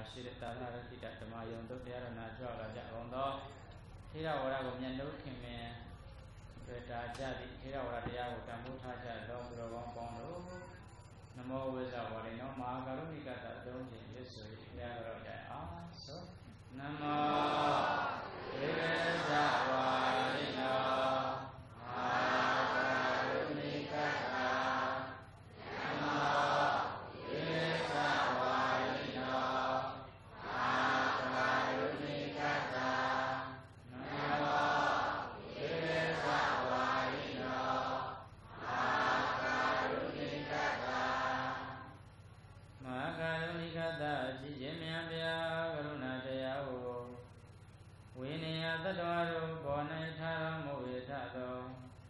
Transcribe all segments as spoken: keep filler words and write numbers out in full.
ရှိတဲ့သာသနာ့တိတ္တဓမ္မယုံတို့တရားတော်နာကြွလာကြအောင်သောထေရဝါဒကိုမျက်နှာခင်မြင်တွေ့တာကြသည့်ထေရဝါဒတရားကိုတန်ဖိုးထားကြသောသူတော်ကောင်းပေါင်းတို့နမောဝိဇ္ဇဝါရိနောမဟာကရုဏိကတအသုံးဖြင့်ရွတ်ဆို၏ဘုရားတော်တိုင်အောင်ဆိုနမောဝိဇ္ဇဝါရိနောမဟာကရုဏိကတနမောဝိဇ္ဇဝါရိနောမဟာကရုဏိကတနမောဝိဇ္ဇဝါရိနောမဟာကရုဏိကတမဟာကရုဏိကတအကြည့်ခြင်းများဗျာကရုဏာတရားကိုဝိနည်းသတ္တဝါတို့ပေါ်၌ထားတော်မူ၏ထသော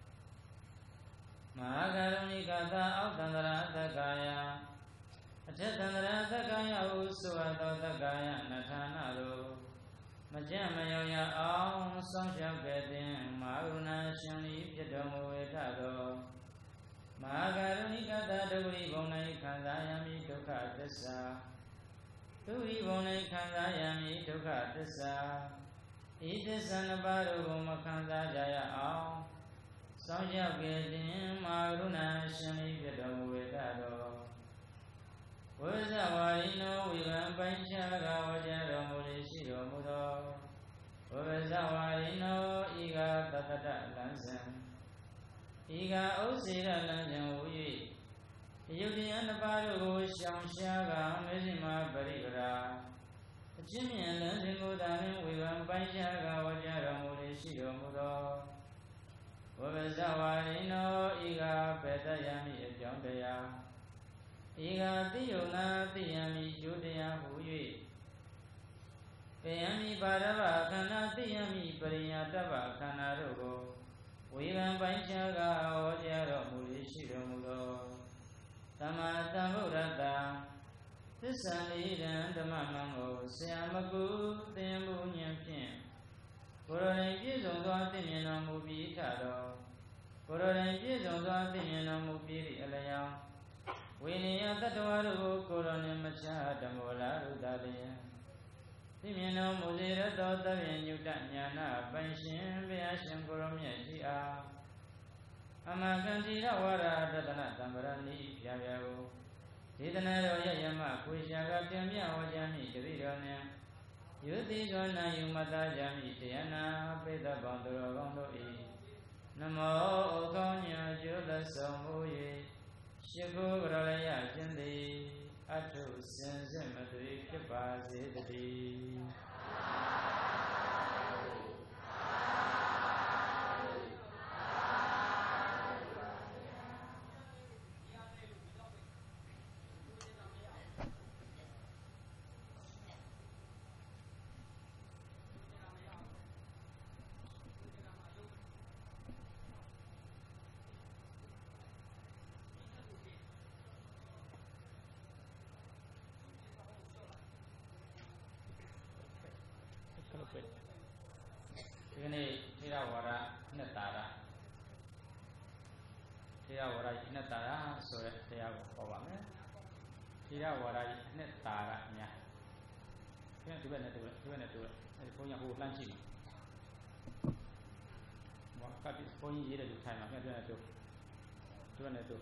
မဟာကရုဏိကတအောက်တန္တရာသက္ကာယအထက်တန္တရာသက္ကာယဟုဆိုအပ်သောသက္ကာယနထာနာတို့မကြံ့မယောင်ရအောင်စောင့်ရှောက်ခဲ့ခြင်းမဟာကရုဏာရှင်၏ဖြစ်တော်မူ၏ထသောမဟာကရုဏိကတဒုက္ခိဘုံ၌ခံစားရမည်ဒုက္ခသစ္စာဒုက္ခိဘုံ၌ခံစားရမည်ဒုက္ခသစ္စာဤသစ္စာနှစ်ပါးတို့ကိုမခံစားကြရအောင်စောင့်ရှောက်ခဲ့ခြင်းမဟာကရုဏာရှင်၏ဖြစ်တော်မူ၏ထသောဝိဇ္ဇဝါရိနောဝိဗံပိုင်းခြားကဝကြတော်မူလေရှိတော်မူသောဝိဇ္ဇဝါရိနောဤကတတ္တလံစဉ်ဤကဥစ္စေရလံစဉ်ဟူ၍ယုတ်တရားနှစ်ပါးတို့ကိုရှောင်ရှားကမေဇိမာပရိပရာအချင်းမြင်လန်းစဉ်ကိုသာလျှင်ဝိဗံပိုင်းခြားကဝကြတော်မူလေရှိတော်မူသောဝိဇ္ဇဝါရိနောဤကပေတယမိအကြောင်းတရားဤကတိယုံနာတိယမိကျိုးတရားဟူ၍ပေယမိပါရဝခန္ဓာတိယမိပရိညာတ္တဗခန္ဓာတို့ကိုဝိဗံပိုင်းခြားကဟောကြားတော်မူလေရှိတော်မူသောသမ္မာသမ္ဗုဒ္ဓတ္တသစ္စာလေးရန်ဓမ္မမံကိုဆရာမကုသင်မှုဉာဏ်ဖြင့်ကိုယ်တော်တိုင်ပြည့်စုံသောသိမြင်တော်မူပြီးထသောကိုယ်တော်တိုင်ပြည့်စုံသောသိမြင်တော်မူပြီးသည့်အလျောင်းဝိနည်းတတ္တဝါတို့ကိုကိုယ်တော်နှင့်မချဓမ္မောလာရုဒ္ဒလျင်သိမြင်တော်မူစေရသောသဗ္ဗညုတညာနာပိုင်ရှင်ဘုရားရှင်ကိုရောမြတ်ကြီးအားအမကံတိရဝရတတနာသံဗရဏိပြပြကိုဒေသနာတော်ရယမခွေရှာကပြန်ပြဟောကြားမိတတိတော်နှင့်ယုတိသောနာယုမတကြမိတရားနာပိဿဘောင်သူတော်ကောင်းတို့၏နမောဩကောင်းညာကျိုးသက်ဆုံးမူ၍ရှိခိုးကြရရခြင်းသည်အထုစင်စစ်မသွေဖြစ်ပါစေတည်းဒီကနေ့ထေရဝါဒနှစ်တာရထေရဝါဒနှစ်တာရဆိုတဲ့တရားကိုဟောပါမယ်ထေရဝါဒနှစ်တာရများဒီဒီဘက်နဲ့ဒီဘက်ဒီဘက်နဲ့ဒီဘက်အဲဒီဘုန်းကြီးဟိုလှမ်းကြည့်မှာဘာကပ်ဘုန်းကြီးရေးတဲ့လူထိုင်မှာပြန်ပြန်တို့ဒီဘက်နဲ့တို့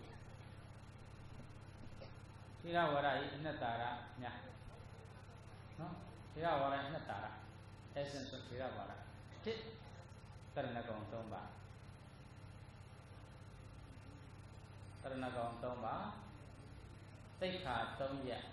ထေရဝါဒနှစ်တာရများနော်ထေရဝါဒနှစ်တာရessence of ထေရဝါဒတစ်တရဏဂုံသုံးပါးတရဏဂုံသုံးပါးသိက္ခာသုံးရပ်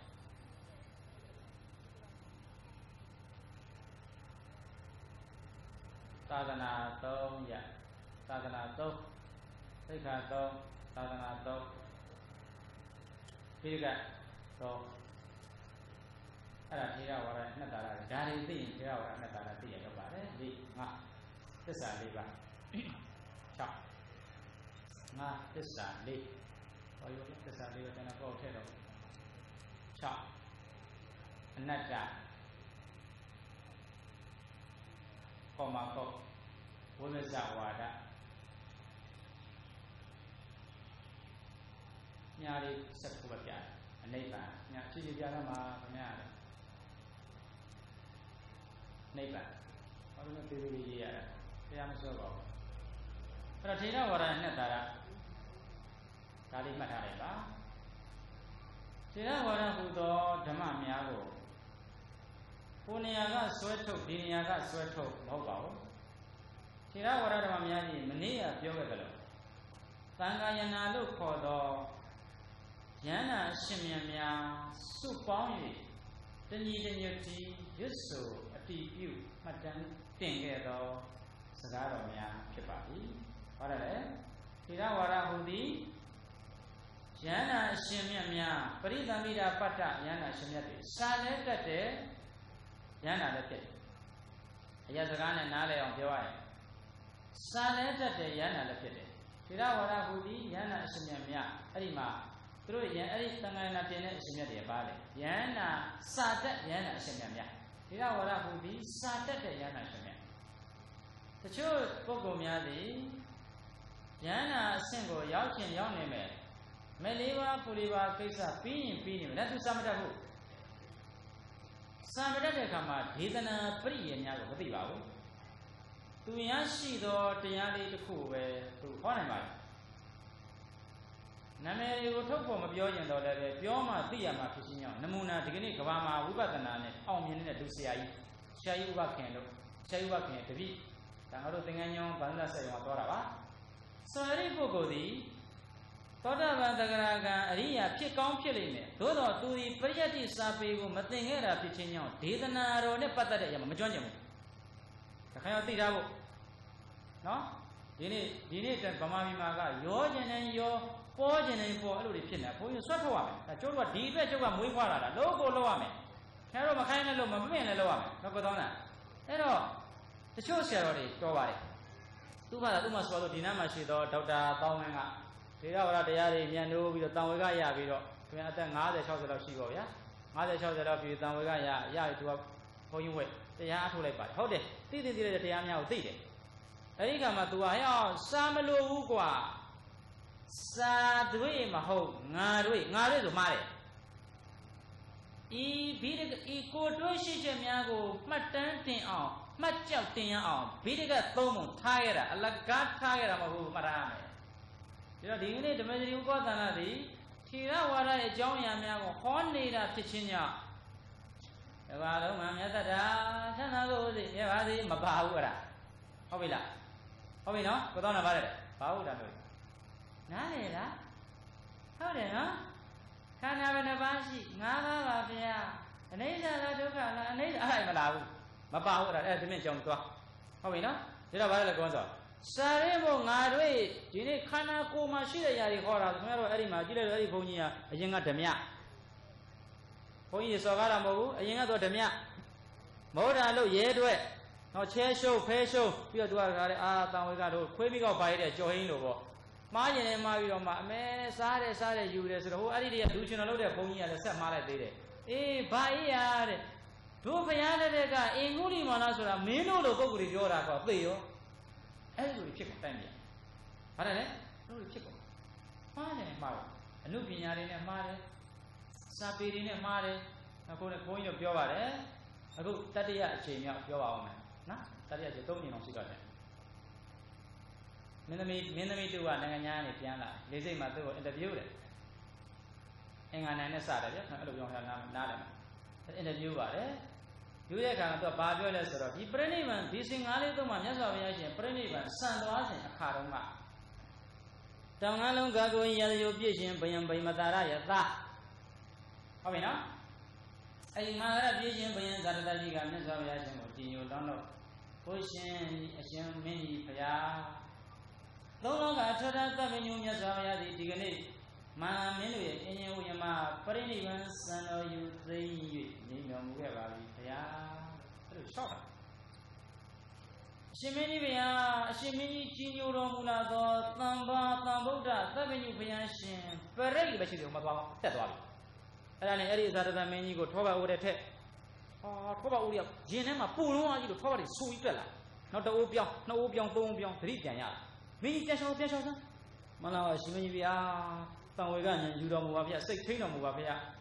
သာသနာသုံးရပ်သာသနာသုံးသိက္ခာသုံးသာသနာသုံးပိဋကသုံးအဲ့ဒါထေရဝါဒနှစ်တာရဒါတွေသိရင်ထေရဝါဒနှစ်တာရသိရတော့ပါတယ်၄ငါသစ္စာ၄ပါး၆ငါသစ္စာ၄ဟောရောသစ္စာ၄ကိုကျွန်တော်ပေါ့ထည့်တော့၆အနတ္တကောမကောဝိဇ္ဇဝါဒညာလေးစက်ခုပဲပြတယ်အနိဗ္ဗာန်ညာဖြည်းဖြည်းပြတော့မှာခင်ဗျားနိဗ္ဗာန်ဘာလို့လဲပြေးပြေးရေးရတာတရားမစွဲပါဘူးအဲ့တော့ထေရဝါဒနဲ့တာရဒါလေးမှတ်ထားလိုက်ပါထေရဝါဒဟူသောဓမ္မများကိုကိုနေရာကဆွဲထုတ်ဒီနေရာကဆွဲထုတ်မဟုတ်ပါဘူးထေရဝါဒဓမ္မများကြီးမနေ့ကပြောခဲ့ကြလို့သံဃာယနာလို့ခေါ်သောယန္နာအရှင်မြတ်များစုပေါင်း၍တညီတညွတ်တီရွတ်ဆိုအတိပြုမှတ်တမ်းတင်ခဲ့သောစကားတော်များဖြစ်ပါ၏။ဟုတ်တယ်လေ။ထေရဝါဒဟူသည်ယန္နာအရှင်မြတ်များပရိသမ္မိတာပတ္တယန္နာအရှင်မြတ်တွေစာလည်းတတ်တယ်ယန္နာလည်းဖြစ်တယ်။အရာစကားနဲ့နားလည်အောင်ပြောရရင်စာလည်းတတ်တယ်ယန္နာလည်းဖြစ်တယ်။ထေရဝါဒဟူသည်ယန္နာအရှင်မြတ်များအဲ့ဒီမှာသူတို့ယံအဲ့ဒီသံဃာနာတင်တဲ့အရှင်မြတ်တွေပါလေယန္နာစာတတ်ယန္နာအရှင်မြတ်များထေရဝါဒဟူသည်စာတတ်တဲ့ယန္နာအရှင်မြတ်တချို့ပုဂ္ဂိုလ်များသည်ယန္နာအဆင့်ကိုရောက်ချင်ရောက်နေမယ်မဲလေးပါးပူလေးပါးကိစ္စပြီးရင်ပြီးနေမယ်ဒါသူစာမတတ်ဘူးစာမတတ်တဲ့အခါမှာဒေသနာပရိယေများကိုမသိပါဘူးသူရရှိသောတရားလေးတစ်ခုပဲသူဟောနိုင်ပါလားနာမည်တွေကိုထုတ်ဖို့မပြောရင်တော့လည်းပဲပြောမှသိရမှာဖြစ်ချင်းကြောင့်နမူနာဒီကနေ့ကဘာမှာဝိပဿနာနဲ့အောင်မြင်နေတဲ့လူဆရာကြီးဆရာကြီးဥပခင်တို့ဆရာကြီးဥပခင်တပည့်ဒါငါတို့သင်္ကန်းညောင်းဗန္ဒဆက်ရောသွားတာပါဆိုရတဲ့ပုဂ္ဂိုလ်သည်သောတာပန်သဂရကံအရိယာဖြစ်ကောင်းဖြစ်လိမ့်မယ်သို့တော်သူဒီပရိယတ္တိစာပေကိုမသင်ခဲ့တာဖြစ်ချင်းကြောင့်ဒေသနာတော်နဲ့ပတ်သက်တဲ့အရာမကျွမ်းကျင်ဘူးတခါရောက်သိထားဖို့နော်ဒီနေ့ဒီနေ့ဗမာပြည်မှာကရောကျင်နေရောပေါ်ကျင်နေပေါ်အဲ့လိုတွေဖြစ်နေဘုန်းကြီးဆွတ်ထုတ်ရမယ်ဒါကျိုးတို့ကဒီအတွက်ကျုပ်ကမွေးဖွားလာတာလို့ကိုလောက်ရမယ်ခင်ဗျားတို့မခိုင်းနဲ့လို့မမင်းနဲ့လောက်ရမယ်တော့ကောင်းလားအဲ့တော့တချို့ဆရာတော်တွေတော်ပါတယ်သူ့ဘာသာသူ့မှာဆိုလို့ဒီနားမှာရှိတော့ဒေါက်တာတောင်းဝင်းကဒေရဝရတရားတွေညံနိုးပြီးတော့တန်ဝေကရပြီးတော့ခင်ဗျာအသက်၅၀ ၆၀လောက်ရှိပါဗျာ၅၀ ၆၀လောက်ပြီးတန်ဝေကရရပြီးသူကဘုန်းကြီးဝဲတရားအထုတ်လိုက်ပါတယ်ဟုတ်တယ်သိသိသိတဲ့တရားများကိုသိတယ်အဲ့ဒီကမှ तू ဟာဟဲ့စာမလို့ဘူးကွာစာတွေမဟုတ်ငါတွေငါတွေဆိုမှားတယ်ဤဘိဒကဤကိုတွေးရှိချက်များကိုမှတ်တမ်းတင်အောင်မှတ်ကြောက်တင်ရအောင်ဘိဒကသုံးပုံထားရတာအလကားထားရတာမဟုတ်ဘူးမှတ်ရမယ်ဒါတော့ဒီကနေ့ဓမ္မစရိဥပဒနာသည်ထေရဝါဒရဲ့အကြောင်းအရာများကိုဟောနေတာဖြစ်ခြင်းကြောင့်ဒါပါလုံးမှာမြတ်တတာသံဃာကိုသိရပါသေးမပါဘူးအဲ့ဒါဟုတ်ပြီလားဟုတ်ပြီနော်ကိုတော့နာပါတယ်ဘာဟုတ်တာလို့နားလေလားဟုတ်တယ်နော်ခန္ဓာဘယ်နှပါးရှိ၅ပါးပါဗျာအနိစ္စလားဒုက္ခလားအနိစ္စအဲ့ဒါမလားဘူးမပါဘူးအဲ့ဒါအဲ့ဒီမြင့်ကြောင်သွားဟုတ်ပြီနော်ဒါတော့ဘာလဲကောဆိုစာရဲမို့ငါတို့ဒီနေ့ခန္ဓာကိုယ်မှာရှိတဲ့ຢာတွေခေါ်တာခင်ဗျားတို့အဲ့ဒီမှာကြည့်လိုက်တော့အဲ့ဒီဘုန်းကြီးကအရင်ကဓမြဘုန်းကြီးစော်ကားတာမဟုတ်ဘူးအရင်ကတော့ဓမြမောဒာလို့ရဲတွေ့တော့ချဲရှုပ်ဖဲရှုပ်ပြီးတော့သူကခါလေအာတန်ဝေကတို့ခွေးမိကောက်ပါရတဲ့ကြော်ဟင်းလို့ပေါ့မှားကျင်နေမှားပြီးတော့မှအမဲစားတယ်စားတယ်ယူတယ်ဆိုတော့ဟိုအဲ့ဒီတည်းကလူရှင်တော်လုပ်တဲ့ဘုန်းကြီးကလည်းဆက်မှားလိုက်သေးတယ်အေးဘာအေးရတဲ့တို့ဘုရားတဲ့ကအင်္ဂုလိမာနဆိုတာမင်းတို့လိုပုဂ္ဂိုလ်တွေပြောတာကောသိရောအဲ့လိုဖြစ်ကုန်တိုင်းပြန်ဘာလဲလဲတို့လိုဖြစ်ကုန်မှားတယ်မှားတယ်အနုပညာတွေနဲ့မှားတယ်စာပေတွေနဲ့မှားတယ်အခုလည်းဘုန်းကြီးတို့ပြောပါတယ်အခုတတိယအချိန်မြောက်ပြောပါအောင်မယ်နော်တတိယအချိန်သုံးနှစ်အောင်ရှိတော့တယ်မင်းသမီးမင်းသမီးတူကနိုင်ငံသားကနေပြန်လာလေစိတ်မှာသူ့ကိုအင်တာဗျူးတယ်အင်္ဂါနိုင်နဲ့စတယ်ဗျအဲ့လိုပြောတာနားနားတယ်အင်တာဗျူးပါတယ်ယူတဲ့အခါမှာသူကဘာပြောလဲဆိုတော့ဒီပြိဋိဘံဒီစင်္ဂါလေးသုံးမှာမြတ်စွာဘုရားရှင်ပြိဋိဘံစံသွားစဉ်အခါတုန်းကတောင်ငါလုံးကာကိုရရယုပြည့်ရှင်ဘယံဗိမတာရယသဟုတ်ပြီနော်အဲ့ဒီမှာရပြည့်ရှင်ဘယံဇာတတကြီးကမြတ်စွာဘုရားရှင်ကိုကြည်ညိုတောင်းတော့ဘုရှင်အရှင်မင်းကြီးဘုရားသုံးလောကအထောက်အထားသဗ္ဗညုမြတ်စွာဘုရားသည်ဒီကနေ့မာမင်းတို့ရဲ့အင်းရင်ဝိယမပရိနိဗ္ဗာန်စံတော်ယူသိ၍နေတော်မူခဲ့ပါပြီဘုရားအဲ့လိုလျှောက်တာအရှင်မင်းကြီးဘုရားအရှင်မင်းကြီးကြီးညိုတော်မူလာသောသံဃာသံဗုဒ္ဓသဗ္ဗညုဘုရားရှင်ပရိပဲရှိတယ်မသွားတက်သွားပြီအဲ့ဒါနဲ့အဲ့ဒီဇာတတမင်းကြီးကိုထောပါဦးတဲ့ထက်ဟာထောပါဦးရရင်ထဲမှာပူလုံးအားကြီးလို့ထောပါတွေဆူပြီးတက်လာနောက်တအိုးပြောင်းနှစ်အိုးပြောင်းသုံးအိုးပြောင်းသတိပြန်ရမင်းကြီးပြန်လျှောက်ပြန်လျှောက်စမ်းမလားရှင်မင်းကြီးဗျာတန်ဝေကညံယူတော်မူပါဗျာစိတ်ထိန်တော်မူပါဗျာ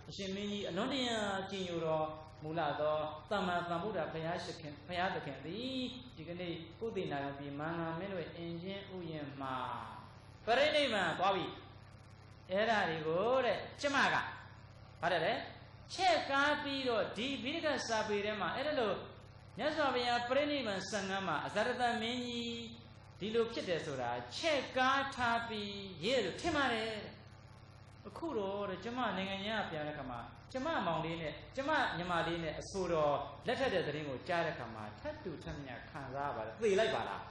အရှင်မင်းကြီးအလွန်တရာကျင့်ယူတော်မူလာသောတမ္မာသမ္ဗုဒ္ဓဘုရားရှိခိုးဘုရားသခင်သည်ဒီကနေ့ကုသိနာယံပြည်မင်္ဂလာမင်းတို့အင်ချင်းဥယျာဉ်မှာပရိနိဗ္ဗာန်သွားပြီအဲ့ဒါတွေကိုတဲ့ကျမကဘာတဲ့လဲချက်ကားပြီးတော့ဒီဘိဓကစာပေထဲမှာအဲ့ဒါလို့မြတ်စွာဘုရားပရိနိဗ္ဗာန်ဆံငန်းမှာအဇရတမင်းကြီးဒီလိုဖြစ်တယ်ဆိုတာချက်ကားထားပြီးရေးလို့ထင်ပါတယ်အခုတော့တဲ့ကျမနိုင်ငံရပြန်တဲ့ခါမှာကျမမောင်လေးနဲ့ကျမညီမလေးနဲ့အဆိုတော်လက်ထက်တဲ့သတင်းကိုကြားတဲ့ခါမှာထပ်တူထပ်မြတ်ခံစားပါလားသိလိုက်ပါလား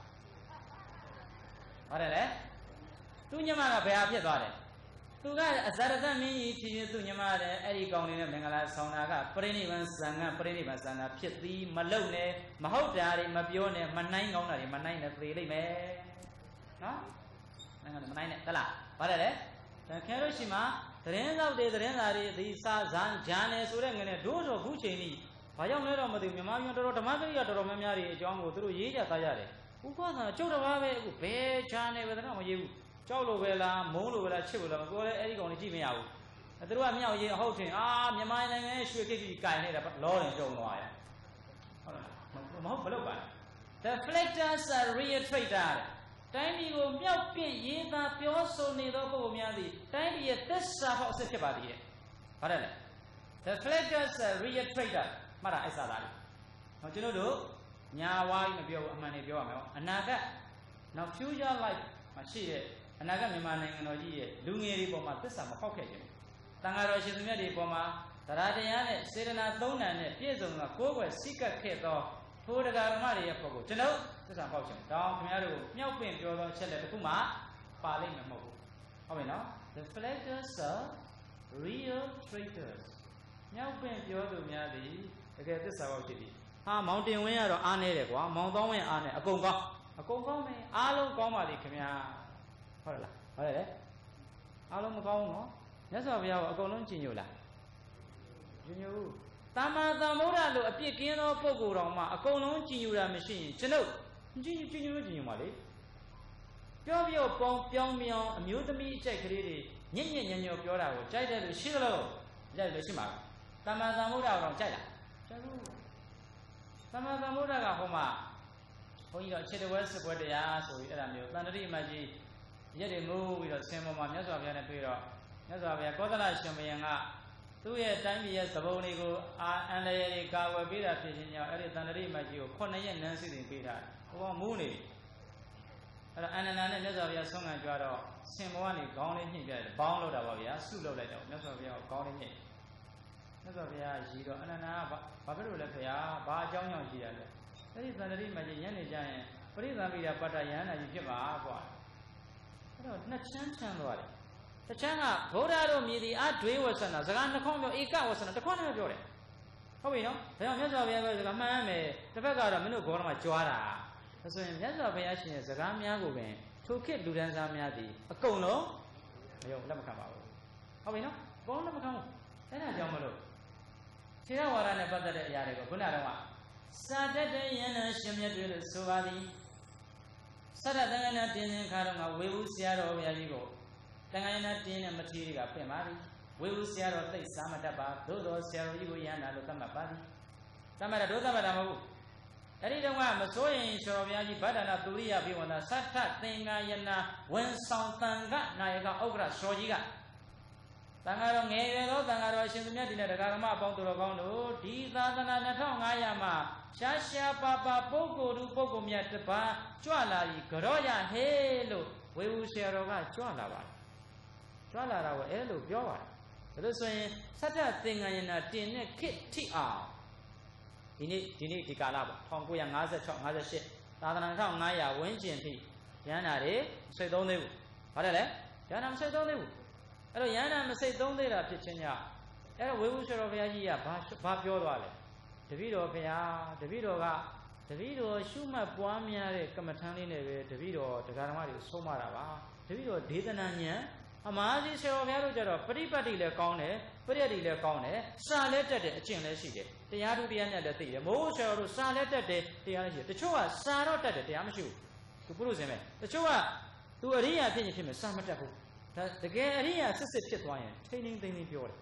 ဟုတ်တယ်လေသူညီမကဘယ်ဟာဖြစ်သွားတယ်သူကအဇရတမင်းကြီးဖြစ်ရင်သူညီမတဲ့အဲ့ဒီကောင်လေးနဲ့မင်္ဂလာဆောင်တာကပရိနိဗ္ဗာန်ဇံကပရိနိဗ္ဗာန်ဇံတာဖြစ်သည်မလုံနဲ့မဟုတ်တာတွေမပြောနဲ့မနိုင်ကောင်းတာတွေမနိုင်နဲ့သေလိမ့်မယ်နော်နိုင်ငံမနိုင်နဲ့တလားဟုတ်တယ်လေဒါခဲလို့ရှိမှသတင်းသောက်တွေသတင်းစာတွေဒီစာဇန်ဂျန်နယ်ဆိုတဲ့ငနဲ့ဒိုးဆိုခုချိန်ကြီးဘာကြောင့်လဲတော့မသိဘူးမြန်မာပြည်တော်တော်ဓမ္မဂရိယတော်တော်များများတွေအကြောင်းကိုသူတို့ရေးကြသားရတယ်ဥပ္ပဒါကျုပ်တော်ပါပဲအခုဘယ်ဂျန်နယ်ပဲတော့မရေးဘူးကြောက်လို့ပဲလားမုန်းလို့ပဲလားချစ်လို့လားမပြောလဲအဲ့ဒီကောင်လေးကြည့်မရဘူးသူတို့ကမြောက်ရေးအဟုတ်ထင်အာမြန်မာနိုင်ငံရဲ့ရွှေကိတ်ကြီးကိုင်နေတာလောတယ်ကြုံသွားရဟုတ်လားမဟုတ်မလုပ်ပါ The flatters are real trader တိုင်းပြည်ကိုမြောက်ပြင့်ရေးသားပြောဆိုနေသောပုဂ္ဂိုလ်များသည်တိုင်းပြည်ရဲ့သစ္စာဖောက်အစစ်ဖြစ်ပါသည်ရဲ့ဟုတ်တယ်လေ The flatters are real trader မှတ်တာအဲ့စာသားလေးဟောကျွန်တော်တို့ညာဝါးကြီးမပြောဘူးအမှန်တွေပြောရမယ်အနာဂတ်နောက် future life မှာရှိတဲ့အနာဂတ်မြန်မာနိုင်ငံတော်ကြီးရဲ့လူငယ်တွေပေါ်မှာသစ္စာမဖောက်ခဲ့ခြင်းတန်ဃာတော်ရှင်သူမြတ်တွေပေါ်မှာတရားတရားနဲ့စေတနာသုံးဏနဲ့ပြည့်စုံသောကိုယ်ွယ်စိတ်ကပ်ခဲ့သောထိုတရားဓမ္မတွေရဲ့ပုံကိုကျွန်တော်သစ္စာဖောက်ခြင်းတောင်းခင်ဗျားတို့မြောက်ပင့်ပြောသောအချက်လက်တစ်ခုမှပါလိမ့်မယ်မဟုတ်ဘူးဟုတ်ပြီနော် The flatters are real traitors မြောက်ပင့်ပြောသူများသည်တကယ်သစ္စာဖောက်ဖြစ်သည်ဟာမောင်တင်ဝင်းကတော့အားနေတယ်ကွာမောင်သောင်းဝင်းအားနေအကုန်ကောင်းအကုန်ကောင်းမယ်အားလုံးကောင်းပါလိမ့်ခင်ဗျာဟုတ်လားဟုတ်တယ်လေအားလုံးမကောင်းဘူးနော်မြတ်စွာဘုရားကအကုန်လုံးကြည်ညိုလားကြည်ညိုတမ္မာသမ္ဗုဒ္ဓလို့အပြစ်ကင်းသောပုဂ္ဂိုလ်တော်မှာအကုန်လုံးကြည်ညိုတာမရှိရင်ကျွန်ုပ်ကြည်ညိုကြည်ညိုကြည်ညိုပါလေပြောပြောပေါင်းပြောင်းပြောင်းအမျိုးသမီးအကြိုက်ကလေးတွေညံ့ညံ့ညံ့ညောပြောတာကိုကြိုက်တယ်လို့ရှိသလိုကြိုက်လို့ရှိမှာတမ္မာသမ္ဗုဒ္ဓကတော့ကြိုက်လားကြိုက်ဘူးတမ္မာသမ္ဗုဒ္ဓကဟိုမှာဘုန်းကြီးတော့ခြေတဝဲစစ်ပွဲတရားဆိုပြီးအဲ့ဒါမျိုးတန်တရိမကြီးရက်တွေမိုးပြီးတော့ဆင်းပေါ်မှာမြတ်စွာဘုရားနဲ့တွေ့တော့မြတ်စွာဘုရားကောသလရှင်ဘုရင်ကသူ့ရဲ့တိုင်းပြည်ရဲ့သဘုံတွေကိုအာအန္တရာယ်တွေကာဝယ်ပေးတာဖြစ်ခြင်းကြောင့်အဲ့ဒီတန်တရိမကြီးကိုခုနှစ်ရက်နန်းစီတင်ပေးတာဟိုကမူးနေပြီအဲ့တော့အန္တနာနဲ့မြတ်စွာဘုရားဆုံးခံကြတော့ဆင်ပေါ်ကနေခေါင်းလေးညှိပြတယ်ဘောင်းလောက်တာပါဗျာဆုလောက်လိုက်တော့မြတ်စွာဘုရားကိုခေါင်းလေးညှိမြတ်စွာဘုရားရီတော့အန္တနာကဘာဖြစ်လို့လဲဖေဟာဘာအကြောင်းကြောင့်ရှိရလဲအဲ့ဒီတန်တရိမကြီးညနေကျရင်ပရိသံပိတာပတ္တယန္တာကြီးဖြစ်ပါကွာအဲ့တော့နှစ်ချမ်းချမ်းသွားတယ်တစ်ချမ်းကဗုဒ္ဓတို့မြည်သည်အဒွေဝဆနာစကားနှခေါင်းပြောဧကဝဆနာတစ်ခွန်းနဲ့ပြောတယ်ဟုတ်ပြီနော်ဒါကြောင့်မြတ်စွာဘုရားပြောစကားမှန်ရမယ်တစ်ဖက်ကတော့မင်းတို့ဘောဓမှာကြွားတာဒါဆိုရင်မြတ်စွာဘုရားရှင်ရဲ့စကားများကိုပင်ထိုခေတ်လူဒန်းစားများသည်အကုန်လုံးမယုံလက်မခံပါဘူးဟုတ်ပြီနော်အကုန်လုံးလက်မခံဘူးအဲ့ဒါကြောင့်မလို့ခြေရဝါဒနဲ့ပတ်သက်တဲ့အရာတွေကိုခုနကတော့စာတတ်တဲ့ယန္နာရှင်မြတ်တွေလို့ဆိုပါသည်စရတန်ခါနာတင်းတင်းခါတော့ကဝေဘူးဆရာတော်ဘုရားကြီးကိုတန်ခါနာတင်းတဲ့မထေရကပြင်ပါပြီဝေဘူးဆရာတော်သိစားမတတ်ပါသို့တော်ဆရာတော်ကြီးကိုယန္နာလို့သတ်မှတ်ပါသည်သတ်မှတ်တာဒုသတ်မှတ်တာမဟုတ်ဘူးအဲ့ဒီတော့ကမစိုးရင်ဆရာတော်ဘုရားကြီးဗဒ္ဒနာသူရိယပြေဝန္တာသတ္ထသင်္ကာယနာဝန်ဆောင်တန်ခနာယကဥက္ကရရှောကြီးကတန်ဃာတော်ငယ်ရွယ်သောတန်ဃာတော်ရှင်သူမြတ်ဒီနဲ့တရားဓမ္မအပေါင်းသူတော်ကောင်းတို့ဒီသာသနာနှစ်ထောင်ငါးရာမှာရှားရှားပါပါပုဂ္ဂိုလ်သူပုဂ္ဂိုလ်မြတ်တပါးကြွလာပြီကြောရဟဲလို့ဝေဘူးဆရာတော်ကကြွလာပါတယ်ကြွလာတာကိုအဲ့လိုပြောပါတယ်ဒါလို့ဆိုရင်သတ္တသင်္ကယနာတင်တဲ့ခေတ်ထိအောင်ဒီနေ့ဒီနေ့ဒီကာလပေါ့၁၉၅၆ ၅၈သာသနာနှစ်ထောင်ငါးရာဝန်းကျင်ထိရဟန္တာတွေစိတ်သုံးသေးဘူးဟုတ်တယ်လေရဟန္တာမစိတ်သုံးသေးဘူးအဲ့တော့ယန္တာမစိတ်သုံးသေးတာဖြစ်ခြင်းကြောင့်အဲ့တော့ဝေဘူးဆရာတော်ဘုရားကြီးကဘာဘာပြောသွားလဲတပည့်တော်ဘုရားတပည့်တော်ကတပည့်တော်ရှုမှတ်ပွားများတဲ့ကမ္မထမ်းလေးနဲ့ပဲတပည့်တော်တရားဓမ္မတွေဆုံးမတာပါတပည့်တော်ဒေသနာဉာဏ်အမဟာကြီးဆရာတော်ဘုရားတို့ကြတော့ပရိပတ်တိလည်းကောင်းတယ်ပရိယတ်တိလည်းကောင်းတယ်စာလည်းတက်တယ်အကျင့်လည်းရှိတယ်တရားသူတရားမြတ်လည်းသိတယ်မိုးဆရာတော်တို့စာလည်းတက်တယ်တရားလည်းရှိတယ်တချို့ကစာတော့တက်တယ်တရားမရှိဘူးသူပုရုဇဉ်ပဲတချို့ကသူအရိယာဖြစ်ရင်ဖြစ်မယ်စာမတက်ဘူးဒါတကယ်အရိယာစစ်စစ်ဖြစ်သွားရင်ထိန်းထိန်းသိမ်းသိမ်းပြောတယ်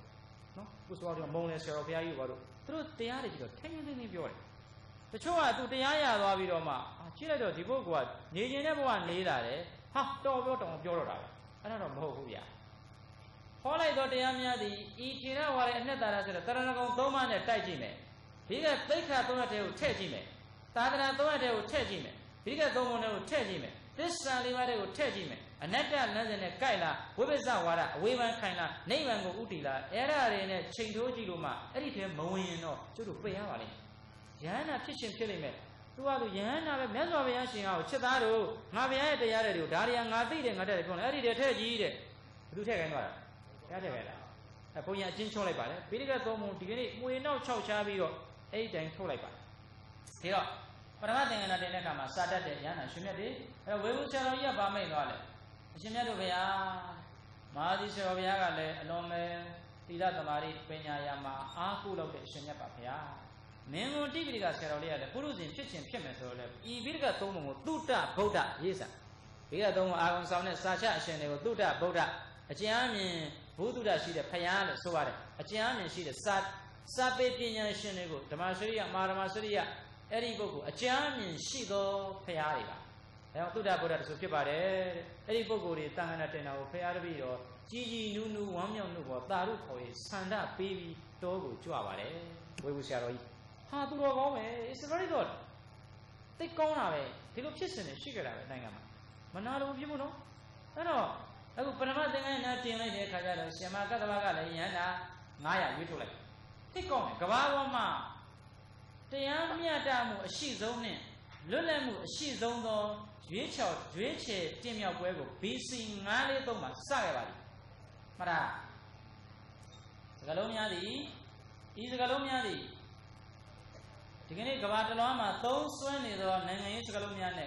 နော်ကိုဆိုတော့မုံလဲဆရာတော်ဘုရားကြီးဘာလို့သူတို့တရားတွေကြည့်တော့ထင်းထင်းထင်းထင်းပြောတယ်တချို့ကသူတရားရသွားပြီးတော့မှအာကြည့်လိုက်တော့ဒီပုဂ္ဂိုလ်ကနေခြင်းတဲ့ဘဝနေလာတယ်ဟာတော်ပြောတော်ပြောတော့တာပဲအဲ့ဒါတော့မဟုတ်ဘူးဗျာဟောလိုက်တော့တရားများသည်ဤထေရဝါရဲ့အနှစ်သာရဆိုတဲ့တရဏဂုံသုံးပါးနဲ့တိုက်ကြည့်မယ်ဒီကသိက္ခာသုံးရတဲ့ကိုထည့်ကြည့်မယ်သာသနာသုံးရတဲ့ကိုထည့်ကြည့်မယ်ဒီကသုံးပုံတွေကိုထည့်ကြည့်မယ်သစ္စာလေးပါးတွေကိုထည့်ကြည့်မယ်အနတ္တလမ်းစဉ်နဲ့ကြိုက်လားဝိပဿနာဝါဒအဝေဖန်ခိုင်လားနိဗ္ဗာန်ကိုဥတည်လားအဲ့ဒါတွေနဲ့ချိန်ထိုးကြည့်လို့မှအဲ့ဒီထဲမဝင်ရင်တော့ကျုပ်တို့ပြေးရပါလိမ့်မယ်ယဟန္တာဖြစ်ရှင်ဖြစ်လိမ့်မယ်သူကသူယဟန္တာပဲမြတ်စွာဘုရားရှင်ကိုချစ်သားတို့ငါဘုရားရဲ့တရားတွေကိုဒါတွေကငါသိတယ်ငါတက်တယ်ပြောတယ်အဲ့ဒီထဲထည့်ကြည့်တဲ့ဘယ်သူထည့်ခိုင်းသွားတာဘုရားထည့်ခိုင်းတာအဲဘုန်းကြီးအချင်းချောလိုက်ပါလေပိဋကသုံးပုံဒီကနေ့မှွေနောက်၆ချားပြီးတော့အဲ့ဒီတိုင်းထုတ်လိုက်ပါဒီတော့ပရမသင်္ကနာတင်တဲ့အခါမှာစာတတ်တဲ့ယဟန္တာရှင်မြတ်တွေအဲဝေဘူးဆရာတော်ကြီးကဗာမိတ်သွားလေအရှင်မြတ်တို့ဘုရားမဟာသီဆရာတော်ဘုရားကလည်းအလွန်ပဲသီလသမာဓိပညာရာမှာအားကိုးလောက်တဲ့အရှင်မြတ်ပါဘုရားမင်းတို့တိပိဋကဆရာတော်လေးကလည်းပုရုဇဉ်ဖြစ်ခြင်းဖြစ်မယ်ဆိုတော့လေဤပိဋကသုံးပုံကိုသုတ္တဗုဒ္ဓရေးစာပိဋကသုံးပုံအာရုံဆောင်တဲ့စာချအရှင်တွေကိုသုတ္တဗုဒ္ဓအကျဉ်းအမြင်ဘုသူဒ္ဓရှိတဲ့ဘုရားလို့ဆိုရတယ်အကျဉ်းအမြင်ရှိတဲ့စာစာပေပညာရှင်တွေကိုဓမ္မစရိယမာဓမ္မစရိယအဲ့ဒီပုဂ္ဂိုလ်အကျဉ်းအမြင်ရှိသောဘုရားတွေပါအဲတော့သုတ္တဗုဒ္ဓတဆိုဖြစ်ပါတယ်တဲ့အဲ့ဒီပုဂ္ဂိုလ်တွေတန်ခါနဲ့တင်တာကိုဘုရားတပည့်တော်ကြီးကြီးနူးနူးဝမ်းမြောက်မှုပေါ်တာရုခေါ်ရေးဆန္ဒပေးပြီးတောကိုကြွပါတယ်ဝေဘူးဆရာတော်ကြီးဟာသူတော်ကောင်းပဲ it's very good သိကောင်းတာပဲဒီလိုဖြစ်စဉ်တွေရှိကြတာပဲနိုင်ငံမှာမနာလို့ဖြစ်မို့နော်အဲ့တော့အခုပရမသင်္ကန်းနဲ့တင်လိုက်တဲ့အခါကျတော့ရှင်မကတ္တဗကလည်းယန္တာငါးရာရွေးထုတ်လိုက်သိကောင်းတယ်ကဘာပေါ်မှာတရားမျှတမှုအရှိဆုံးနဲ့လွတ်လပ်မှုအရှိဆုံးသောရွေးချော်ရွေးချယ်တင်မြောက်ပွဲကို ဘီ စီ ငါးလေးသုံးမှာစခဲ့ပါလိမ့်မှတ်လားစကားလုံးများသည်ဤစကားလုံးများသည်ဒီကနေ့ကမ္ဘာတစ်လွှားမှာသုံးစွဲနေသောနိုင်ငံရေးစကားလုံးများနဲ့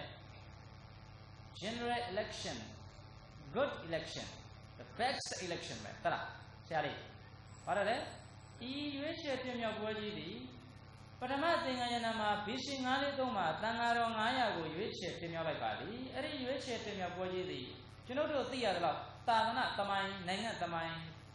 general election good election the best election ပဲတလားဆရာလေးဘာလဲလဲဤရွေးချယ်တင်မြောက်ပွဲကြီးသည်ပထမသင်္ကန်းယနာမှာ ဘီ စီ ငါးလေးသုံးမှာတန်ဃာတော်ငါးရာကိုရွေးချယ်တင်မြောက်လိုက်ပါသည်အဲ့ဒီရွေးချယ်တင်မြောက်ပွဲကြီးသည်ကျွန်တော်တို့သိရသလောက်သာသနာသမိုင်းနိုင်ငံသမိုင်း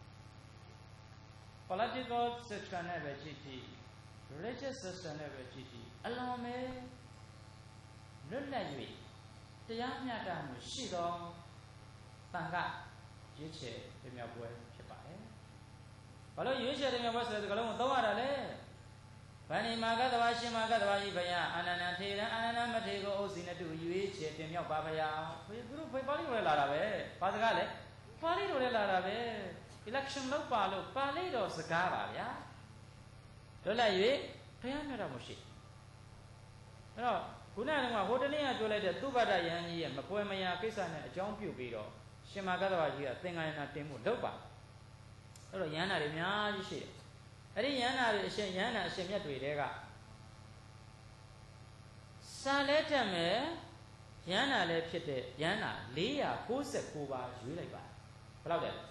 political system နဲ့ပဲကြည့်ကြည့် religious system နဲ့ပဲကြည့်ကြည့်အလွန်ပဲလွတ်လပ်၍တရားမျှတမှုရှိသောတန်ခါရွေးချယ်တင်မြောက်ပွဲဖြစ်ပါတယ်ဘာလို့ရွေးချယ်တင်မြောက်ပွဲဆိုတဲ့စကားလုံးကိုသုံးရတာလဲဗန္ဒီမာကတဝါရှင်မာကတဝါကြီးဘုရားအာနန္ဒထေရအာနန္ဒမထေကိုအုပ်စီနဲ့တူရွေးချယ်တင်မြောက်ပါဘုရားသူတို့ပါဠိတော်လာတာပဲဘာစကားလဲပါဠိတော်လာတာပဲ election လုပ်ပါလို့ပါဠိတော်စကားပါဗျာလွတ်လပ်၍ဘုရားမြတ်တော်မရှိအဲ့တော့ခုနကဟိုတနေ့ကပြောလိုက်တဲ့သုဘဒယဟန်ကြီးရဲ့မပွဲမရာကိစ္စနဲ့အကြောင်းပြုပြီးတော့ရှင်မာကတဝါကြီးကသင်္ကန်းနာတင်မှုလုပ်ပါအဲ့တော့ယဟန်နာတွေအများကြီးရှိတယ်အဲ့ဒီယန္တာတွေအရှင်ယန္တာအရှင်မြတ်တွေတဲကစာလဲတတ်မယ်ယန္တာလည်းဖြစ်တဲ့ယန္တာလေးရာကိုးဆယ်ကိုပါရွေးလိုက်ပါဘယ်လောက်လဲ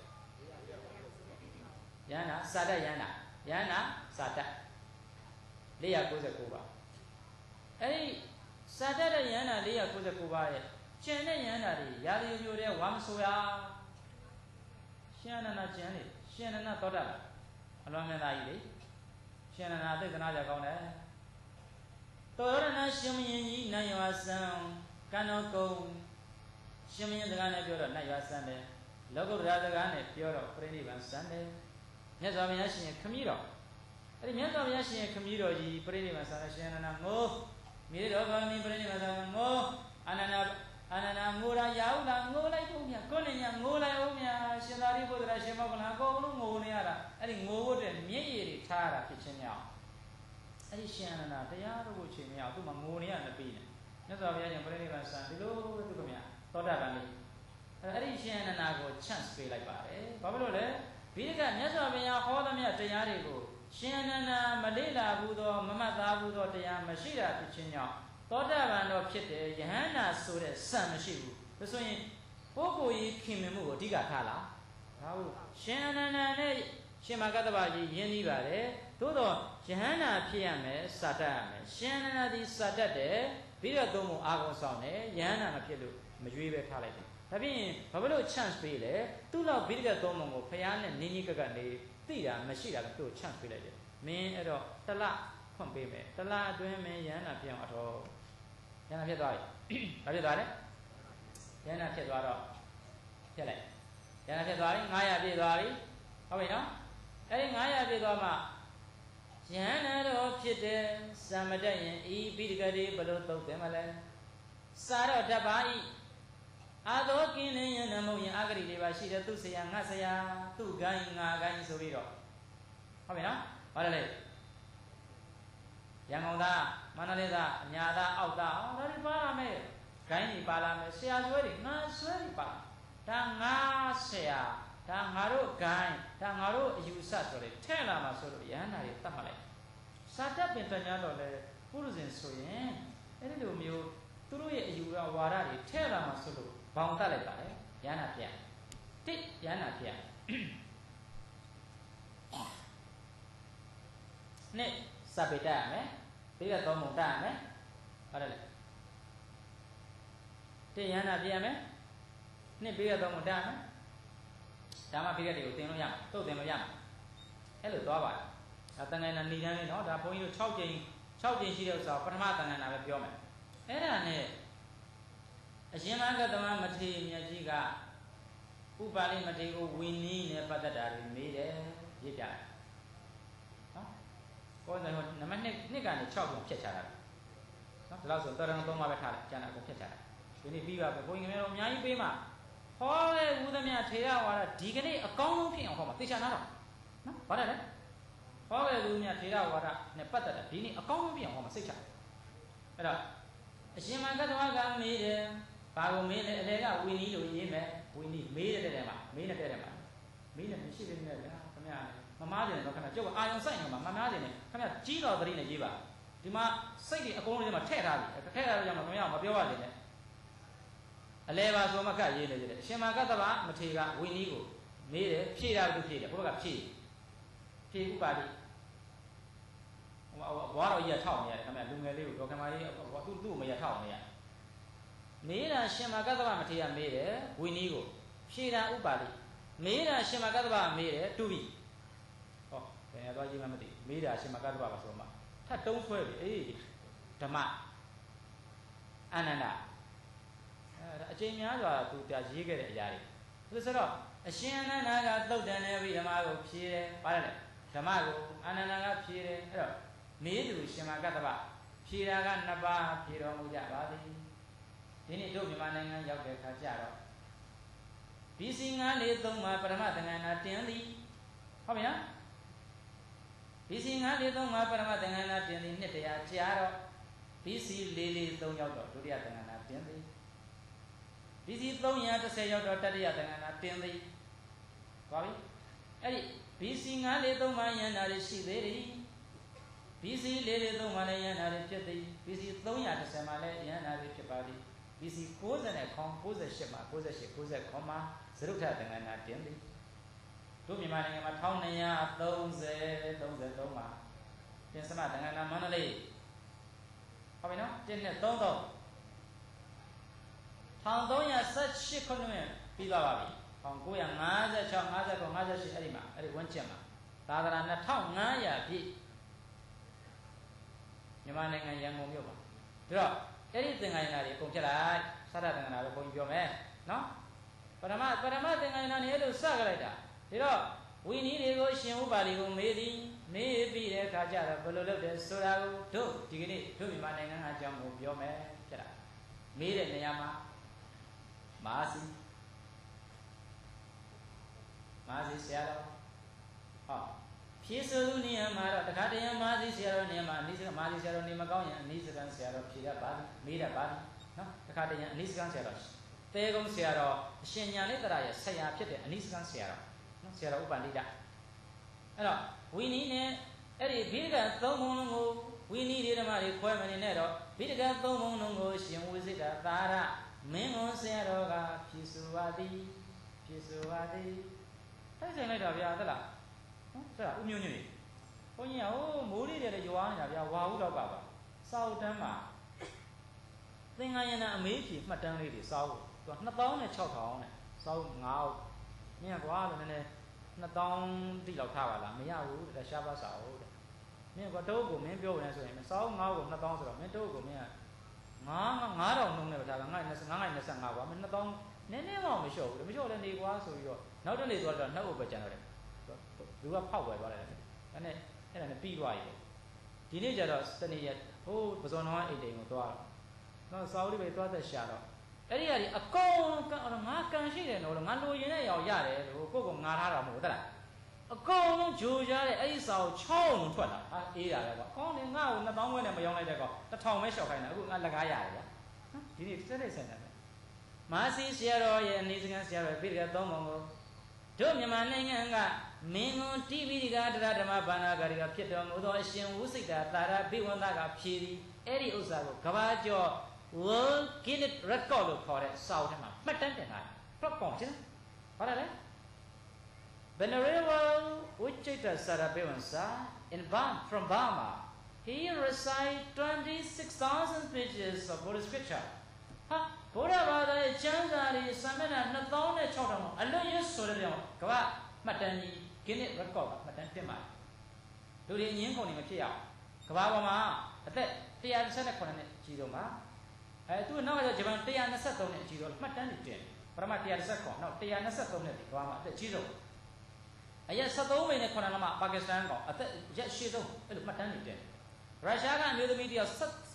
ယန္တာစာတတ်ယန္တာယန္တာစာတတ်လေးရာကိုးဆယ်ကိုပါအဲ့ဒီစာတတ်တဲ့ယန္တာလေးရာကိုးဆယ်ကိုပါရဲ့ကျန်တဲ့ယန္တာတွေရာဇီမျိုးတွေဝါမဆိုရရှင်အနန္ဒကျန်နေရှင်အနန္ဒသောတာအလွန်မြတ်သားကြီးလေရှင်အနန္ဒသိက္ခာကြကောင်းတယ်တောရဏရှင်မင်းကြီးနတ်ရွာဆံကံတော်ကုံရှင်မင်းစကားနဲ့ပြောတော့နတ်ရွာဆံတယ်လောကုတ္တရာစကားနဲ့ပြောတော့ပြိဋိဘံဆံတယ်မြတ်စွာဘုရားရှင်ရဲ့ခမည်းတော်အဲ့ဒီမြတ်စွာဘုရားရှင်ရဲ့ခမည်းတော်ကြီးပြိဋိဘံဆံတဲ့ရှင်အနန္ဒငိုမိတော်ဘာမင်းပြိဋိဘံဆံငိုအနန္ဒအနန္ဒငိုရာရာဟုလားငိုလိုက်ဦးမြတ်ကိုယ်နဲ့ညငိုလိုက်ဦးမြတ်ရှင်သာရိပုတ္တရာရှင်မောက္ခလအကုန်လုံးငိုနေရတာအဲ့ဒီငိုဖို့တဲ့မျက်ရည်တွေထားရတာဖြစ်ချင်းမြောက်အဲ့ဒီရှင်အနန္ဒတရားတော်ကိုချိန်မြောက်သူ့မှာငိုနေရတဲ့ပြီးနေမြတ်စွာဘုရားရှင်ပြိဋိဘံဆံဒီလိုသူကမြတ်သောတာပန်လေးအဲ့ဒီရှင်အနန္ဒကို chance ပေးလိုက်ပါတယ်ဘာဖြစ်လို့လဲဘိဓကမြတ်စွာဘုရားဟောသမျှတရားတွေကိုရှင်အနန္ဒမလေ့လာဘူးသောမမှတ်သားဘူးသောတရားမရှိတာဖြစ်ချင်းကြောင့်သောတာပန်တော့ဖြစ်တယ်ယဟန္တာဆိုတဲ့စံမရှိဘူးဒါဆိုရင်ပုဂ္ဂိုလ်ကြီးခင်မင်မှုကိုအဓိကထားလားဒါဟုတ်ရှင်အနန္ဒနဲ့ရှင်မကတ္တဗကြီးယဉ်ပြီးပါတယ်သို့တော့ယဟန္တာဖြစ်ရမယ်စာတတ်ရမယ်ရှင်အနန္ဒသည်စာတတ်တယ်ပြီးတော့သုံးပုံအာကုံဆောင်တယ်ယဟန္တာမဖြစ်လို့မရွေးပဲထားလိုက်တယ်ဒါဖြင့်ဘာဖြစ်လို့ chance ပေးလဲသူ့လောက်ဘိဓကသုံးပုံကိုဖျားနဲ့နင်းကြီးကကနေသိတာမရှိတာသူ့ချန့်ပေးလိုက်တယ်မင်းအဲ့တော့တလဖွင့်ပေးမယ်တလအတွင်းမင်းရဟန္တာဖြစ်အောင်အထောရဟန္တာဖြစ်သွားပြီဘာဖြစ်သွားလဲရဟန္တာဖြစ်သွားတော့ဖြစ်လိုက်ရဟန္တာဖြစ်သွားပြီငါးရာပြည့်သွားပြီဟုတ်ပြီနော်အဲ့ဒီငါးရာပြည့်သွားမှယန္နာတော်ဖြစ်တဲ့သမ္မတယင်ဤပိဋကတိဘလို့သုတ်တယ်မလဲစာတော့တပါဤအာသောကင်းနေယန္နာမုံရင်အာဂရိလေးပါရှိတယ်သူ့ဆရာငါဆရာသူ့ဂိုင်းငါဂိုင်းဆိုပြီးတော့ဟုတ်ပြီနော်ဘာလဲလေရန်ကုန်သားမန္တလေးသားအညာသားအောက်သားအော်ဒါတွေပါလာမယ်ဂိုင်းတွေပါလာမယ်ဆရာဆွဲတွေငါဆွဲတွေပါဒါငါဆရာဒါငါတို့ဂိုင်းဒါငါတို့အယူဆဆိုတယ်ထဲ့လာမှာဆိုလို့ရဟန္တာတွေတတ်မှတ်လိုက်စာတတ်ပင်တညာတော့လေပုရုဇဉ်ဆိုရင်အဲ့ဒီလိုမျိုးသူတို့ရဲ့အယူဝါဒတွေထဲ့လာမှာဆိုလို့ဘောင်တတ်လိုက်ပါလေရဟန္တာဖြစ်တိရဟန္တာဖြစ်နှစ်စပိတရမယ်ပြီးတော့သုံးပုံတတ်ရမယ်ဟုတ်တယ်လေတိရဟန္တာဖြစ်ရမယ်နှစ်ပြီးတော့သုံးပုံတတ်ရမယ်ဒါမှဖိကတွေကိုသင်လို့ရမှာတုတ်သင်လို့ရမှာအဲ့လိုသွားပါတယ်ဒါတန်ခါနာနေတန်းလေးနော်ဒါဘုန်းကြီးတို့၆ကြိမ်၆ကြိမ်ရှိတဲ့ဥစ္စာပထမတန်ခါနာပဲပြောမယ်အဲ့ဒါနဲ့အရှင်မဂ္ဂသမမထေရမြတ်ကြီးကဥပါလိမထေရကိုဝီနီးနဲ့ပတ်သက်တာတွေမေးတယ်ရေးပြတယ်နော်ကိုယ်တိုင်နံပါတ်၂နှစ်ကနေ၆ကိုဖြတ်ချတာနော်ဒါလို့ဆိုတော်တော်သုံးပါပဲထားလိုက်ကျန်တာကိုဖြတ်ချတာဒီနေ့ပြီးပါပဲဘုန်းကြီးငယ်တော်အများကြီးပေးမှာဟောတဲ့ဝုဒ္ဓမြထေရဝါဒဒီကနေ့အကောင်းဆုံးဖြစ်အောင်ဟောမှာသိချာနာတော့နော်ဘာလဲလဲဟောတဲ့ဝုဒ္ဓမြထေရဝါဒနဲ့ပတ်သက်တာဒီနေ့အကောင်းဆုံးဖြစ်အောင်ဟောမှာစိတ်ချအဲ့တော့အရှင်မဂ္ဂတဝကမေးတယ်ဘာကိုမေးလဲအလေကဝီနီးလို့ရေးမယ်ဝီနီးမေးတဲ့တဲ့မှာမေးတဲ့တဲ့မှာမေးနေမရှိသေးနဲ့ဗျာခင်ဗျာမမားတယ်တော့ခင်ဗျာကျုပ်ကအာယုံဆိုင်နေမှာမမားတယ်နဲ့ခင်ဗျာကြီးတော်သတိနဲ့ရေးပါဒီမှာစိတ်တွေအကုန်လုံးဒီမှာထည့်ထားပြီထည့်ထားလို့ကြောင့်ခင်ဗျာမပြောရသေးနဲ့အလဲပါဆိုမှကရေးနေကြတယ်အရှင်မဂ္ဂတဝမထေရဝီနီးကိုမေးတယ်ဖြည့်တာသူဖြည့်တယ်ဘုရားကဖြည့်ဖြည့်ဥပါတိဘွားတော်ကြီးကထောက်နေရတယ်ခင်ဗျလူငယ်လေးကိုဒေါခင်မကြီးသူ့သူ့မရထောက်နေရမေးတာရှင်မဂ္ဂတဝမထေရမေးတယ်ဝီနီးကိုဖြည့်တာဥပါတိမေးတာရှင်မဂ္ဂတဝမေးတယ်တူပြီဟောဘယ်ရသွားကြီးမှမသိမေးတာရှင်မဂ္ဂတဝပါဆိုမှထပ်တုံးဆွဲပြီအေးဓမ္မအာနန္ဒအဲအချိန်များစွာသူပြရေးခဲ့တဲ့အရာတွေဆိုတော့အရှင်အနန္ဒာကသုတ်တန်တဲ့ဝိဓမ္မကိုဖြည့်တယ်ပါတယ်လေဓမ္မကိုအာနန္ဒာကဖြည့်တယ်အဲ့တော့မေးသူရှင်မဂ္ဂတဝဖြည့်တာကနှစ်ပါးဖြည့်တော်မူကြပါသည်ဒီနေ့တို့မြန်မာနိုင်ငံရောက်တဲ့အခါကျတော့ဘီစီငါးလေးသုံးမှာပရမသင်္ကနာတင်သည်ဟုတ်ပြီနော်ဘီစီငါးလေးသုံးမှာပရမသင်္ကနာတင်သည်နှစ်တရာကြာတော့ဘီစီလေးလေးသုံးရောက်တော့ဒုတိယသင်္ကနာတင်သည်ဘီစီသုံးရာတစ်ဆယ်ရောက်တော့တတိယသင်္ကနာတင်သည်သွားပြီအဲ့ဒီဘီစီငါးလေးသုံးမှာယန္တာတွေရှိသေးတယ်ဘီစီလေးလေးသုံးမှာလည်းယန္တာတွေဖြစ်သည်ဘီစီသုံးရာတစ်ဆယ်မှာလည်းယန္တာတွေဖြစ်ပါသည်ဘီစီကိုးဆယ်နဲ့ခေါင်းကိုးဆယ်ရှစ်မှာကိုးဆယ်ရှစ်ကိုးဆယ်ခေါင်းမှာသရုပ်ထသင်္ကနာတင်သည်တို့မြန်မာနိုင်ငံမှာတစ်နှစ်သုံးဆယ်သုံးဆယ်သုံးမှာပြင်စမသင်္ကနာမန္တလေးဟုတ်ပြီနော်တစ်နှစ်သုံးသုံးတစ်သုံးရာဆယ့်ရှစ်ခုနှစ်ပြီးသွားပါပြီတစ်ကိုးရာငါးဆယ်ခြောက် ငါးဆယ်ခု ငါးဆယ်ရှစ်အဲ့ဒီမှာအဲ့ဒီဝန်းကျင်မှာသာသနာနှစ်ထောင်ငါးရာပြည့်မြန်မာနိုင်ငံရန်ကုန်မြို့မှာဒါတော့အဲ့ဒီသင်္ကနာတွေအကုန်ဖြစ်လိုက်သတ္တသင်္ကနာလို့ဘုန်းကြီးပြောမယ်နော်ပရမပရမသင်္ကနာနေလို့စကြလိုက်တာဒါတော့ဝီနီးတွေကိုရှင်ဥပါလိကိုမေးသည်မေးပြီးတဲ့အခါကျတော့ဘယ်လိုလုပ်တယ်ဆိုတာကိုတို့ဒီကနေ့တို့မြန်မာနိုင်ငံအကြောင်းကိုပြောမယ်ဖြစ်တာမေးတဲ့နေရာမှာမာစီမာစီဆရာတော်ဟောဖြည့်ဆိုသူနေရာမှာတော့တခါတည်းမာစီဆရာတော်နေရာမှာအနည်းစကမာစီဆရာတော်နေမကောင်းရင်အနည်းစကဆရာတော်ဖြည့်ရပါမေးရပါနော်တခါတည်းအနည်းစကဆရာတော်တဲကုန်းဆရာတော်အရှင်ညာလေးတရာရဲ့ဆရာဖြစ်တဲ့အနည်းစကဆရာတော်နော်ဆရာတော်ဥပန္တိတအဲ့တော့ဝီနီးနဲ့အဲ့ဒီဘိဒကသုံးပုံလုံးကိုဝီနီးတွေဓမ္မတွေခွဲမနေနဲ့တော့ဘိဒကသုံးပုံလုံးကိုရှင်ဝိစိတသာရမင်းဝန်ဆရာတော်ကဖြည့်ဆိုပါသည်ဖြည့်ဆိုပါသည်တိုက်ဆိုင်လိုက်တာဗျာသလားနော်ဆရာဦးမျိုးညွန့်ကြီးဘုန်းကြီးကဟိုးမိုးလေးတွေလည်းရွာနေတာဗျာဝါဟုတော့ပါပါစာအုပ်တန်းမှာသင်္ကန်းရဏအမေးဖြေမှတ်တမ်းလေးတွေစာအုပ်သူကနှစ်သောင်းနဲ့ခြောက်ထောင်နဲ့စာအုပ်ငါးအုပ်မင်းကွာလို့နည်းနည်းနှစ်သောင်းတိလောက်ထားပါလားမရဘူးတဲ့ရှားပါစာဟုတ်တဲ့မင်းကတော့ကိုမင်းပြောနေဆိုရင်စောင်းငါးကိုနှစ်သောင်းဆိုတော့မင်းတို့ကိုမင်းကငါးငါးတောင်နှုံးနေပါထားကငါးငါးငါးနှစ်ဆ၅ပါမင်းနှစ်သောင်းနည်းနည်းမှမလျှော့ဘူးလေမလျှော့လည်းနေကွာဆိုပြီးတော့နောက်တစ်နေ့သွားတော့နှုတ်ဥပကြံတော့တယ်လူကဖောက်ွယ်သွားတယ်ဒါနဲ့အဲ့ဒါနဲ့ပြီးသွားပြီဒီနေ့ကျတော့တနေ့ရဟိုးပဇွန်တော်အိတ်တိန်ကိုသွားတော့နောက်စာအုပ်တွေပဲသွားသက်ရှာတော့အဲ့ဒီဟာဒီအကုန်ငါကန်ရှိတယ်နော်ငါလိုရင်နဲ့ရောရတယ်လို့ကိုယ့်ကိုငါထားတာမဟုတ်ဘူးတလားအကုန်လုံးဂျိုကြတဲ့အဲ့ဒီစာအုပ်ချောင်းလုံးထွက်လာဟာအေးရတယ်ကွာအောင်းနေငါ့ကိုနှစ်သောင်းခွဲနဲ့မရောင်းလိုက်တဲ့ကောတစ်ထောင်ပဲလျှောက်ခိုင်းတာအခုငါလက်ကားရတယ်ဗျာဒီနေ့စက်တဲ့စက်တယ်မာစီဆရာတော်ရဲ့နေစကန်ဆရာတော်ပြည်ကသုံးပုံကိုတို့မြန်မာနိုင်ငံကမင်းကွန်တိပိဋကတရားဓမ္မဘာနာဂရိကဖြစ်တော်မူသောအရှင်ဝုစိတ္တသာရဘိဝန္တကဖြေသည်အဲ့ဒီဥစ္စာကိုကဘာကျော် World Guinness Record လို့ခေါ်တဲ့စာအုပ်ထဲမှာမှတ်တမ်းတင်ထားတယ်။ Platform ချင်းဘာလဲလဲ Venerable Wucitta Sarabhivansa in Burma from Burma he recite twenty-six thousand pages of Buddhist scripture ဟာဘုရားဘာသာရဲ့ကျမ်းစာတွေစာမျက်နှာနှစ်သောင်းနဲ့ခြောက်ထောင်အလွတ်ရွတ်ဆိုတဲ့ကြောင့်ကမ္ဘာမှတ်တမ်းကြီး Guinness Record ကမှတ်တမ်းတင်ပါတယ်လူတွေအငင်းခုန်နေမဖြစ်ရအောင်ကမ္ဘာပေါ်မှာအသက်one hundred twenty-sevenနှစ်ကြီးဆုံးပါအဲသူကနောက်ကဂျပန်one hundred twenty-threeနှစ်ကြီးဆုံးမှတ်တမ်းတွေတင်ပထမone hundred twenty-sevenနောက်one hundred twenty-threeနှစ်ဒီကမ္ဘာမှာအသက်ကြီးဆုံးအရက်seventeenမိနစ်9လမှာပါကစ္စတန်ကောင်အသက်ရက်ရှည်ဆုံးအဲ့လိုမှတ်တမ်းတွေတင်ရုရှားကအမျိုးသမီးတယောက်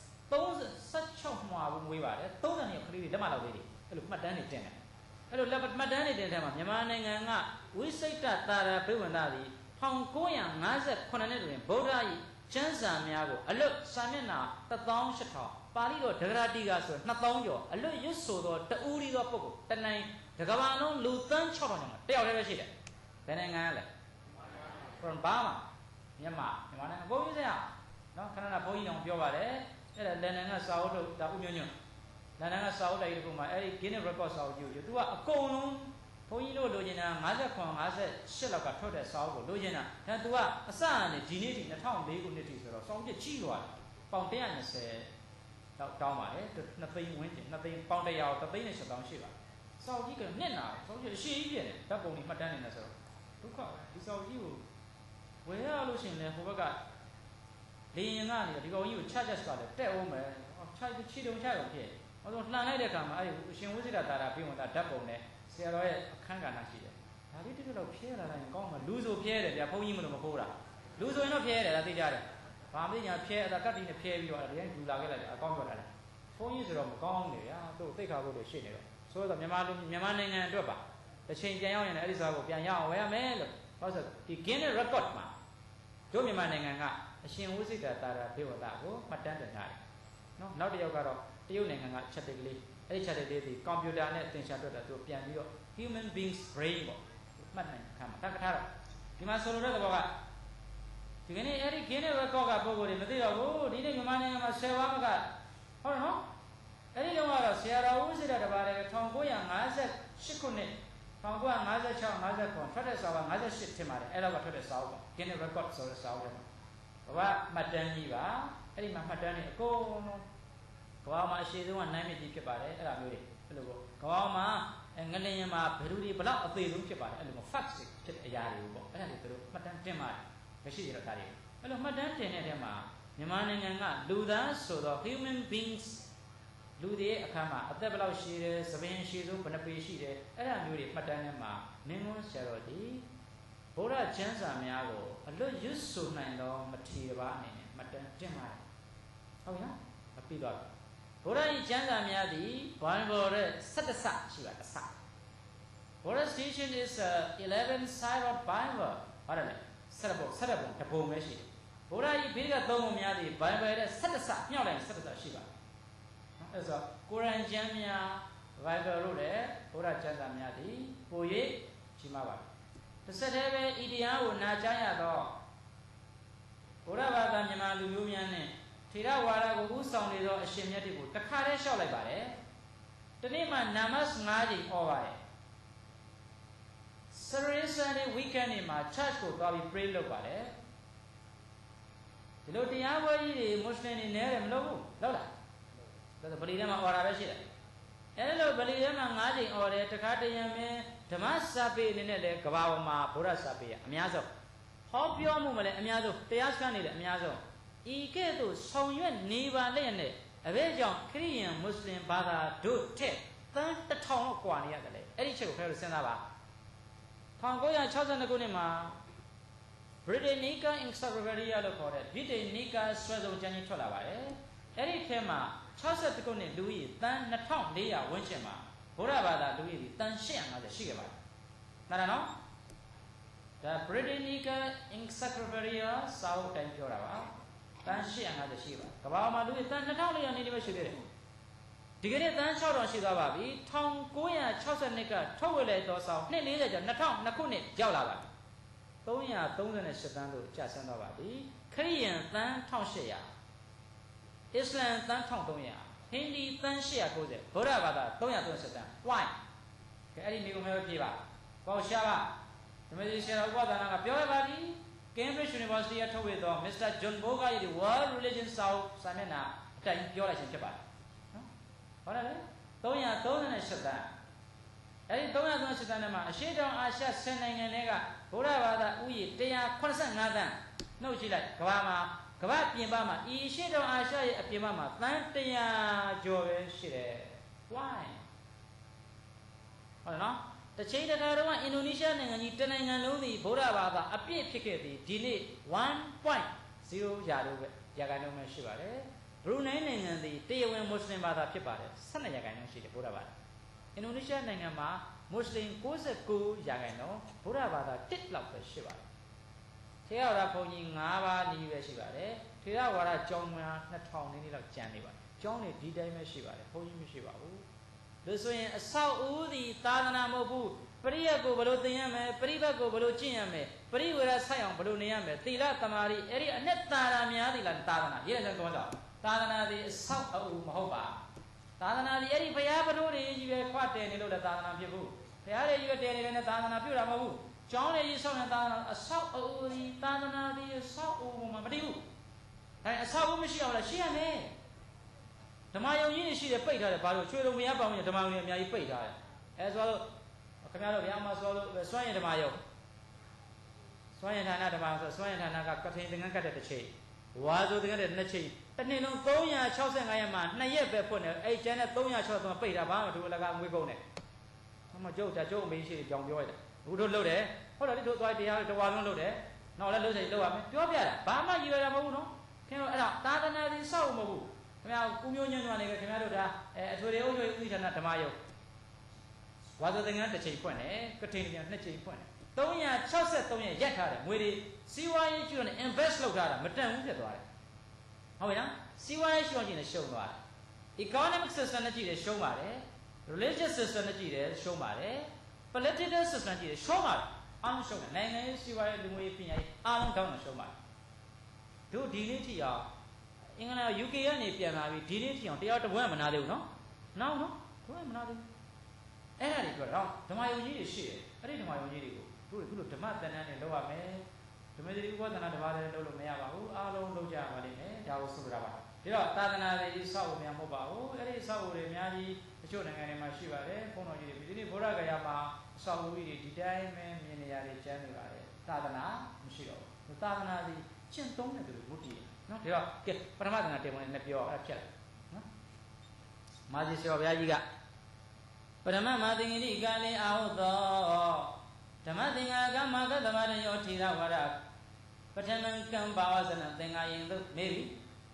thirty-sixမှာမွေးပါတယ်thirtyနှစ်ခရီးတွေလက်မလောက်လေးတွေအဲ့လိုမှတ်တမ်းတွေတင်တယ်အဲ့လိုလက်မှတ်တမ်းတွေတင်တဲ့မှာမြန်မာနိုင်ငံကဝိစိတ္တသာရဘိဝန္တသည်nineteen fifty-sevenနှစ်တွင်ဗုဒ္ဓ၏ကျမ်းစာများကိုအလွတ်စာမျက်နှာone thousand eight thousandပါဠိတော်ဒဂရတိကဆိုtwo thousandကျော်အလွတ်ရွတ်ဆိုသောတဦးရီသောပုဂ္ဂိုလ်တနိုင်တကဘာလုံးလူသန်းsix thousandကျော်မှာတယောက်တည်းပဲရှိတယ်ဘယ်နိုင်ငံလဲ from Burma မြန်မာမြန်မာနိုင်ငံဘုန်းကြီးစရာနော်ခဏခဏဘုန်းကြီးအောင်ပြောပါတယ်အဲ့ဒါလန်နန်ကစာအုပ်တို့ဒါဥညွန့်ညွန့်လန်နန်ကစာအုပ်တိုက်တစ်ခုမှာအဲ့ဒီ Guinness Record စာအုပ်ယူယူသူကအကုန်လုံးဘုန်းကြီးတို့လိုချင်တာfifty-seven fifty-eightလောက်ကထွက်တဲ့စာအုပ်ကိုလိုချင်တာဒါ तू ကအစကနေဒီနေ့ထိtwo thousand fourခုနှစ်ထိဆိုတော့စာအုပ်ကြီးကြီးသွားတယ်ပေါင်one hundred twentyတော့တောင်းပါတယ်twoသိန်းဝန်းကျင်twoသိန်းပေါင်one hundredကိုoneသိန်းနဲ့seven thousandရှိပါစာအုပ်ကြီးကနှစ်နာစာအုပ်ကြီးအရှိကြီးပြည့်တယ်ဓာတ်ပုံတွေမှတ်တမ်းနေတယ်ဆိုတော့ဒုက္ခဒီစာအုပ်ကြီးကိုဝယ်ရလို့ရှိရင်လည်းဟိုဘက်ကလေရင်ကနေဒီကောင်ကြီးကိုချချက်သွားတယ်တက်အောင်မယ်ချချီတုံချရုံဖြစ်ဟောတော့လှန်လိုက်တဲ့အခါမှာအဲ့ဒီအရှင်ဝိဇ္ဇာတာရာဘိဝန္တဓာတ်ပုံနဲ့ဆရာတော်ရဲ့အခန်းကဏ္ဍရှိတယ်ဒါလေးတစ်ခုတော့ဖြဲလာတိုင်းကောင်းမှာလူဆိုဖြဲတယ်ဗျာဘုန်းကြီးမလို့မခိုးတာလူဆိုရင်တော့ဖြဲတယ်ဒါသိကြတယ်ဘာမသိညာဖြဲအဲ့ဒါကတ်တီနဲ့ဖြဲပြီးတော့ဒီတိုင်းလူလာခဲ့လိုက်တယ်အကောင်းပြောတာလေဘုန်းကြီးဆိုတော့မကောင်းနေဗျာသူ့သိက္ခာပုဒ်တွေရှိနေတော့ဆိုတော့မြန်မာလူမြန်မာနိုင်ငံအတွက်ပါတစ်ချိန်ပြန်ရောက်ရင်လည်းအဲ့ဒီစာကိုပြန်ရအောင်ဝယ်ရမယ်လို့ဟောဆိုဒီ Guinness Record မှာတို့မြန်မာနိုင်ငံကအရှင်ဝိဇ္ဇာတာရာဘိဝန္တကိုမှတ်တမ်းတင်ထားတယ်နော်နောက်တစ်ယောက်ကတော့တရုတ်နိုင်ငံကချက်တိတ်ကလေးအဲ့ဒီချက်တိတ်လေးဒီကွန်ပျူတာနဲ့သင်္ချာတွက်တာသူပြန်ပြီးတော့ human beings brain ပေါ့မှတ်နိုင်ခံမှာတက္ကထားတော့ဒီမှာဆိုလိုတဲ့သဘောကဒီကနေ့အဲ့ဒီ Guinness Record ကပုံကိုယ်တွေမသိတော့ဘူးဒီနေ့မြန်မာနိုင်ငံမှာtenဝါမကဟုတ်နော်အဲ့ဒီတော့ကတော့ဆရာတော်ဝိဇ္ဇာတပါးလည်းnineteen fifty-eightခုနှစ်nineteen fifty-six fifty-sevenထွက်တဲ့စာအုပ်fifty-eightထင်ပါတယ်အဲ့တော့ကထွက်တဲ့စာအုပ်ပေါ့ Guinness Record ဆိုတဲ့စာအုပ်ထဲမှာဘာမှတ်တမ်းကြီးပါအဲ့ဒီမှာမှတ်တမ်းတွေအကုန်လုံးကဘာမှာအရှိဆုံးကနိုင်မြင့်ကြီးဖြစ်ပါတယ်အဲ့ဒါမျိုးတွေအဲ့လိုပေါ့ကဘာမှာငလျင်မှာဘယ်သူတွေဘလောက်အသေးဆုံးဖြစ်ပါတယ်အဲ့လိုမျိုး facts ဖြစ်တဲ့အရာတွေပေါ့အဲ့ဒါတွေသူတို့မှတ်တမ်းတင်ပါတယ်မရှိရတော့ဒါတွေအဲ့လိုမှတ်တမ်းတင်တဲ့ထဲမှာမြန်မာနိုင်ငံကလူသားဆိုတော့ human beings လူတွေအခါမှာအသက်ဘယ်လောက်ရှိတယ်သဘင်ရှိဆုံးဘယ်နှပေရှိတယ်အဲ့ဒါမျိုးတွေမှတ်တမ်းထဲမှာမင်းဝန်ဆရာတော်ဒီဘုရားကျမ်းစာများကိုအလွတ်ရွတ်ဆိုနိုင်သောမထေရဘာအနေနဲ့မှတ်တမ်းတင်ပါတယ်ဟုတ်နော်မပြီးတော့ဘုရားဤကျမ်းစာများသည် Bible ရဲ့sevenစရှိပါအစ Buddha station is uh, eleven side of Bible ဟုတ်တယ်sevenပုံsevenပုံတပုံပဲရှိတယ်ဘုရားဤဘေးကသုံးပုံများသည် Bible ရဲ့sevenစမြောက်လိုက်sevenစရှိပါအဲ့ဆိုကိုရန်ကျမ်းများ Bible လို့လည်းဘုရားကျမ်းစာများသည်ပို၍ကြီးမားပါတယ်တစ်ဆက်တည်းပဲဤတရားကိုနာကြားရတော့ဘုရားဘာသာမြန်မာလူမျိုးများနဲ့ထေရဝါဒကိုဥဆောင်နေသောအရှင်မြတ်တွေကိုတခါတည်းလျှောက်လိုက်ပါတယ်ဒီနေ့မှနာမတ်fiveချိန်ဟောပါတယ် Sunday weekend တွေမှာ church ကိုသွားပြီး pray လုပ်ပါတယ်ဒီလိုတရားပွဲကြီးတွေမွတ်စလင်တွေနဲတယ်မလုပ်ဘူးလုပ်လားဒါဆိုဗလီထဲမှာអော်တာပဲရှိတယ်အဲ့လိုဗလီထဲမှာfiveချိန်អော်တယ်တခါတရံမင်းဓဓမ္မစာပေအနေနဲ့လည်းကဘာပေါ်မှာဗုဒ္ဓစာပေကအများဆုံးဟောပြောမှုမလည်းအများဆုံးတရားစခန်းနေလည်းအများဆုံးဤကဲ့သို့ဆောင်ရွက်နေပါလျက်နဲ့အဘဲကြောင့်ခရိယန်မွတ်စလင်ဘာသာတို့ထက်သန်းတစ်ထောင်လောက်ကွာနေရတယ်လေအဲ့ဒီချက်ကိုခင်ဗျားတို့စဉ်းစားပါ၁၉၆၂ခုနှစ်မှာ Britannica Encyclopedia လို့ခေါ်တဲ့ Britannica ဆွဲဆောင်ကျမ်းကြီးထွက်လာပါတယ်အဲ့ဒီထဲမှာ၆၁ခုနှစ်လူကြီးသန်း၂၄၀၀ဝန်းကျင်မှာဗုဒ္ဓဘာသာလူကြီးဒီတန်၈၅၀ရှိခဲ့ပါတယ်။နားလားနော်။ဒါ Britannica Encyclopedia စာအုပ်တိုင်းပြောတာပါ။တန်၈၅၀ရှိပါ။ကမ္ဘာမှာလူကြီးတန်၂၄၀၀နေနေပဲရှိသေးတယ်။ဒီကနေ့တန်၆၀၀၀ရှိသွားပါပြီ။၁၉၆၂ကထုတ်ဝေလိုက်သောစာအုပ်နှစ်၄၀ကျော်၂၀၀၂ခုနှစ်ရောက်လာပါပြီ။၃၃၈တန်းလို့ကျဆင်းသွားပါပြီ။ခရိယန်တန်၁၈၀၀အစ္စလမ်တန်၁၃၀၀ဟင်းဒီတန်၈၉၀ဗုဒ္ဓဘာသာ၃၃၈တန်း why ကဲအဲ့ဒီမိကုံမဲပြေးပါပေါ့ရှာပါဓမ္မကြီးဆရာဥပဒါနာကပြောရပါပြီ Cambridge University ကထုတ်ဝေသော Mister John Boga ရဲ့ World Religion စာအုပ်စာမျက်နှာအတိုင်းပြောလိုက်ခြင်းဖြစ်ပါတယ်နော်ဟုတ်တယ်လေ၃၃၈တန်းအဲ့ဒီ၃၃၈တန်းထဲမှာအရှေ့တောင်အာရှ၁၀နိုင်ငံတွေကဗုဒ္ဓဘာသာဥယျာဉ်၁၇၅တန်းနှုတ်ကြည့်လိုက်ကမ္ဘာမှာကမ္ဘာပြင်ပမှာဤရှေ့တောင်အာရှရဲ့အပြင်ပမှာသန်းတရာကျော်ပဲရှိတယ် why ဟုတ်နော်တချိန်တခါတော့အင်ဒိုနီးရှားနိုင်ငံကြီးတနိုင်ငံလုံးဒီဗုဒ္ဓဘာသာအပြည့်ဖြစ်ခဲ့သည်ဒီနေ့one point zero ရာခိုင်နှုန်းပဲရာခိုင်နှုန်းပဲရှိပါတယ်ဘရူနိုင်းနိုင်ငံသည်တရားဝင်မွတ်စလင်ဘာသာဖြစ်ပါတယ်၁၂ရာခိုင်နှုန်းရှိတယ်ဗုဒ္ဓဘာသာအင်ဒိုနီးရှားနိုင်ငံမှာမွတ်စလင်၉၉ရာခိုင်နှုန်းဗုဒ္ဓဘာသာတစ်လောက်ပဲရှိပါတယ်ထေရဝါဒဘုန်းကြီး၅ပါးနီးပဲရှိပါတယ်ထေရဝါဒကျောင်းများ၂ထောင်နီးနီးလောက်ကျန်နေပါတယ်ကျောင်းတွေဒီတိုင်းပဲရှိပါတယ်ဘုန်းကြီးမရှိပါဘူးလို့ဆိုရင်အဆောက်အဦသည်သာသနာမဟုတ်ဘူးပရိယတ်ကိုဘယ်လိုသင်ရမလဲပရိပတ်ကိုဘယ်လိုကျင့်ရမလဲပရိဝေရဆိုင်အောင်ဘယ်လိုနေရမလဲသီလသမာဓိအဲ့ဒီအနှစ်သာရများသည်လားသာသနာရေးတယ်ဆိုတော့သာသနာသည်အဆောက်အဦမဟုတ်ပါသာသနာသည်အဲ့ဒီဘုရားဘုရားတွေကြီးပဲခွတ်တယ်နေလို့လည်းသာသနာဖြစ်ဘူးဘုရားတွေကြီးပဲတည်နေတယ်နဲ့သာသနာပြုတာမဟုတ်ဘူးကျောင်းလေးကြီးဆောက်နေသာသနာအဆောက်အဦဒီသာသနာဒီအဆောက်အဦမှာမတည်ဘူးအဲအဆောက်အဦမရှိအောင်လားရှိရမယ်ဓမ္မယုံကြီးရှိတယ်ပိတ်ထားတယ်ဘာလို့ချွေလုံးမရပေါင်းရင်ဓမ္မယုံကြီးအများကြီးပိတ်ထားတယ်အဲဆိုတော့ခင်ဗျားတို့ဗျာမဆိုလို့စွမ်းရင်ဓမ္မယုံစွမ်းရင်ဌာနဓမ္မဆိုစွမ်းရင်ဌာနကကထိန်သင်္ကန်းကတ်တဲ့တစ်ချိန်ဝါဆိုသင်္ကန်းတဲ့နှစ်ချိန်တစ်နေ့လုံး၃၆၅ရက်မှာနှစ်ရက်ပဲဖွင့်တယ်အဲ့ကျန်တဲ့၃၆၅ပိတ်တာဘာမှမထူအလကားငွေကုန်တယ်ဘာမှကျုပ်ဒါကျုပ်အမေရှိကြောင်ပြောရတယ်ဘူးတို့လှုပ်တယ်ဟုတ်တယ်ဒီတို့သွားတရားတဝါလုံးလှုပ်တယ်နောက်လည်းလှုပ်တယ်လှုပ်ရမယ်ပြောပြတာဘာမှရည်ရတာမဟုတ်ဘူးနော်ခင်ဗျာအဲ့ဒါသာသနာ့ကြီးစောက်မဟုတ်ဘူးခင်ဗျာကုမျိုးညွန့်ညွန့်နေခင်ဗျားတို့ဒါအဲအထွေထွေအုပ်ချုပ်ရေးဥဌာနဓမ္မယုံဝါသသင်္ကန်းတစ်ချိန်ဖွင့်တယ်ကထိန်ပြန်နှစ်ချိန်ဖွင့်တယ်၃၆၃ရက်ရက်ထားတယ်ငွေတွေစီးပွားရေးကျွန်းနဲ့ invest လုပ်ထားတာမတန်ဘူးဖြစ်သွားတယ်ဟုတ်ပြီနော်စီးပွားရေးကျွန်းချင်းနဲ့ရှုံသွားတယ် economic system နဲ့ကြည့်တယ်ရှုံးပါတယ် religious system နဲ့ကြည့်တယ်ရှုံးပါတယ် political system ကြည့်တယ်ရှုံးပါတယ်အားလုံးရှုံးတယ်နိုင်ငံရေးစီးပွားရေးလူမှုရေးပညာရေးအားလုံးတောင်းတာရှုံးပါတယ်တို့ဒီနေ့ထိအောင်အင်္ဂလန် ယူကေ ကနေပြန်လာပြီးဒီနေ့ထိအောင်တရားတပွဲမနာသေးဘူးနော်နောက်နော်တပွဲမနာသေးဘူးအဲ့ဒါတွေပြောတော့ဓမ္မယုံကြီးတွေရှိတယ်အဲ့ဒီဓမ္မယုံကြီးတွေကိုတို့ခုလိုဓမ္မတန်တန်းနဲ့လုပ်ရမယ်ဓမ္မစရိဥပဒနာတစ်ပါးတည်းလုပ်လို့မရပါဘူးအားလုံးလုပ်ကြရပါလိမ့်မယ်ဒါကိုဆိုကြပါဒီတော့သာသနာ့ရေးဆောက်ဖို့များမဟုတ်ပါဘူးအဲ့ဒီဆောက်ဖို့တွေအများကြီးတချို့နိုင်ငံတွေမှာရှိပါတယ်ဘုန်းတော်ကြီးတွေဒီနေ့ဗုဒ္ဓဂယာမှာဆောက်ဖို့ကြီးတွေဒီတိုင်းပဲမြင်နေရတယ်ကျမ်းနေပါတယ်သာသနာမရှိတော့ဘူးသာသနာသည်ကျင့်သုံးတဲ့သူတွေမဟုတ်တည်နော်ဒီတော့ကဲပထမသင်္ကန်းတင်ဝင်နဲ့ပြောအဲ့ဖြတ်လိုက်နော်မာဇီဆောဘုရားကြီးကပရမမာသင်္ကတိကာလေအာဟုသောဓမ္မသင်္ဃာကမကသမရယောထေရဝရပထမံကံဘာဝဇနသင်္ဃာယင်သို့မေပြီ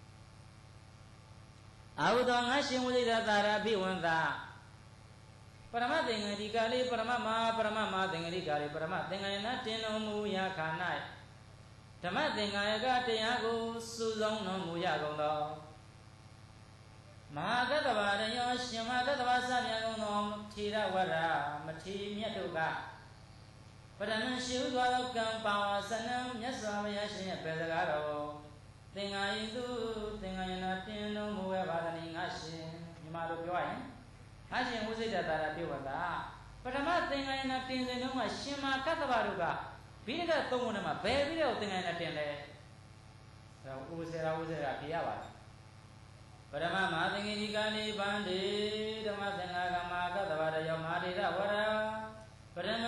အာဟုသောငါရှင်ဝိဒသာရဘိဝန္တာပရမသင်္ကတိကာလေပရမမပရမမသင်္ကတိကာလေပရမသင်္ဃာယနာတင်တော်မူရာခါ၌ဓမ္မသင်္ဃာယကတရားကိုစုဆောင်တော်မူရကုန်သောမဟာကတ္တဗရယောရှင်မဟာကတ္တဗစမြတ်ကုန်သောထေရဝရမထေမြတ်တို့ကပရမရှိဥသောကံပါဝဆနံမြတ်စွာဘုရားရှင်ရဲ့ပေစကားတော်သင်္ဃာယိတုသင်္ဃာယနာတင်တော်မူဝဲပါသနိငါရှင်ညီမတို့ပြောရင်ငါရှင်ဝိစိတ္တတာရပြေဝတာပထမသင်္ဃာယနာတင်စဉ်တုန်းကရှင်မဟာကတ္တဗတို့ကဘိဓကသုံးခုနဲ့မှာဘယ်ပြီးတော့သင်္ဃာယနာတင်လဲဒါဥပစေရာဥစေရာပြရပါတယ်ပရမမဟာသင်္ကေတိကာနိဗန္တိဓမ္မသင်္ဃာကမကတ္တဗရယောမာတိရဝရပရမ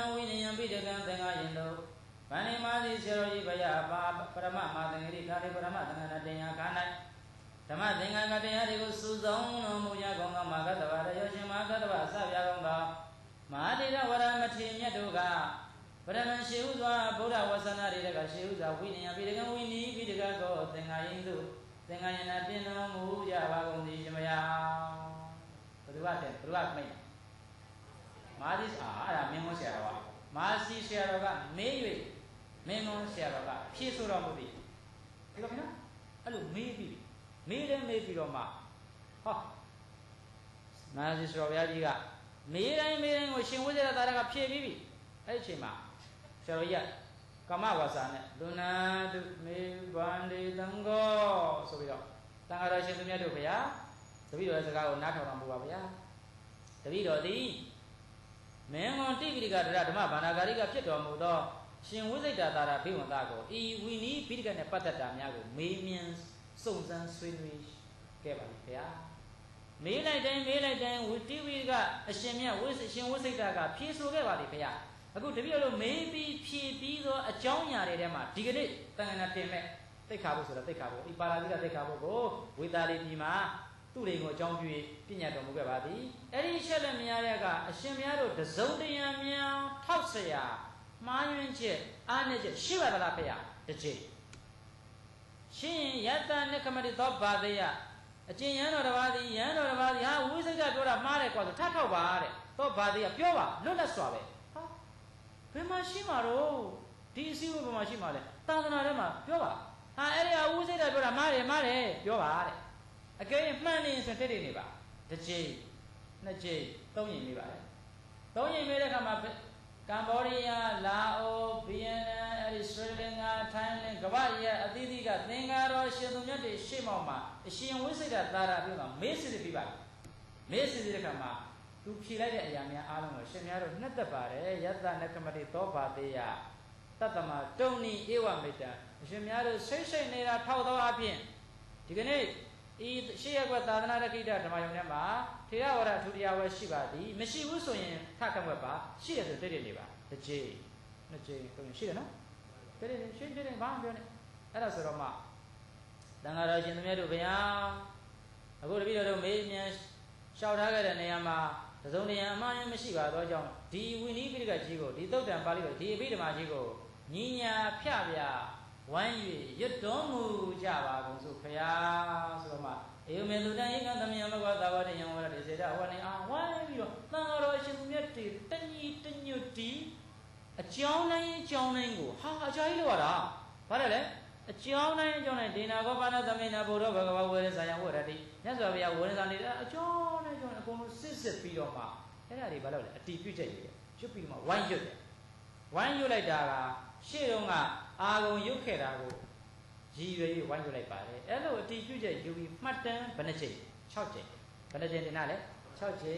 ဗန္ဒီမာသီဆရာတော်ကြီးဘယပါပရမမာသင်္ဂရိခါရိပရမသင်္ကနာတရားခါ၌ဓမ္မသင်္ကန်းတရားတွေကိုစုစုံတော်မူကြကုန်သောမာဂတဝရယောရှင်မာဂတဝအစပြကုန်သောမဟာတိရဝရမထေမြတ်တို့ကပရမန်ရှိဥစွာဗုဒ္ဓဝဆန္ဒတွေကရှိဥစွာဝိနည်းပိဒကံဝိနည်းပိဒကကောသင်္ဃာယိသုသင်္ဃာယနာတင်တော်မူကြပါကုန်သည်ရှင်မယာဘုရားတဲ့ဘုရားမိတ်မာသီအာအဲ့ဒါမင်းမောဆရာတော်ကမာစီဆရာတော်ကမေး၍မင်းမောဆရာတော်ကဖြေဆိုတော်မူသည်ဒီလိုခင်ဗျာအဲ့လိုမေးပြီးမေးတယ်မေးပြီးတော့မှဟောမာစီဆရာဘုရားကြီးကမေးတိုင်းမေးတိုင်းကိုရှင်ဝိဇ္ဇာသာရကဖြေပြီးပြီအဲ့ဒီအချိန်မှာဆရာတော်ကြီးကကမဝါစာနဲ့လူနာတုမေဗန္ဒီသံဃောဆိုပြီးတော့သံဃာတော်ရှင်သူမြတ်တို့ဘုရားတပည့်တော်ရဲ့စကားကိုနားထောင်တော်မူပါဗျာတပည့်တော်သည်မင်းကွန်တိပိဋကဒရဓမ္မဗန္ဓာဂာရိကဖြစ်တော်မူသောရှင်ဝိဇ္ဇာသာရဘိဝန္တကိုဤဝီနီးပိဋကနဲ့ပတ်သက်တာများကိုမေးမြန်းစုံစမ်းဆွေးနွေးခဲ့ပါပြီဗျာမေးလိုက်တိုင်းမေးလိုက်တိုင်းဝိတိပိဋကအရှင်မြတ်ဝိရှင်ဝိဇ္ဇာကဖြေဆိုခဲ့ပါလိမ့်ဗျာအခုတပည့်တော်မေးပြီးဖြေပြီးသောအကြောင်းအရာတွေထဲမှာဒီကနေ့တန်ခါနာတင်မဲ့သိက္ခာပုဆိုတော့သိက္ခာပုဤပါဠိကသိက္ခာပုကိုဝေသာလီပြည်မှာသူ့တွေကိုအကြောင်းပြုပြညတ်တော်မူခဲ့ပါသည်အဲ့ဒီချက်လက်များတဲ့ကအရှင်များတို့တစုံတရာများထောက်เสียမှားယွင်းချက်အားနည်းချက်ရှိပါသလားဖေရတစ်ချိန်ရှင်ယတ္တနကမတိသောဘာသေယအကျဉ်းရန်တော်တစ်ပါးသည်ရန်တော်တစ်ပါးသည်ဟာဝိသိကပြောတာမှားတယ်ကွာဆိုထထောက်ပါတဲ့သောဘာသေယပြောပါလွတ်လပ်စွာပဲဟာဘယ်မှာရှိမှာတော့ဒီအစည်းအဝေးဘယ်မှာရှိမှာလဲသာသနာထဲမှာပြောပါဟာအဲ့ဒီအဝိသိကပြောတာမှားတယ်မှားတယ်ပြောပါတဲ့အကယ်၍မှန်နေဆိုတိတ်တိတ်နေပါတစ်ချိန်နှစ်ချိန်သုံးချိန်နေပါလေသုံးချိန်နေတဲ့အခါမှာကမ္ဘောဒီးယားလာအိုဗီယက်နမ်အဲဒီစရီလင်္ကာထိုင်းလန်ကမ္ဘာရဲ့အသီးသီးကသင်္ကာတော်ရှင်သူမြတ်တွေရှေ့မောက်မှာအရှင်ဝိစိတ္တသာရပြုကမေးစစ်ပြီးပါမေးစစ်တဲ့အခါမှာသူဖြေလိုက်တဲ့အရာများအားလုံးကိုရှင်များတို့နှစ်သက်ပါတယ်ယတ္တနကမတိသောဘာတေယတတ္တမတုံနိဧဝမေတ္တအရှင်များတို့ဆိတ်ဆိတ်နေတာထောက်သောအပြင်ဒီကနေ့ဤရှေ့ရက်သာသနာ့ကိတ္တဓမ္မယုံထဲမှာထေရဝါဒထူတရားဝဲရှိပါသည်မရှိဘူးဆိုရင်ထကံဝက်ပါရှိတယ်ဆိုတိတ်တိတ်နေပါတစ်ချိန်နှစ်ချိန်သုံးချိန်ရှိတယ်နော်တိတ်တိတ်ရှင်းရှင်းဘာမှပြောနေအဲ့ဒါဆိုတော့မှတန်ဃာတော်ရှင်သူမြတ်တို့ဗျာအခုတပည့်တော်တို့မေးမြန်းလျှောက်ထားခဲ့တဲ့နေရာမှာတစုံတရာအမှားမရှိပါတော့ကြောင့်ဒီဝိနည်းပိဋကကြီးကိုဒီသုတ်တံပါဠိကိုဒီအဘိဓမ္မာကြီးကိုညီညာဖြပြဝမ်း၍ရွတ်တော်မူကြပါကုန်စို့ဖရာဆိုတော့မှဧဝမေလူတံဧကံသမယံဘဂဝတာဝတ္တယံဝရတိစေတဝါနေအာဝိုင်းပြီးတော့သံဃာတော်ရှင်သူမြတ်တွေတညီတညွတ်တီအကြောင်းတိုင်းအကြောင်းတိုင်းကိုဟာအကြာကြီးလို့ရတာဘာလဲလဲအကြောင်းတိုင်းအကြောင်းတိုင်းဒေနာကောပါဏသမိနာဘုရောဘဂဝဝေရဇာယဝရတိမြတ်စွာဘုရားဝေရဇာနေတဲ့အကြောင်းတိုင်းအကြောင်းတိုင်းအကုန်လုံးစစ်စစ်ပြီးတော့မှအဲ့ဒါတွေဘာလို့လဲအတီးပြုတ်ချက်ကြီးရွတ်ပြီးမှဝိုင်းရွတ်တယ်ဝိုင်းရွတ်လိုက်တာကရှေ့တုန်းကအာဂုံရွတ်ခဲ့တာကိုရည်ရွယ်၍ဝိုင်းရွတ်လိုက်ပါတယ်အဲ့လိုအတီးပြုတ်ချက်ယူပြီးမှတ်တမ်းဘယ်နှချိန်၆ချိန်ဘယ်နှချိန်တင်တာလဲ၆ချိန်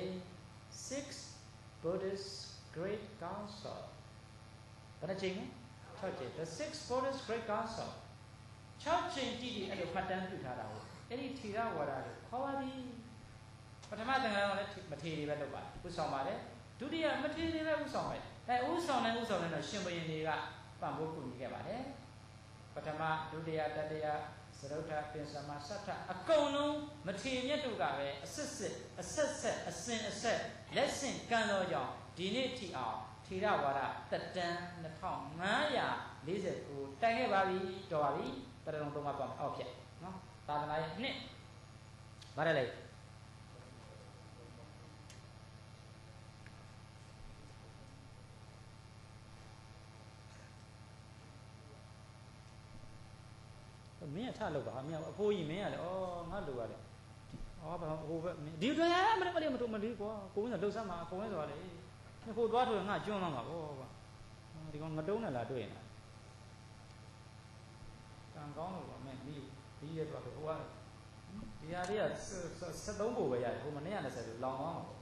six Buddhist Great Council ဘယ်နှချိန်လဲ၆ချိန် the six Buddhist Great Council ၆ချိန်ကြည့်ပြီးအဲ့လိုမှတ်တမ်းပြုထားတာကိုအဲ့ဒီထေရဝါဒကိုခေါ်ပါသည်ပထမသင်္ကန်းကလည်းမထေရပဲလုပ်ပါဥဆောင်ပါတယ်ဒုတိယမထေရပဲဥဆောင်ပါတယ်အဲဥဆောင်နိုင်ဥဆောင်နိုင်တော့ရှင်ဘုရင်တွေကပံ့ပိုးကူညီခဲ့ပါတယ်ပထမဒုတိယတတိယသရုတ်ထပင်စမသတ္ထအကုန်လုံးမထေရမြတ်တို့ကပဲအစစ်စစ်အဆက်ဆက်အစဉ်အဆက်လက်ဆင့်ကမ်းတော်ကြောင့်ဒီနေ့ထိအောင်ထေရဝါဒတက်တန်းနှစ်ထောင်ငါးရာလေးဆယ်ကိုတိုင်ခဲ့ပါပြီတော်ပါပြီတရံသုံးပါးပေါ့အောက်ဖြတ်နော်သာသနာ့ရဲ့နှစ်ဗါရလေမင်းထလို့ပါမင်းအဖိုးကြီးမင်းရတယ်ဩငါလိုရတယ်ဩဘာဟိုဘက်ဒီတွင်ရမလေးမလေးမတူမလေးကွာကိုဝင်းဆိုလှုပ်ဆမ်းမှာကိုဝင်းဆိုရတယ်ဟိုသွားထွက်ငါကျွန်းသွားမှာဗောကွာဒီကောင်ငတုံးနဲ့လာတွေ့နေတာကံကောင်းလို့ပါမင်းဒီဒီရဲ့တော့ဟိုကဒီဟာလေးကဆက်သုံးဖို့ပဲရတယ်ဟိုမနေ့ကလည်းဆက်လောင်သွားမှာ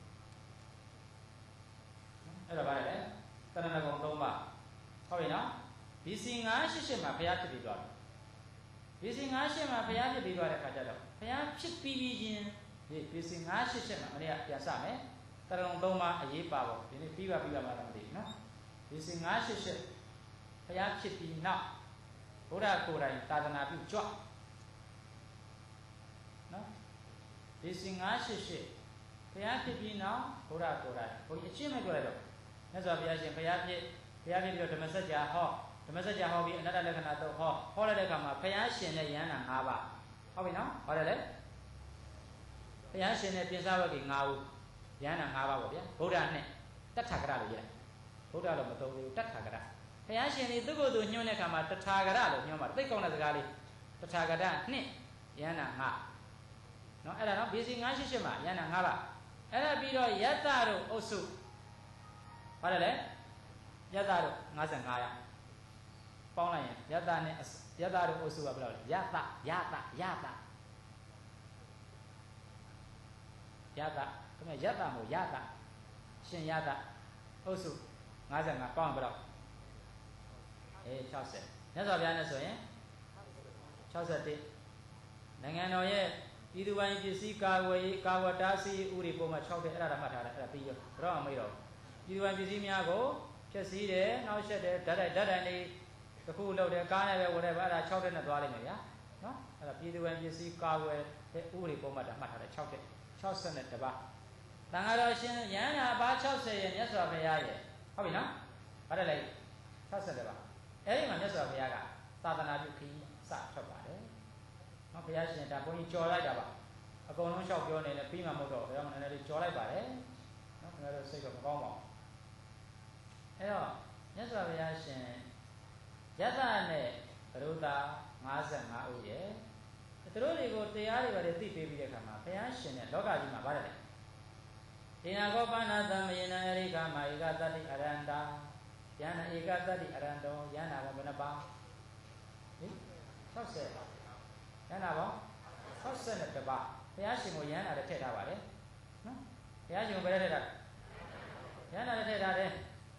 အဲ့ဒါပါလေတဏှာကောင်သုံးပါဟုတ်ပြီနော်ဘီစီငါးရှစ်ရှစ်မှာဘုရားဖြစ်ပြီးသွားတယ်ဘီစီငါးရှစ်မှာဘုရားဖြစ်ပြီးသွားတဲ့ခါကျတော့ဘုရားဖြစ်ပြီးပြီးချင်းဒီဘီစီငါးရှစ်ရှစ်မှာမနေ့ကပြန်စမယ်တရံသုံးပါအရေးပါပေါ့ဒီနေ့ပြီးပါပြီးပါမှတော့မသိဘူးနော်ဘီစီငါးရှစ်ရှစ်ဘုရားဖြစ်ပြီးနောက်ဘုရားကိုယ်တိုင်သာသနာပြုကြွနော်ဒီစင်ငါးရှိရှိဘုရားဖြစ်ပြီးနောက်ဘုရားကိုယ်တိုင်ဘုရားအရှင်းမဲ့ပြောလိုက်တော့မြတ်စွာဘုရားရှင်ဘုရားဖြစ်ဘုရားဖြစ်ပြီးတော့ဓမ္မစကြာဟောဓမ္မစကြာဟောပြီးအနတ္တလက္ခဏာတော့ဟောဟောလိုက်တဲ့အခါမှာဘုရားရှင်နဲ့ယန္တာ၅ပါးဟုတ်ပြီနော်ဟောတယ်လေဘုရားရှင်နဲ့ပြင်စားဝတ်ကြီး၅ဦးယန္တာ၅ပါးပေါ့ဗျာဗုဒ္ဓနဲ့တထာဂရလို့ရေးဗုဒ္ဓလို့မသုံးဘူးတထာဂရဘုရားရှင်ဒီသူ့ကိုယ်သူညွှန်းတဲ့အခါမှာတထာဂရလို့ညွှန်းပါတယ်သိကောင်းတဲ့စကားလေးတထာဂရနှစ်ယန္တာ၅နော်အဲ့ဒါနော်ဘေစီ၅၈၈မှာယန္တာ၅ပါးအဲ့ဒါပြီးတော့ယတ္တတို့အုပ်စုဟုတ်တယ်လေယတ္တတို့၅၅ရာပေါင်းလိုက်ရင်ယတ္တနဲ့ယတ္တတို့အုပ်စုကဘယ်လိုလဲယတ္တယတ္တယတ္တယတ္တဒါပေမဲ့ယတ္တမဟုတ်ယတ္တရှင်ယတ္တအုပ်စု၅၅ပေါင်းဘယ်တော့အေး၆၀မြတ်စွာဘုရားနဲ့ဆိုရင်၆၁နိုင်ငံတော်ရဲ့ပြည်သူပိုင်ပစ္စည်းကာဝေးကာဝတားဆီးဥရိပုံမှာ၆တဲ့အဲ့ဒါမှတ်ထားတယ်အဲ့ဒါပြီးရောတော့မမေ့တော့ပြည်သူပိုင်ပစ္စည်းများကိုဖျက်ဆီးတယ်နှောက်ယှက်တယ်ဓာတ်တိုက်ဓာတ်တိုင်လေးတစ်ခုလောက်တယ်ကားနဲ့ပဲဝယ်တယ်အဲ့ဒါ၆တဲ့နဲ့သွားလိမ့်မယ်ဗျာနော်အဲ့ဒါပြည်သူပိုင်ပစ္စည်းကာဝယ်တဲ့ဥရိပုံမှာဒါမှတ်ထားတယ်၆တဲ့၆၀နဲ့တပါးတန်ဃာတော်ရှင်ရဟန္တာပါ၆၀ရဲ့မြတ်စွာဘုရားရဲ့ဟုတ်ပြီနော်ဟုတ်တယ်လေ၆၀တပါးအဲ့ဒီမှာမြတ်စွာဘုရားကသာသနာပြုခရီးစထွက်ပါတယ်နော်ဘုရားရှင်ဒါဘုန်းကြီးကြော်လိုက်တာပါအကုန်လုံးလျှောက်ပြောနေတယ်ပြီးမှမဟုတ်တော့ဘုရားကလည်းလေးကြော်လိုက်ပါတယ်နော်ခင်ဗျားတို့စိတ်တော့မကောင်းပါဘူးအဲ့တော့မြတ်စွာဘုရားရှင်ယတ္တနဲ့ဘရုဒ္ဓ၅၅ဦးရဲ့သူတို့တွေကိုတရားတွေပါတယ်သိပေးပြီးတဲ့အခါမှာဘုရားရှင်နဲ့လောကကြီးမှာဗါတယ်လေဒေနာကောပနာသမယေနအရိကမာဧကတတိအရန္တာယန္နာဧကတတိအရန္တောယန္နာဘောဘယ်နှပါဟင်၆၀ပါယန္နာဘော၆၀နဲ့တပါဘုရားရှင်ကိုယန္နာလည်းထည့်ထားပါလေနော်ဘုရားရှင်ကိုဘယ်နဲ့ထည့်ထားယန္နာလည်းထည့်ထားတယ်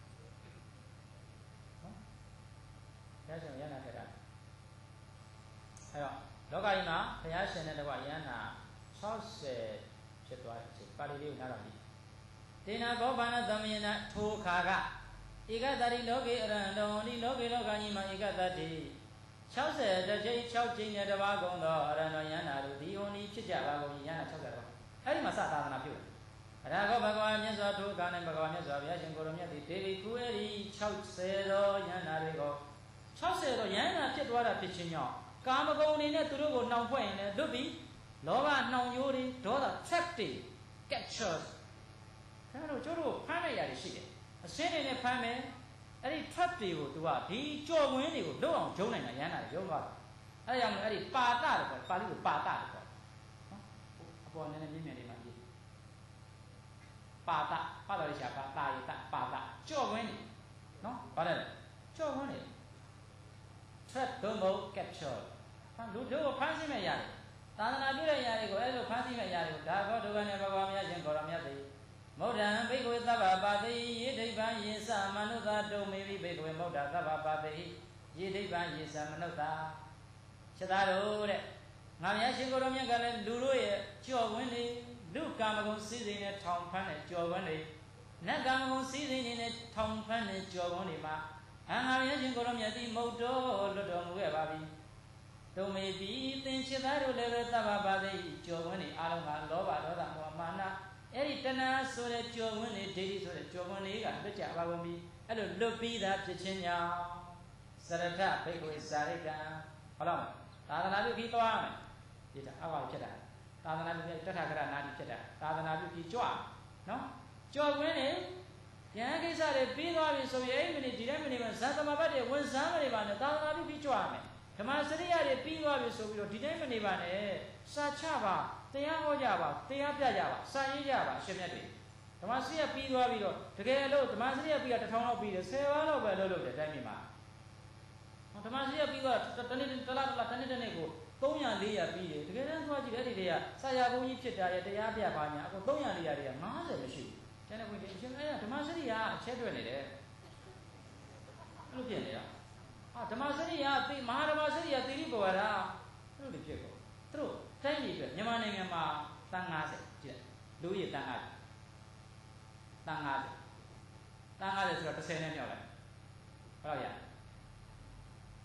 နော်ဘုရားရှင်ကိုယန္နာထည့်ထားအဲ့တော့လောကကြီးမှာဘုရားရှင်နဲ့တကွယန္နာ၆၀ဖြစ်သွားတယ်ပါဠိလေးကိုနားထောင်ကြည့်ဒေနာဘောဘာနာသမယေနထိုခါကဧကတတိလောကေအရန္တောဒီလောကေလောကကြီးမှာဧကတတိ၆၀တကြိမ်၆ကြိမ်နဲ့တပါးကုန်သောအရန္တောယန္နာတို့ဒီဟိုနီဖြစ်ကြပါကုန်ယန္နာ၆၀တော့အဲ့ဒီမှာစသာသနာပြုတယ်အရာကောဘဂဝါမြတ်စွာထိုကာနဲ့ဘဂဝါမြတ်စွာဘုရားရှင်ကိုရောမြတ်သည်ဒေဒီကူအဲ့ဒီ၆၀သောယန္နာတွေကို၆၀သောယန္နာဖြစ်သွားတာဖြစ်ခြင်းကြောင့်ကာမဂုဏ်အနေနဲ့သူတို့ကိုနှောင်ဖွဲ့ရင်လည်းလွတ်ပြီးလောဘနှောင်ကြိုးတွေဒေါသ trap တွေ captures ခင်ဗျားတို့ကျတို့ဖမ်းလိုက်ရတယ်ရှိတယ်အစင်းတွေနဲ့ဖမ်းမယ်အဲ့ဒီ trap တွေကို तू ကဒီကြော်ဝင်းတွေကိုလွတ်အောင်ဂျုံနိုင်တာရမ်းတာရုံသွားတယ်အဲ့ဒါကြောင့်အဲ့ဒီပါတတယ်ပေါ့ပါဠိကိုပါတတယ်ပေါ့နော်အပေါ်နည်းနည်းမြင်မြင်လေးမှကြည့်ပါတပါတော်ရရှာပါတာရတပါတကြော်ဝင်းတွေနော်ဘာလဲကြော်ဝင်းတွေ trap တို့မဟုတ် capture ဖမ်းလူတို့ဖမ်းဆီးမဲ့ရတယ်သာသနာပြုတဲ့ຢာတွေကိုအဲ့လိုဖမ်းဆီးမဲ့ຢာတွေကိုဒါကောဒုက္ခနဲ့ဘဂဝါမြတ်ရှင်ကိုရောမြတ်သည်မௌဒ္ဒံဘိက္ခဝေသဗ္ဗပါတိယေဒိဗ္ဗံယေသမနုဿာတုံမေဝိဘိက္ခဝေမௌဒ္ဒသဗ္ဗပါတိယေဒိဗ္ဗံယေသမနုဿာချက်သားတို့တဲ့ငါမြတ်ရှင်ကိုရောမြတ်ကလည်းလူတို့ရဲ့ကြော်ဝင်းတွေလူကာမဂုဏ်စည်းစိမ်နဲ့ထောင်ဖမ်းတဲ့ကြော်ဝင်းတွေနတ်ကာမဂုဏ်စည်းစိမ်နဲ့ထောင်ဖမ်းတဲ့ကြော်ဝင်းတွေမှာအငါမြတ်ရှင်ကိုရောမြတ်သည်မௌဒ္တော်လွတ်တော်မူခဲ့ပါပြီတုံမေတိသင်္ချစ်သားတို့လည်းပဲသဗ္ဗပါတိကြော်ဝင်းတွေအားလုံးကလောဘဒေါသမောဟမာနအဲ့ဒီတဏှာဆိုတဲ့ကြော်ဝင်းတွေဒိဋ္ဌိဆိုတဲ့ကြော်ဝင်းတွေကလွတ်ကြပါကုန်ပြီအဲ့လိုလွတ်ပြီးသားဖြစ်ခြင်းကြောင့်စရထဘိက္ခဝေစာရိကံဟုတ်လားသာသနာပြုပြီးသွားမယ်ဒီတာအောက်ဖြစ်တာသာသနာပြုတထာဂရနာတိဖြစ်တာသာသနာပြုပြီးကြွနော်ကြော်ဝင်းတွေဉာဏ်ကိစ္စတွေပြီးသွားပြီဆိုရင်အဲ့မိနစ်ဒီတဲ့မိနစ်မှာဇာသမဘတ်တွေဝန်ဆန်းမနေပါနဲ့သာသနာပြုပြီးကြွရမယ်ဓမ္မစရိယတွေပြီးသွားပြီဆိုပြီးတော့ဒီတိုင်းမနေပါနဲ့စာချပါတရားဟောကြပါတရားပြကြပါစာရေးကြပါအရှင်မြတ်တွေဓမ္မစရိယပြီးသွားပြီးတော့တကယ်လို့ဓမ္မစရိယပြီးတာတစ်ထောင်လောက်ပြီးတယ်ဆယ်ပါးလောက်ပဲလုပ်လို့တယ်တိုင်းပြည်မှာဓမ္မစရိယပြီးတော့တနေ့တစ်လားတစ်လားတနေ့တစ်နေ့ကိုသုံးရာလေးရာပြီးတယ်တကယ်တမ်းသွားကြည့်တယ်အဲ့ဒီတွေကဆရာဘုန်းကြီးဖြစ်တာရဲ့တရားပြပါညာအခုသုံးရာလေးရာတွေက၅၀မရှိဘူးကျန်တဲ့ဘုန်းကြီးအရှင်အဲ့ဓမ္မစရိယအချက်တွေ့နေတယ်အဲ့လိုဖြစ်နေတာဟာဓမ္မစရိယသိမဟာဓမ္မစရိယသီရိပဝရသူတို့တွေဖြစ်ကုန်သူတို့တိုင်းပြည်အတွက်မြန်မာနိုင်ငံမှာတန်၅၀ကြည့်လူရည်တန်၅၀တန်၅၀တန်၅၀ဆိုတော့တစ်ဆယ်နဲ့မြောက်လိုက်ဘယ်လောက်ရ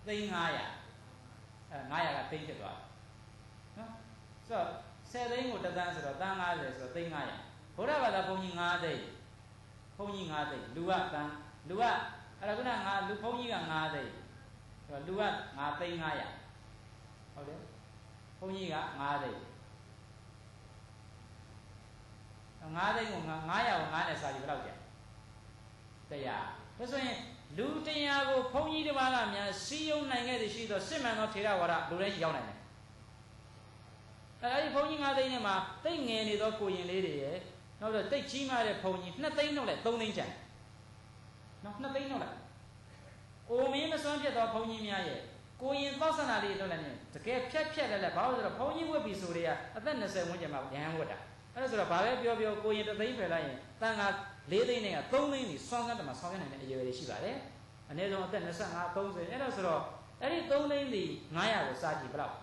သိန်း၅ရာအဲ၅ရာကသိန်းဖြစ်သွားတယ်နော်ဆိုတော့ဆယ်သိန်းကိုတစ်သန်းဆိုတော့တန်း၅၀ဆိုတော့သိန်း၅ရာဗုဒ္ဓဘာသာဘုန်းကြီး၅သိန်းဘုန်းကြီး၅သိန်းလူကတန်းလူကအဲ့ဒါခုနကငါလူဘုန်းကြီးက၅သိန်းဆိုတော့လူကငါသိန်း၅ရာဟုတ်တယ်ဘုန်းကြီးက၅သိန်း၅သိန်းကို၅ရာကို၅နဲ့စာပြီးဘယ်လောက်ကျတရားဒါဆိုရင်လူတရားကိုဘုန်းကြီးတစ်ပါးကများစီယုံနိုင်ခဲ့သည်ရှိသောစစ်မှန်သောထေရဝါဒလူတိုင်းရောက်နိုင်တယ်အဲဒီဘုန်းကြီး၅သိန်းနဲ့မှာတိတ်ငယ်နေသောကိုရင်လေးတွေရဲ့နောက်တော့တိတ်ကြီးမားတဲ့ဘုန်းကြီး၂သိန်းနှုတ်လိုက်၃သိန်းကျန်နော်၂သိန်းနှုတ်လိုက်အိုမင်းမစွမ်းဖြစ်သောဘုန်းကြီးများရဲ့ကိုရင်သောဆန္ဒလေးနှုတ်လိုက်နေတကယ်ဖြတ်ဖြတ်လဲလဲဘာလို့ဆိုတော့ဘုန်းကြီးဝတ်ပြီဆိုတွေကအသက်၂၀ဝန်းကျင်မှာရဟန်းဝတ်တာအဲ့ဒါဆိုတော့ဘာပဲပြောပြောကိုရင်တစ်သိန်းဖယ်လိုက်ရင်တန်ခါ၄သိန်းနဲ့က၃သိန်းကြီးဆွမ်းကတ်တမှာဆွမ်းကတ်နိုင်တဲ့အရွယ်တွေရှိပါတယ်အနည်းဆုံးအသက်၂၅ ၃၀အဲ့ဒါဆိုတော့အဲ့ဒီ၃သိန်းဒီ၅ရာကိုစားကြည့်ဘယ်လောက်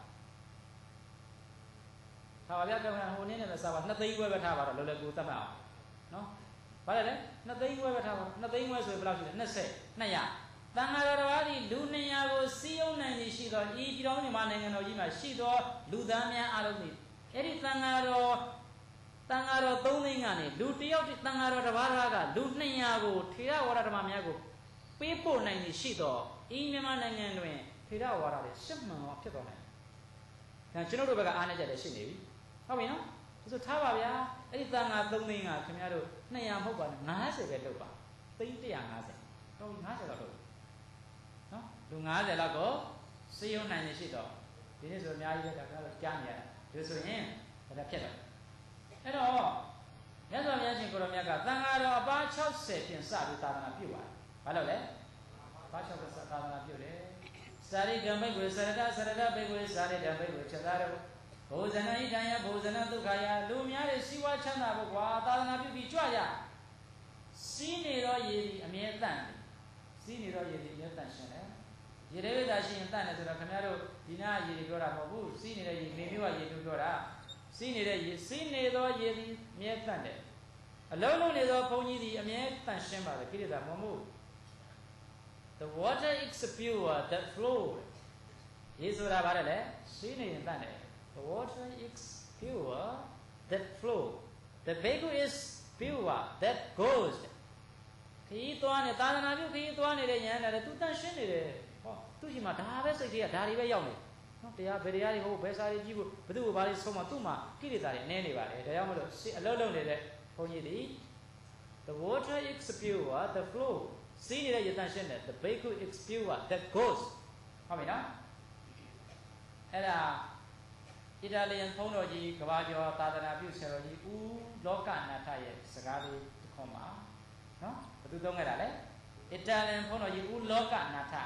ထားပါဗျာကမ္ဘာဟိုနည်းနဲ့ပဲစားပါ၂သိန်းခွဲပဲထားပါတော့လောလောကူတတ်မှတ်အောင်နော်ဘာလဲလဲ၂သိန်းခွဲပဲထားပါ၂သိန်းခွဲဆိုရင်ဘယ်လောက်ရှိလဲ၂၀ ၂ရာတန်ခါတော်တစ်ပါးဒီလူ၂ရာကိုစီးအောင်နိုင်နေရှိသောဤပြည်တော်မြန်မာနိုင်ငံတော်ကြီးမှာရှိသောလူသားများအားလုံးဒီအဲ့ဒီတန်ခါတော်တန်ဃာတော်၃သိန်းကနေလူတယောက်တန်ဃာတော်တစ်ပါးကလူ၂ရာကိုထေရဝါဒဓမ္မများကိုပေးပို့နိုင်နေရှိတော့ဤမြန်မာနိုင်ငံတွင်ထေရဝါဒတွေရှင်းမှန်တော့ဖြစ်သွားနိုင်တယ်။ဒါကျွန်တော်တို့ဘက်ကအားနေကြတယ်ရှိနေပြီ။ဟုတ်ပြီနော်။ဒါဆိုထားပါဗျာ။အဲ့ဒီတန်ဃာ၃သိန်းကခင်ဗျားတို့၂ရာမဟုတ်ပါနဲ့၅၀ပဲလုပ်ပါ။သိန်း၁၅၀။တော့၅၀လောက်လုပ်။နော်။လူ၅၀လောက်ကိုစေယုံနိုင်နေရှိတော့ဒီနေ့ဆိုအများကြီးပဲဒါကတော့ကြားနေရတယ်။ဒါဆိုရင်ဒါဖြစ်တော့အဲ့တော့မြတ်စွာဘုရားရှင်ကိုရောမြတ်ကသံဃာတော်အပါး၆၀ဖြင့်စပြီးသာသနာပြုပါတယ်။ဘာလို့လဲ။ဘာ၆၀သာသနာပြုတယ်။စာရိကံဘိက္ခွေစရတစရတဘိက္ခွေစာရိတံဘိက္ခွေချက်သားတော်ဘုဇနဣဒံယဘုဇနဒုက္ခယလူများတဲ့စီဝါချမ်းသာဖို့ကွာသာသနာပြုပြီးကြွရစီးနေတော့ရည်ဒီအမြဲတန့်တယ်။စီးနေတော့ရည်ဒီအမြဲတန့်ရှင်တယ်။ရေရေသာရှိရင်တန့်တယ်ဆိုတော့ခင်ဗျားတို့ဒီနာရည်တွေပြောတာမဟုတ်ဘူး။စီးနေတဲ့ရည်မေမျိုးကရည်တို့ပြောတာစီးနေတဲ့ရေစီးနေသောရေသည်အမြဲတန့်တယ်အလုံးလုံးနေသောဘုန်းကြီးသည်အမြဲတန့်ရှင်းပါလေကိရိတာမဟုတ်ဘူး The water is pure that flow ရေဆိုတာဘာလဲစီးနေရင်တန့်တယ် The water is pure that flow The vehicle is pure that goes ခီးသွားနေသာသနာပြုခီးသွားနေတဲ့ဉာဏ်နဲ့သူတန့်ရှင်းနေတယ်ဟောသူ့ရှိမှာဒါပဲစိတ်ကြီးကဒါတွေပဲရောက်နေနော်တရားဘယ်တရားတွေဟုတ်ဘယ်စာတွေကြည့်ဖို့ဘယ်သူ့ကိုဘာတွေဆုံးမသူ့မှာကိရိတာတွေနည်းနေပါတယ်ဒါကြောင့်မလို့အလုံးလုံးနေတဲ့ဘုန်းကြီးတွေ The water is pure the flow စီးနေတဲ့ရတန်ရှင်းတဲ့ The vehicle is pure that goes ဟုတ်ပြီနော်အဲ့ဒါအီတာလီယန်ဘုန်းတော်ကြီးကဘာကျော်သာသနာပြုဆရာတော်ကြီးဦးလောကနာထရဲ့စကားလေးတစ်ခွန်းပါနော်ဘယ်သူသုံးခဲ့တာလဲအီတာလီယန်ဘုန်းတော်ကြီးဦးလောကနာထ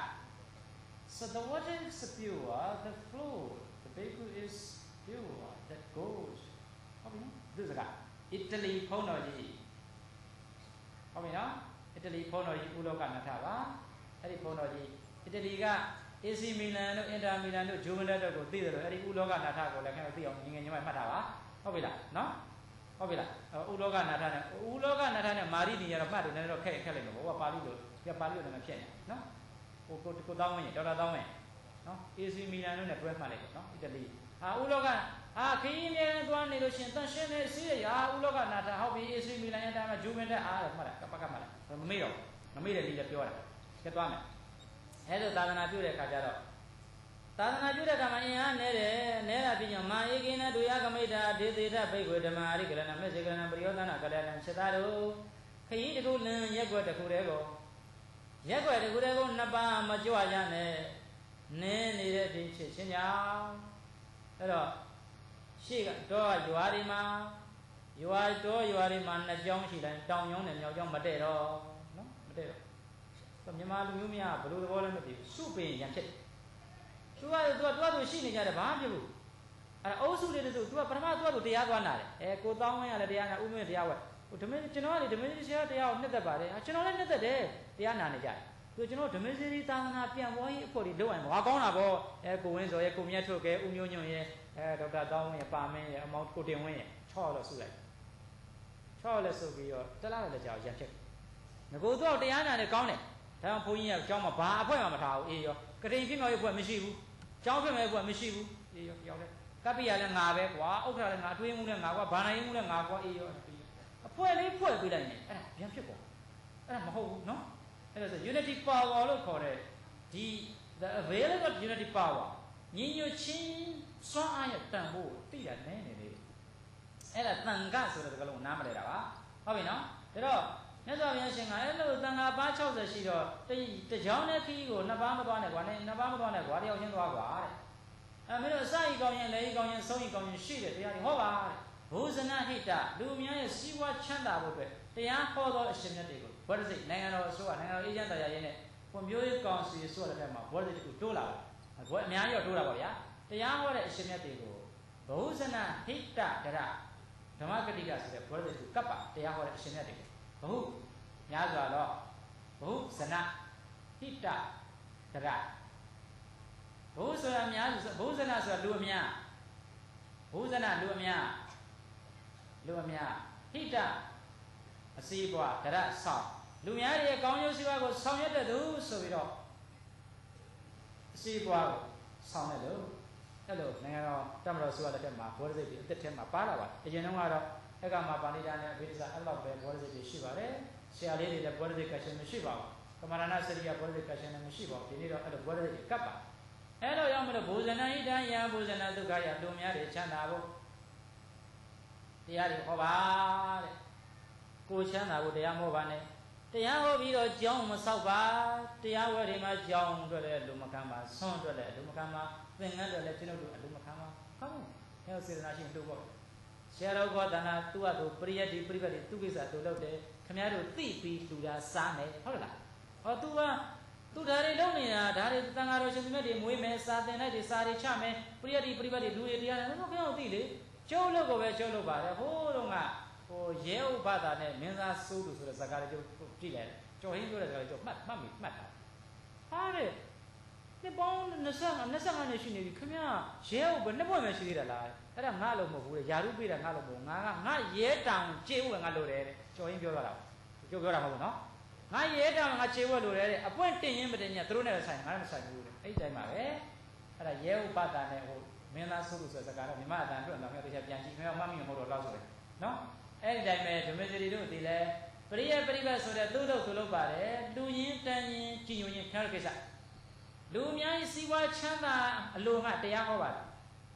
So the water is pure, the flow, the vehicle is pure, that goes. ဟုတ်ပြီနော်ဒီစကားအီတလီဘုန်းတော်ကြီးဟုတ်ပြီနော်အီတလီဘုန်းတော်ကြီးဦးလောကနာထပါအဲ့ဒီဘုန်းတော်ကြီးအီတလီက A C Milan တို့ Inter Milan တို့ Juventus တို့ကိုသိတယ်လို့အဲ့ဒီဦးလောကနာထကိုလည်းခင်ဗျားသိအောင်ငငယ်ညမမှတ်ထားပါဟုတ်ပြီလားနော်ဟုတ်ပြီလားဦးလောကနာထနဲ့ဦးလောကနာထနဲ့မာရီနီရတော့မှတ်တယ်လည်းတော့ခက်ခက်လိုက်မှာဘောကပါဠိလိုပြပါဠိလိုလည်းမဖြစ်နေနော်ကိုကိုကိုတောင်းဝင်ဒေါက်တာတောင်းဝင်နော် A C Milan တို့နဲ့တွဲမှတ်လိုက်တော့နော်အီတလီဟာဦးလောကဟာခရီးမြဲသွားနေလို့ရှင်တန်ရှင်းနေစီးရဟာဦးလောကနာထဟုတ်ပြီ A C Milan ရဲ့တာမှာ Juventus အားမှတ်တယ်ကပကမှတ်တယ်မမေ့တော့မမေ့တဲ့ဒီလည်းပြောတာကဲသွားမယ်အဲ့လိုသာသနာပြုတဲ့အခါကျတော့သာသနာပြုတဲ့အခါမှာအင်အားနဲတယ်နဲတာပြီးရင်မာဧကိနဒုယကမိတာဒေသေထဘိက္ခွေဓမ္မာရိကလနာမေစေကလနာပရိယောသနာကလနာချက်သားတို့ခရီးတခုလင်းရက်ွက်တစ်ခုတည်းကိုရက်ွက်တစ်ခုတည်းကိုနှစ်ပါးမကြွရနဲ့နင်းနေတဲ့ဒီဖြစ်ချင်းကြောင့်အဲ့တော့ရှေ့ကတော့ရွာတွေမှာရွာတော့ရွာတွေမှာနှစ်ကြောင်းရှိတိုင်းတောင်ကြောင်းနဲ့မြောက်ကြောင်းမတည့်တော့နော်မတည့်တော့မြန်မာလူမျိုးများဘယ်လိုသဘောလဲမသိဘူးစုပင်ရံဖြစ်တယ်သူကသူကသူကသူရှိနေကြတယ်ဘာမှမဖြစ်ဘူးအဲ့အုပ်စုလေးတစုသူကပထမသူကသူတရားသွားနာတယ်အဲကိုတောင်းဝင်းရလဲတရားနာဥမင်းတရားဝဲဟိုဓမင်းကျွန်တော်ကလေဓမင်းစီဆရာတရားကိုနှစ်သက်ပါတယ်ကျွန်တော်လည်းနှစ်သက်တယ်တရားနာနေကြတယ်သူကျွန်တော်ဓမင်းစီသာသနာပြန်ပေါ်ရေးအဖွဲ့တွေလုပ်ရင်ဘာကောင်းတာပေါ့အဲကိုဝင်းစော်ရဲ့ကိုမြတ်ထုတ်ကဲဦးမျိုးညွန့်ရဲ့အဲဒေါက်တာတောင်းဝင်းရဲ့ပါမင်းရဲ့အမောင်ကိုတင်ဝင်းရဲ့ချော့လို့ဆုလိုက်ချော့လဲဆုပြီးတော့တလားလည်းကြောက်ရံဖြစ်ငကိုတော့တရားနာနဲ့ကောင်းတယ်ဒါကြောင့်ဘုန်းကြီးကကျောင်းမှာဘာအဖွဲ့မှမထားဘူးအေးရောကတိန်ဖြစ်မြောက်ရေးဘွယ်မရှိဘူးကျောင်းဖြစ်မဲ့ဘွယ်မရှိဘူးအေးရောရောက်တယ်ကပ္ပိယလည်းငါပဲကွာဥက္ခရာလည်းငါတွေးမှုလည်းငါကွာဘာနာရေးမှုလည်းငါကွာအေးရောအဖွဲလေးဖွဲ့ပေးလိုက်နေအဲ့ဒါပြန်ဖြစ်ပေါ်အဲ့ဒါမဟုတ်ဘူးနော်အဲ့ဒါဆို unity power လို့ခေါ်တဲ့ဒီ the available unity power ညီညွတ်ခြင်းစွမ်းအားရဲ့တန်ဖိုးသိတာနည်းနေလေအဲ့ဒါတန်ခဆိုတဲ့စကားလုံးနားမလဲတာပါဟုတ်ပြီနော်ဒါတော့မြတ်စွာဘုရားရှင်ကအဲ့လိုတန်ခါပါ၆၀ရှိတော့တကြောင်နဲ့ခီးကိုနှစ်ပါးမသွားနဲ့ကွာနဲ့နှစ်ပါးမသွားနဲ့ကွာတယောက်ချင်းသွားကွာတဲ့အဲမင်းတို့အစဤကောင်းရင်လည်းဤကောင်းရင်ဆုံးဤကောင်းရင်ရှိတယ်တရားတွေဟောပါတဲ့ဘုဇနဟိတလူများရဲ့စီးပွားချမ်းသာဖို့အတွက်တရားဟောသောအရှင်မြတ်တွေကိုဘောဓိစိတ်နိုင်ငံတော်အစိုးရနိုင်ငံတော်အေဂျင့်တရားရေးနဲ့ဖွံ့ဖြိုးရေးကောင်စီအစိုးရလက်ထက်မှာဘောဓိစိတ်ကိုတိုးလာတယ်ဘောအများကြီးတော့တိုးလာပါဗျာတရားဟောတဲ့အရှင်မြတ်တွေကိုဘုဇနဟိတဒရဓမ္မဂတိကဆိုတဲ့ဘောဓိစိတ်ကိုကပ်ပါတရားဟောတဲ့အရှင်မြတ်တွေဘဟုများစွာတော့ဘဟုဇနဟိတဒရဘုဆိုတာအများဘုဇနဆိုတာလူအများဘုဇနလူအများလူအများဟိတအစီးပွားဒရဆောင်လူများရဲ့ကောင်းကျိုးစီးပွားကိုဆောင်ရွက်တဲ့သူဆိုပြီးတော့အစီးပွားကိုဆောင်တဲ့လူအဲ့လိုနိုင်ငံတော်တမတော်ဆိုရတဲ့မှာဘောဓိစိတ်တွေအသက်ထဲမှာပါလာပါတယ်အရင်တုန်းကတော့အဲ့ကမှာပါဠိတာနဲ့အဘိဓိစာအဲ့လောက်ပဲဘောဓိစိတ်တွေရှိပါတယ်ဆရာလေးတွေလည်းဘောဓိစိတ်ကရှင်မရှိပါဘူးကမရဏစရိယဘောဓိစိတ်ကရှင်လည်းမရှိပါဘူးဒီနေ့တော့အဲ့လိုဘောဓိစိတ်ကပ်ပါအဲ့လိုရောက်မလို့ဘုဇနာဟိတယဘုဇနာဒုက္ခယလူများတွေချမ်းသာဖို့တရားတွေဟောပါတဲ့ကိုချမ်းသာဖို့တရားမဟောပါနဲ့တရားဟောပြီးတော့ကြောင်းမဆောက်ပါတရားဝဲတွေမှာကြောင်းအတွက်လည်းလူမခံပါဆွန့်အတွက်လည်းလူမခံပါသင်္ကန်းအတွက်လည်းကျွန်တော်တို့အလူမခံပါဟုတ်ကဲ့စေတနာရှိလို့ပေါ့ဆရာတော်ဘောတနာသူ့အတူပရိယတ်ဒီပြိပတ်ဒီသူကိစ္စသူလုပ်တယ်ခမည်းတော်သိပြီးလူတာစားမယ်ဟုတ်လားဟော तू ကသူဓာရီလုံးနေတာဓာရီတန်ဃာတော်ရှင်မြတ်တွေမွေးမယ်စာသင်လိုက်တွေစာတွေချမယ်ပရိယတ်ဒီပြိပတ်ဒီလူတွေတရားတယ်တော့ခင်ဗျားသိလေကျုပ်လို့ကိုပဲကျုပ်လို့ပါတယ်ဟိုးတော့ကဟိုရဲဥပဒါနဲ့မင်းသားစိုးလို့ဆိုတဲ့ဇာကားလေးကျုပ်ကြည့်လိုက်ကျော်ဟင်းပြောတဲ့ဇာကားလေးကျုပ်မှတ်မှတ်မိမှတ်တာဟာတဲ့နှစ်ပေါင်း25 25နှစ်ရှိနေပြီခင်ဗျာရဲဥဘယ်နှစ်ပွင့်ပဲရှိသေးတယ်လားအဲ့ဒါငါလို့မဟုတ်ဘူးလေယာရုပေးတာငါလို့မဟုတ်ငါကငါရဲတောင်ကျေဝဲငါလို့တယ်တဲ့ကျော်ဟင်းပြောသွားတာကျုပ်ပြောတာမဟုတ်ဘူးနော်ငါရဲတောင်ငါကျေဝဲလို့တယ်တဲ့အပွင့်တင်ရင်မတင်ရင်သူတို့နဲ့ဆိုင်ငါလည်းမဆိုင်ဘူးတဲ့အဲ့ဒီတိုင်းပါပဲအဲ့ဒါရဲဥပဒါနဲ့ဟိုမင်းသားစိုးလို့ဆိုတဲ့ဇာကားတော့မြမအတန်အတွက်တော့ခင်ဗျာတရားပြန်ကြည့်ခင်ဗျာမှတ်မိမှာမဟုတ်တော့လောက်ဆိုတယ်နော်အဲ့ဒီတိုင်းပဲဓမ္မစရိတို့ဒီလဲပရိယပရိပတ်ဆိုတဲ့သူ့တို့သူလုပ်ပါတယ်လူရင်းတန်ရင်ကြည်ညိုရင်ခင်ဗျားတို့ကိစ္စလူအများကြီးစီးပွားချမ်းသာအလိုငှတရားဟောပါတယ်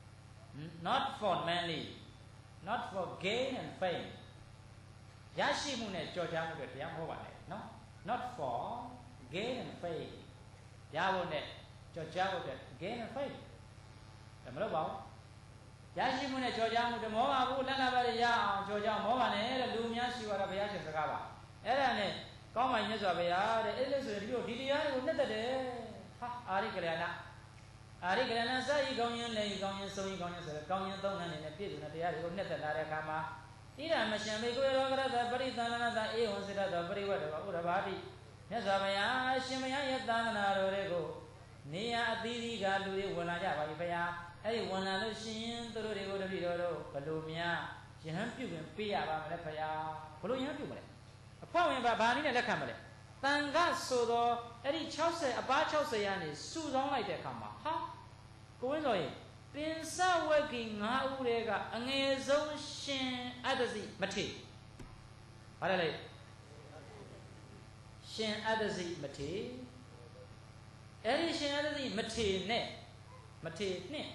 not for money not for gain and fame ရရှိမှုနဲ့ကြော်ကြားမှုတွေတရားဟောပါတယ်နော် not for gain and fame ရဖို့နဲ့ကြော်ကြားဖို့တွေ gain and fame ဒါမလို့ပါဘူးရရှိမှုနဲ့ကြော်ကြားမှုတမောပါဘူးလက်လာပါရအောင်ကြော်ကြားမောပါနဲ့တဲ့လူများရှိသွားတာဘုရားရှင်စကားပါအဲ့ဒါနဲ့ကောင်းပါမြတ်စွာဘုရားတဲ့အဲ့လိုဆိုရင်ဒီလိုဒီတရားတွေကိုနှစ်သက်တယ်ဟာအာရိကလျာဏအာရိကလျာဏစာဤကောင်းရင်လည်းဤကောင်းရင်ဆုံးဤကောင်းရင်ဆိုတော့ကောင်းရင်သုံးနဲ့နဲ့ပြည့်စုံတဲ့တရားတွေကိုနှစ်သက်လာတဲ့အခါမှာဣဒမရှင်ဘေကိုရောဂရတပရိသန္နနာဧဝံစေတသောပရိဝတ္တဘောဥရဘာတိမြတ်စွာဘုရားရှင်ဘုရားရဲ့သာသနာတော်တွေကိုနေရာအသီးသီးကလူတွေဝင်လာကြပါပြီဘုရားအဲ့ဒီဝင်လာလို့ရှိရင်သူတို့တွေကိုတပည့်တော်တို့ဘလို့များယဟန်ပြုခွင့်ပေးရပါမလဲဘုရားဘလို့ယဟန်ပြုမလဲအဖွဲ့ဝင်ဘာဘာနည်းနဲ့လက်ခံမလဲတန်ခဆိုတော့အဲ့ဒီ60အပါ60ရနေစုဆောင်းလိုက်တဲ့အခါမှာဟာကိုဝင်းစောရင်ပင်စဝက်ကီ၅ဦးတည်းကအငယ်ဆုံးရှင်အတ္တစီမထေဘာလဲလဲရှင်အတ္တစီမထေအဲ့ဒီရှင်အတ္တစီမထေနဲ့မထေနဲ့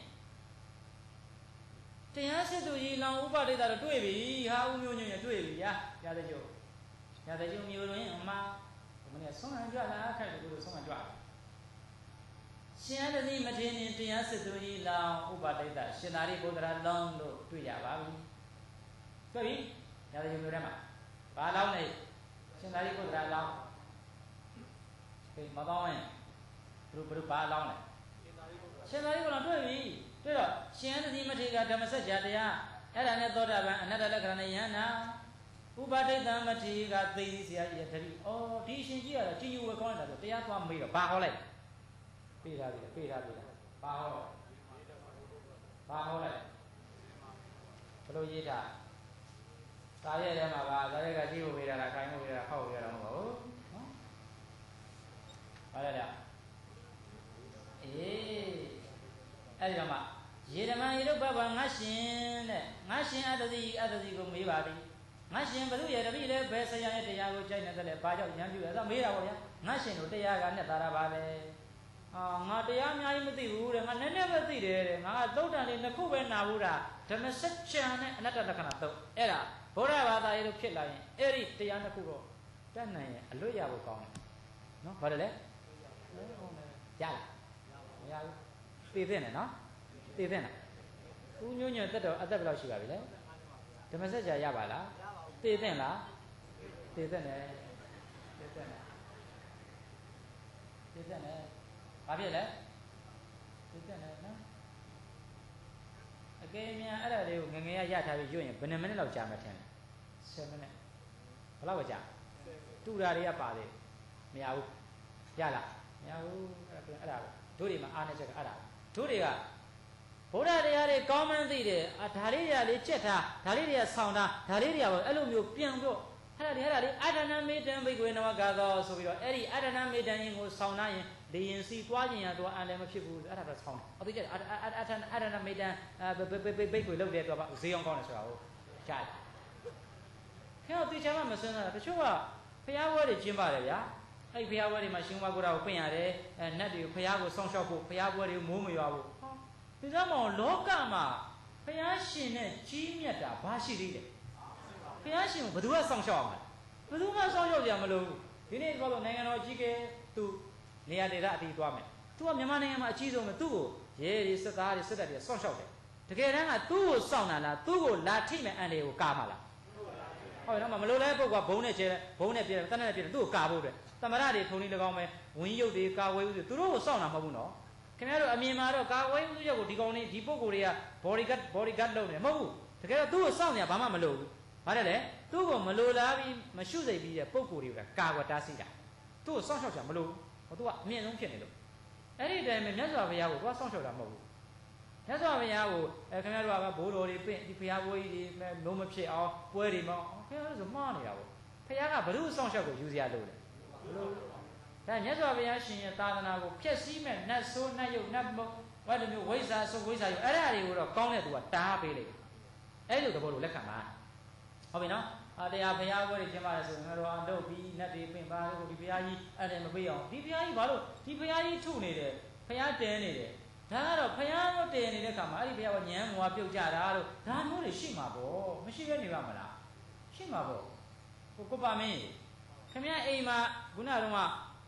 တရားစစ်သူကြီးလောင်ဥပဒိတာတော့တွေ့ပြီဟာဦးမျိုးညွန့်ရတွေ့ပြီညာရတဲ့ကျုပ်ရတဲ့ကျုပ်မျိုးတွင်အမမနေ့ဆုံးဟန်ကြွလာခိုက်တယ်ကိုဆုံးဟန်ကြွရှင်အတ္တစီမထေနဲ့တရားစစ်သူကြီးလောင်ဥပဒိတာရှင်သာရိပုတ္တရာလောင်လို့တွေ့ရပါပြီတွေ့ပြီရတဲ့ကျုပ်မျိုးထဲမှာဘာလောင်းလဲရှင်သာရိပုတ္တရာလောင်ခေမတော်ရင်ဘုဘုဘာလောင်းလဲရှင်သာရိပုတ္တရာတွေ့ပြီတွေ့တော့ရှင်အတ္တစီမထေကဓမ္မစကြာတရားအဲ့ဒါနဲ့သောတာပန်အနတ္တလက္ခဏာနဲ့ယန္နာဥပဒိတံမထေကသိသိဆရာကြီးရဲ့တတိဩဒီရှင်ကြီးကတော့ကြည်ညိုဝဲကောင်းတာဆိုတရားသွားမေးတော့ဘာဟောလိုက်ပေးထားပြီပေးထားပြီဘာဟောဘာဟောလိုက်ဘလို့ရေးတာစာရဲထဲမှာပါစာရဲကကြည့်ဖို့ပေးတာလားခိုင်းဖို့ပေးတာလားခောက်ဖို့ပေးတာမဟုတ်ဘူးနော်ဟုတ်တယ်ဗျအဲ့ဒီတော့မှယေဓမ္မယေရုပ္ပဘာငါရှင်တဲ့ငါရှင်အတ္တိအတ္တိကိုမေးပါသည်ငါရှင်ဘုရဲ့တပည့်လည်းဘယ်ဆရာရဲ့တရားကိုကြိုက်နေတယ်လဲဘာကြောင့်ဉာဏ်ပြုလဲဆိုမေးတာပေါ့ဗျာငါရှင်တို့တရားကနဲ့သာတာပါပဲအာငါတရားအများကြီးမသိဘူးတဲ့ငါနည်းနည်းပဲသိတယ်တဲ့ငါကသုတ်တန်လေးနှစ်ခုပဲနာဘူးတာဓမ္မစကြာနဲ့အနတ္တလက္ခဏာသုတ်အဲ့ဒါဗုဒ္ဓဘာသာရေးလို့ဖြစ်လာရင်အဲ့ဒီတရားနှစ်ခုတော့တတ်နိုင်ရင်အလွတ်ရဖို့ကောင်းတယ်နော်ဘာလဲလဲရလားမရဘူးသိတဲ့နဲ့နော်သိတဲ့နဲ့ဦးညွန့်ညွန့်တက်တော့အသက်ဘယ်လောက်ရှိပါပြီလဲဓမ္မစကြာရပါလားသိတဲ့လားသိတဲ့နဲ့သိတဲ့နဲ့သိတဲ့နဲ့ဘာဖြစ်လဲသိတဲ့နဲ့နော်အကယ်မြန်အဲ့ဒါလေးကိုငငယ်ရရထားပြီးရွတ်ရင်ဘယ်နှမိနစ်လောက်ကြာမှထင်လဲဆယ်မိနစ်ဘယ်လောက်ပဲကြာတူတာတွေကပါလေမရဘူးရလားမရဘူးအဲ့ဒါတို့တွေမှာအားနေချက်ကအဲ့ဒါတို့တွေကဘုရားတရားတွေကောင်းမှန်းသိတယ်အာဒါလေးတွေကလေးချက်ထားဒါလေးတွေကဆောင်းထားဒါလေးတွေကအဲ့လိုမျိုးပြန်တော့အဲ့ဒါတွေအဲ့ဒါလေးအာဒနာမေတ္တံဘိက္ခွေနဝဂါသောဆိုပြီးတော့အဲ့ဒီအာဒနာမေတ္တံရင်ကိုဆောင်းထားရင်လေရင်စီသွားခြင်းရတော့အန်လည်းမဖြစ်ဘူးအဲ့ဒါတော့ဆောင်းတယ်အသိချက်အာအာဒနာမေတ္တံဘိက္ခွေလုပ်တဲ့တော့ဈေးအောင်ကောင်းတယ်ဆိုတာကိုကြားတယ်ခင်ဗျားသိချင်မှမစမ်းတာတချို့ကဖျားဝဲတွေကျင်းပါတယ်ဗျာအဲ့ဖျားဝဲတွေမှာရှင်ဝါကိုရာကိုပြင်ရတယ်အဲနတ်တွေကိုဖျားကိုစောင့်ရှောက်ဖို့ဖျားဝဲတွေကိုမိုးမရွာဖို့ဒီစမောလောကမှာဘုရားရှင်နဲ့ကြီးမြတ်တာဘာရှိသေးလဲဘုရားရှင်ကိုဘယ်သူကစောင့်ရှောက်အောင်လဲဘယ်သူမှစောင့်ရှောက်ကြမလို့ဒီနေ့ပြောလို့နိုင်ငံတော်ကြီးကသူနေရာဒေသအတီးသွားမယ်သူကမြန်မာနိုင်ငံမှာအကြီးဆုံးပဲသူ့ကိုရဲတွေစစ်သားတွေစစ်တပ်တွေစောင့်ရှောက်တယ်တကယ်တမ်းကသူ့ကိုစောင့်တာလားသူ့ကိုလာထိမဲ့အန်တွေကိုကာမှာလားဟုတ်နော်မလို့လဲပုတ်ကဘုံနဲ့ကျဲဘုံနဲ့ပြတယ်တနက်နဲ့ပြတယ်သူ့ကိုကာဖို့အတွက်တမရတွေထုံနေ၎င်းပဲဝင်းရုပ်တွေကာဝဲဦးတွေသူတို့ကိုစောင့်တာမဟုတ်ဘူးနော်ခင်ဗျားတို့အမြင်မှာတော့ကာဝဲဦးရုပ်ကိုဒီကောင်လေးဒီပုဂ္ဂိုလ်တွေက body guard body guard လုပ်နေမဟုတ်ဘူးတကယ်တော့သူ့ကိုစောင့်နေဘာမှမလုပ်ဘူးဘာလဲလဲသူ့ကိုမလိုလားပြီးမရှုစိတ်ပြီးတဲ့ပုဂ္ဂိုလ်တွေကကာကွယ်တားဆီးတာသူ့ကိုစောင့်ရှောက်ချင်မလို့ဟိုသူကအမြင့်ဆုံးဖြစ်နေလို့အဲ့ဒီတိုင်မှာမြတ်စွာဘုရားကိုသူကစောင့်ရှောက်တာမဟုတ်ဘူးမြတ်စွာဘုရားကိုအဲခင်ဗျားတို့ကဘိုးတော်တွေပြင့်ဒီဘုရားဘိုးကြီးတွေလုံးမဖြစ်အောင်ပွဲတွေမအောင်ခင်ဗျားတို့ဆိုမှားနေတာပေါ့ဘုရားကဘုရုစောင့်ရှောက်ကိုယူစရာလိုတယ်ဘလို့ဒါမြတ်စွာဘုရားရှင်ရဲ့သာသနာကိုဖျက်ဆီးမဲ့နတ်ဆိုးနတ်ယုတ်နတ်မုတ်ဘာလို့မျိုးဝိဇ္ဇာဆိုဝိဇ္ဇာယုတ်အဲ့ဒါတွေကိုတော့ကောင်းတဲ့သူကတားပေးလိုက်အဲ့လိုသဘောလိုလက်ခံပါဟုတ်ပြီနော်အတရားဘုရားပွဲတွေကျင်းပါတယ်ဆိုရင်တော့အလုပ်ပြီးနတ်တွေပင့်ပါလို့ဒီဘုရားကြီးအဲ့ဒါမပေးအောင်ဒီဘုရားကြီးဘာလို့ဒီဘုရားကြီးထုနေတယ်ဘုရားတဲနေတယ်ဒါကတော့ဘုရားတို့တဲနေတဲ့ခါမှာအဲ့ဒီဘုရားကညံမွာပြုတ်ကြတာလို့ဒါမျိုးတွေရှိမှာပေါ့မရှိရနေပါမလားရှိမှာပေါ့ဟိုကိုပါမင်းခင်ဗျားအိမ်မှာခုနကတော့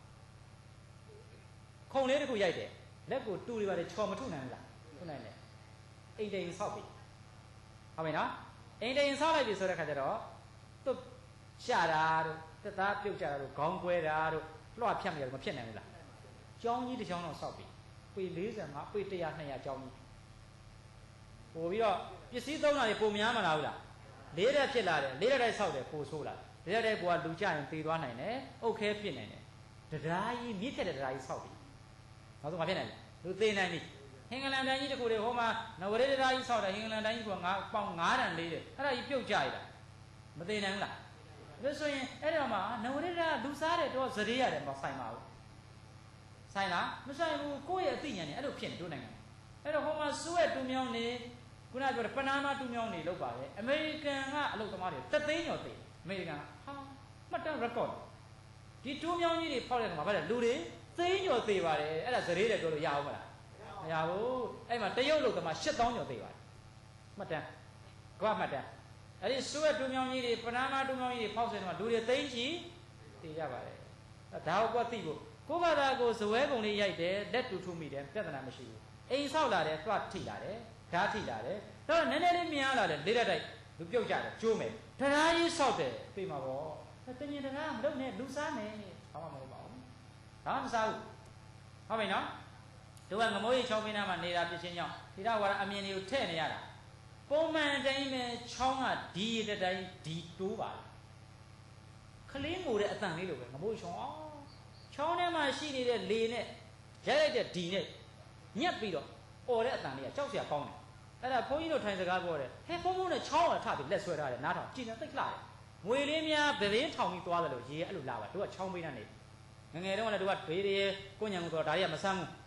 ခုံလေးတစ်ခုရိုက်တယ်လက်ကိုတူတွေပါတယ်ချော်မထုနိုင်ဘူးလားထုနိုင်တယ်အိမ်တိန်ဆောက်ပြီဟုတ်ပြီနော်အိမ်တိန်ဆောက်လိုက်ပြီဆိုတဲ့ခါကျတော့သူ့ရှာတာတို့တက်သားပြုတ်ကြတာတို့ခေါင်းကွဲတာတို့လွှတ်ဖြတ်မိတာမဖြစ်နိုင်ဘူးလားကျောင်းကြီးတစ်ကျောင်းတော့ဆောက်ပြီပေလေးဆယ်ငါပေတစ်ရာနှစ်ရာကျောင်းကြီးပို့ပြီးတော့ပစ္စည်းသုံးတာတွေပုံများမလားဘူးလားလေးရက်ဖြစ်လာတယ်လေးရက်တိုင်းဆောက်တယ်ပို့ဆိုးလာလေးရက်တိုင်းကိုကလူကြရင်သေသွားနိုင်တယ်အုတ်ခဲပြစ်နိုင်တယ်တရားကြီးမြစ်တဲ့တရားကြီးဆောက်ပြီနောက်ဆုံးမဖြစ်နိုင်ဘူးလူသေးနိုင်ပြီဟင်္ဂလန်တိုင်းကြီးတခုတွေဟိုမှာနဝရေတရားကြီးဆောက်တယ်ဟင်္ဂလန်တိုင်းကြီးကငါပေါင်ငါးတန်လေးတယ်အဲ့ဒါကြီးပြုတ်ကြရတာမသေးနိုင်ဘူးလားဒါဆိုရင်အဲ့တော့မှနဝရေတရားလူစားတယ်တော့ဇရေရတယ်မဆိုင်ပါဘူးဆိုင်လားမဆိုင်ဘူးကိုယ့်ရဲ့အသိဉာဏ်နဲ့အဲ့လိုဖြစ်နေတို့နိုင်ငံအဲ့တော့ဟိုမှာစူးရဲ့တူမြောင်းနေခုနကပြောတဲ့ပနာမတူမြောင်းနေလောက်ပါလေအမေရိကန်ကအလုပ်သမားတွေတသိန်းကျော်သေးအမေရိကန်ဟာမှတ်တမ်း record ဒီတူမြောင်းကြီးတွေဖောက်တဲ့ခါမှာဗါတယ်လူတွေသိန်းကျော်သေးပါတယ်အဲ့ဒါဇရေတယ်ပြောလို့ရအောင်မလားမရဘူးအဲ့မှာတရုတ်လုပ်သမားရှစ်သောင်းကျော်သေးပါတယ်မှတ်တမ်းကမ္ဘာမှတ်တမ်းအဲ့ဒီစူးရဲ့တူမြောင်းကြီးတွေပနာမတူမြောင်းကြီးတွေဖောက်တဲ့ခါမှာလူတွေသိန်းချီသေကြပါတယ်ဒါကိုကွက်သိဖို့ကိုဘာသာကိုဇဝဲကုံလေးရိုက်တယ်လက်တူထုမိတယ်ပြဿနာမရှိဘူးအိမ်ဆောက်လာတယ်တွတ်ထိလာတယ်ဓာတ်ထိလာတယ်တော့နည်းနည်းလေးမြင်လာတယ်လေးရက်တိုက်လူပြုတ်ကြတယ်ကျိုးမယ်တရားကြီးဆောက်တယ်ပြေးမှာပေါ့တညင်တရားမလုပ်နဲ့လူစားမယ်ဘာမှမဟုတ်ပါဘူးဒါမှမစားဘူးဟုတ်ပြီနော်သူကငမိုးရီချောင်းပင်းသားမှာနေတာဖြစ်ချင်းကြောင့်ဒီတော့ဝါအမြင်တွေကိုထည့်နေရတာပုံမှန်တိုင်းပဲချောင်းကဒီရတဲ့တိုင်းဒီတိုးပါလေခလင်းငိုတဲ့အတန်လေးလိုပဲငမိုးရီချောင်းအောင်ချောင်းထဲမှာရှိနေတဲ့လေနဲ့ရိုက်လိုက်တဲ့ဒီနဲ့ညက်ပြီးတော့អော်တဲ့အတန်လေးကကြောက်စရာကောင်းတယ်အဲ့ဒါဘုန်းကြီးတို့ထိုင်စကားပြောတယ်ဟဲ့ဘုံဘုံနဲ့ချောင်းကထပြီးလက်ဆွဲထားတယ်နားထောင်ကြည်နေသိက္ခလာတယ်ငွေလေးများဗရင်းထောင်ပြီးသွားတယ်လို့ရေအဲ့လိုလာပါတို့ကချောင်းပေးတန်းနေငငယ်တုန်းကလည်းတို့ကဘေးတွေကိုညံကိုတော့ဒါတွေကမဆမ်းဘူးဟ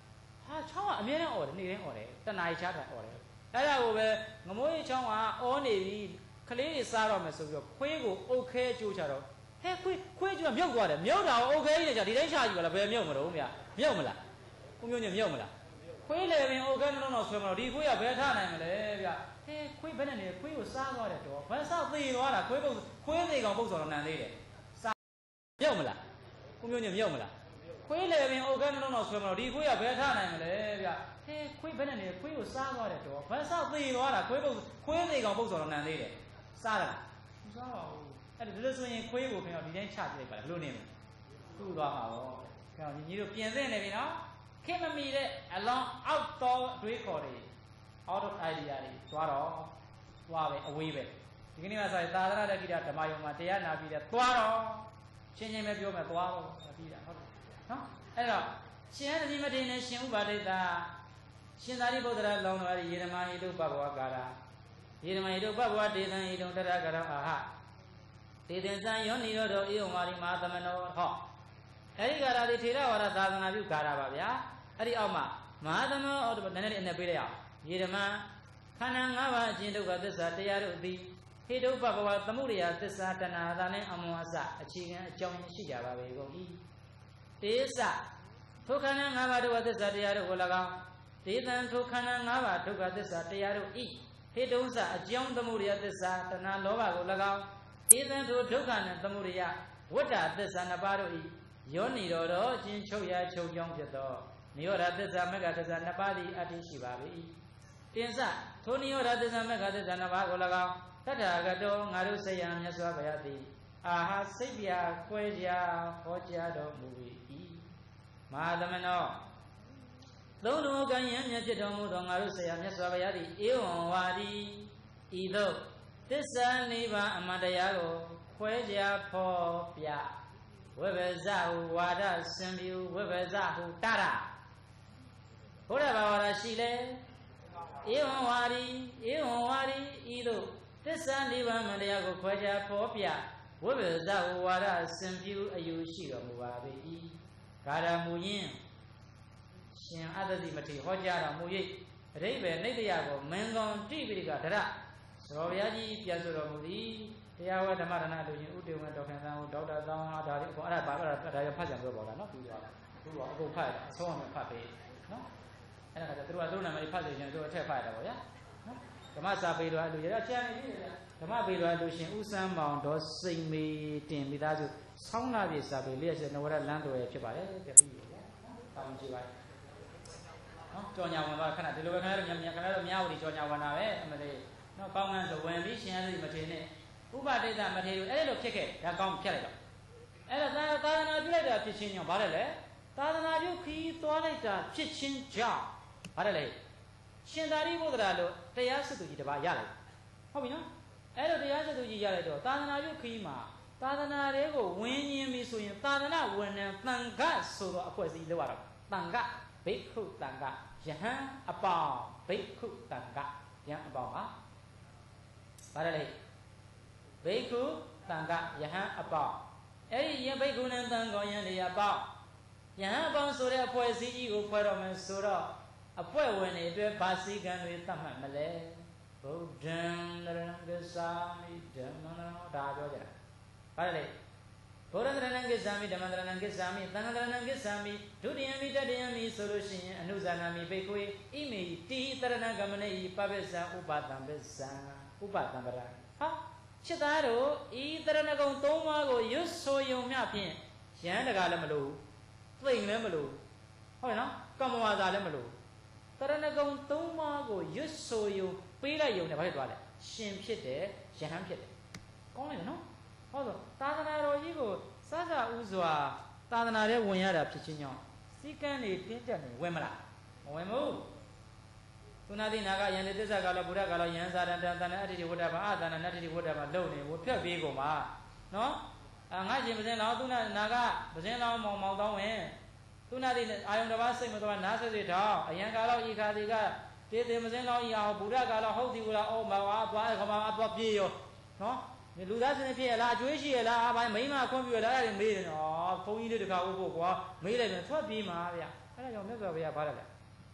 ဟာချောင်းကအမြဲတမ်းអော်တယ်နေတိုင်းអော်တယ်တနားရီချတာអော်တယ်အဲ့ဒါကိုပဲငမိုးကြီးချောင်းကအော်နေပြီခလေးတွေစားတော့မယ်ဆိုပြီးတော့ခွေးကိုအုတ်ခဲကျိုးချတော့ဟဲခွေးခွေးကျိုးကမြုပ်သွားတယ်မြုပ်တာကိုအုတ်ခဲကြီးနဲ့ကြာဒီတိုင်းချကြည့်ပါလားဘယ်မြုပ်မလို့ဗျာမြုပ်မလားကိုမျိုးညမြုပ်မလားခွေးလေပင်အုတ်ခဲနှလုံးတော့ဆွဲမလို့ဒီခွေးကဘယ်ထနိုင်မလဲဗျာဟဲခွေးဘယ်နဲ့နေခွေးကိုစားသွားတယ်တော့ဘယ်ဆောက်သေသွားတာခွေးပုတ်ခွေးသေးကောင်ပုတ်စော်တော့နန်သေးတယ်စားမြုပ်မလားကိုမျိုးညမြုပ်မလားခွေးလေပင်အုတ်ခဲနှလုံးတော့ဆွဲမလို့ဒီခွေးကဘယ်ထနိုင်မလဲဗျာဟဲခွေးဘယ်နဲ့နေခွေးကိုစားသွားတယ်တော့ဘယ်ဆောက်သေသွားတာခွေးပုတ်ခွေးသေးကောင်ပုတ်စော်တော့နန်သေးတယ်စားတယ်မစားပါဘူးအဲ့ဒါဒါဆိုရင်ခွေးကိုခင်ဗျာဒီတိုင်းချကြည့်လိုက်ပါလားဘယ်လိုနေမလဲထူသွားမှာပေါ့ခင်ဗျာညီကြီးတို့ပြင်သင့်နေပြီနော်ခင်မမီတဲ့အလောင်းအောက်တော်အတွေးခေါ်တွေ out of idea တွေသွားတော့သွားပဲအဝေးပဲဒီကနေ့မှဆိုရင်သာသနာ့တက္ကိတဓမ္မယုံမှာတရားနာပြီးတဲ့သွားတော့ချင်းချင်းပဲပြောမယ်သွားတော့ပြီးတာဟုတ်တယ်နော်အဲ့တော့ရှင်အတိမထေရနဲ့ရှင်ဥပါဒိတရှင်သာရိပုတ္တရာလောင်းတော်ရေဓမ္မဟိတုပဘဝကာရရေဓမ္မဟိတုပဘဝဒေသံဟိတုတရကရအာဟဒေသံဇံယောနိရောဓဧဝမာရိမဟာသမနောဟောအဲ့ဒီကာရဒီထေရဝါဒသာသနာပြုကာရပါဗျာအဲ့ဒီအောက်မှာမဟာသမနောနည်းနည်းလေးအနဲ့ပေးလိုက်အောင်ရေဓမ္မခန္ဓာ၅ပါးအကျဉ်းဒုက္ခသစ္စာတရားတို့သည်ဟိတုပဘဝသမုဒယသစ္စာတဏှာသာနှင့်အမွန်အစအခြေခံအကြောင်းရင်းရှိကြပါပေကုန်၏တေသထိုခန္ဓာ၅ပါးဒုက္ခသစ္စာတရားတို့ကို၎င်းဒေသံထိုခန္ဓာ၅ပါးဒုက္ခသစ္စာတရားတို့ဤဟိတုံစအကြောင်းသမုဒယသစ္စာတဏှာလောဘကို၎င်းဒေသံထိုဒုက္ခနှင့်သမုဒယဝတ္တသစ္စာနှစ်ပါးတို့ဤယောနိရောဓအချင်းချုပ်ရာချုပ်ကြောင်းဖြစ်သောနိရောဓသစ္စာမဂ္ဂသစ္စာနှစ်ပါးသည်အတ္တိရှိပါ၏တင်စထိုနိရောဓသစ္စာမဂ္ဂသစ္စာနှစ်ပါးကို၎င်းတထာဂတောငါတို့ဆရာမြတ်စွာဘုရားသည်အာဟာစိတ်ပြခွဲကြဟောကြားတော်မူ၏မဟာသမနောသုံးလုံးကံယံမြတ်ဖြစ်တော်မူသောငါတို့ဆရာမြတ်စွာဘုရားသည်ဧဝံဝါဒီဤသို့သစ္စာလေးပါးအမှန်တရားကိုခွဲကြဖော်ပြဝိပ္ပဇဟုဝါဒစံပြုဝိပ္ပဇဟုတရဘုရားဘာဝါဒရှိလဲဧဝံဝါဒီဧဝံဝါဒီဤသို့သစ္စာလေးပါးအမှန်တရားကိုခွဲကြဖော်ပြဝိပ္ပဇဟုဝါဒစံပြုအယူရှိတော်မူပါ၏ကာရမူယင်းရှင်အတ္တိမထေရဟောကြားတော်မူ၍အရိပဲနိတ္တယကိုမင်္ဂွန်တိပိဋကဒရသရောဘုရားကြီးပြဆိုတော်မူသည်တရားဝဓမ္မရဏလူချင်းဥတေဝံတော်ခင်သံဒေါက်တာသောင်းဒါတွေအကုန်အဲ့ဒါပါအဲ့ဒါဒါရဖတ်ကြံပြောပါလားနော်ပြီးသွားတာသူကအကုန်ဖတ်အဆုံးအောင်ဖတ်ပေးနော်အဲ့ဒါကသူကသူ့နာမည်ဖတ်လို့ရှင်သူအထက်ဖတ်ရတာပေါ့ဗျာနော်ဓမ္မစာပေတော်အလူရကျန်နေပြီဓမ္မပေတော်အလူရှင်ဥစမ်းမောင်တော်စိန်မေတင်မိသားစုဆောင်းလာပြီစာပေလျက်စနဝရလမ်းတော်ရဲ့ဖြစ်ပါတယ်တပည့်ရတောင်းကြည့်ပါနော်ကြော်ညာဝင်ပါခဏဒီလိုပဲခဏတော့မြန်မြန်ခဏတော့များဦးဒီကြော်ညာဝင်တာပဲအမလေးနော်ကောင်းကန်းဆိုဝင်ပြီးရှင်ရသည်မထေနဲ့ဥပဒိတမထေရအဲ့လိုဖြစ်ခဲ့ဒါကောင်းဖြတ်လိုက်တော့အဲ့ဒါသာသနာပြုလိုက်တာဖြစ်ချင်းကြောင့်ဗါတယ်လေသာသနာပြုခီးသွားလိုက်တာဖြစ်ချင်းကြောင့်ဗါတယ်လေရှင်သာရိပုတ္တရာလို့တရားစစ်သူကြီးတပါးရလိုက်ဟုတ်ပြီနော်အဲ့လိုတရားစစ်သူကြီးရလိုက်တော့သာသနာပြုခီးမှာသာသနာတွေကိုဝင်းညင်းပြီဆိုရင်သာသနာဝန်ထမ်းတန်ခတ်ဆိုတော့အဖွဲ့အစည်းလောက်ရတော့တန်ခတ်ဘိက္ခုတန်ခတ်ယဟန်အပေါင်းဘိက္ခုတန်ခတ်ယဟန်အပေါင်းဟာဗါတယ်လေဘိက္ခုတန်ခတ်ယဟန်အပေါင်းအဲ့ဒီယဘိက္ခုနဲ့တန်ခေါ်ယံတွေအပေါင်းယဟန်အပေါင်းဆိုတဲ့အဖွဲ့အစည်းကြီးကိုဖွဲ့တော့မယ်ဆိုတော့အဖွဲ့ဝင်တွေအတွက်ဗာစီကံတွေသတ်မှတ်မလဲဗုဒ္ဓံနရဏဂစ္ဆာမိဓမ္မနာဒါပြောကြတာဗါတယ်လေဗုဒ္ဓတရဏံကိစ္ဆာမိဓမ္မတရဏံကိစ္ဆာမိသံဃတရဏံကိစ္ဆာမိဒုတိယမိတတိယမိဆိုလို့ရှိရင်အနုဇာနာမိဘိက္ခွေဣမေတိတရဏဂမနေပပစ္ဆံဥပတံပစ္ဆံဥပတံပရဟာချစ်သားတို့ဤတရဏဂုံသုံးပါးကိုရွတ်ဆိုယုံမျှဖြင့်ရဟန်းတကားလည်းမလို့သိမ့်လည်းမလို့ဟုတ်ရဲ့နော်ကမ္မဝါစာလည်းမလို့တရဏဂုံသုံးပါးကိုရွတ်ဆိုယုံပေးလိုက်ယုံနဲ့ဘာဖြစ်သွားလဲရှင်ဖြစ်တယ်ယဟန်ဖြစ်တယ်ကောင်းလိုက်နော်ဟုတ်သောသာသနာတော်ကြီးကိုစစဥစွာသာသနာထဲဝင်ရတာဖြစ်ချင်းကြောင့်စီကံတွေတင်းကျပ်နေဝင်မလားမဝင်ဘူးသုနာတိနာကယန္တိသစ္စာကလောဘုရားကလောယန္စာတန်တန်တန်အတ္တိဝတ္တဘာအတန်နတ္တိဝတ္တဘာလုံနေကိုဖြတ်ပေးကုန်ပါနော်အာငါရှင်ပဇင်းလောင်းသုနာနာကပဇင်းလောင်းမောင်မောင်တောင်းဝင်သုနာတိအာယုံတစ်ပါးစိတ်မသွားနားဆွေထောင်းအယံကာလောဤခါတိကတေတေပဇင်းလောင်းဤအောင်ဘုရားကလောဟုတ်ဒီကလောအော်မှာသွားခမအသွားပြေရောနော်လူသားစနေဖြစ်ရလားအကျွေးရှိရလားအပိုင်းမိမခွင့်ပြုရလားအဲ့ဒါမေးတယ်နော်ဘုန်းကြီးလေးတခါဥဖို့ကွာမေးလိုက်ပြန်ထွက်ပြေးမှာဗျအဲ့ဒါကြောင့်မြတ်စွာဘုရားဗါတယ်လေ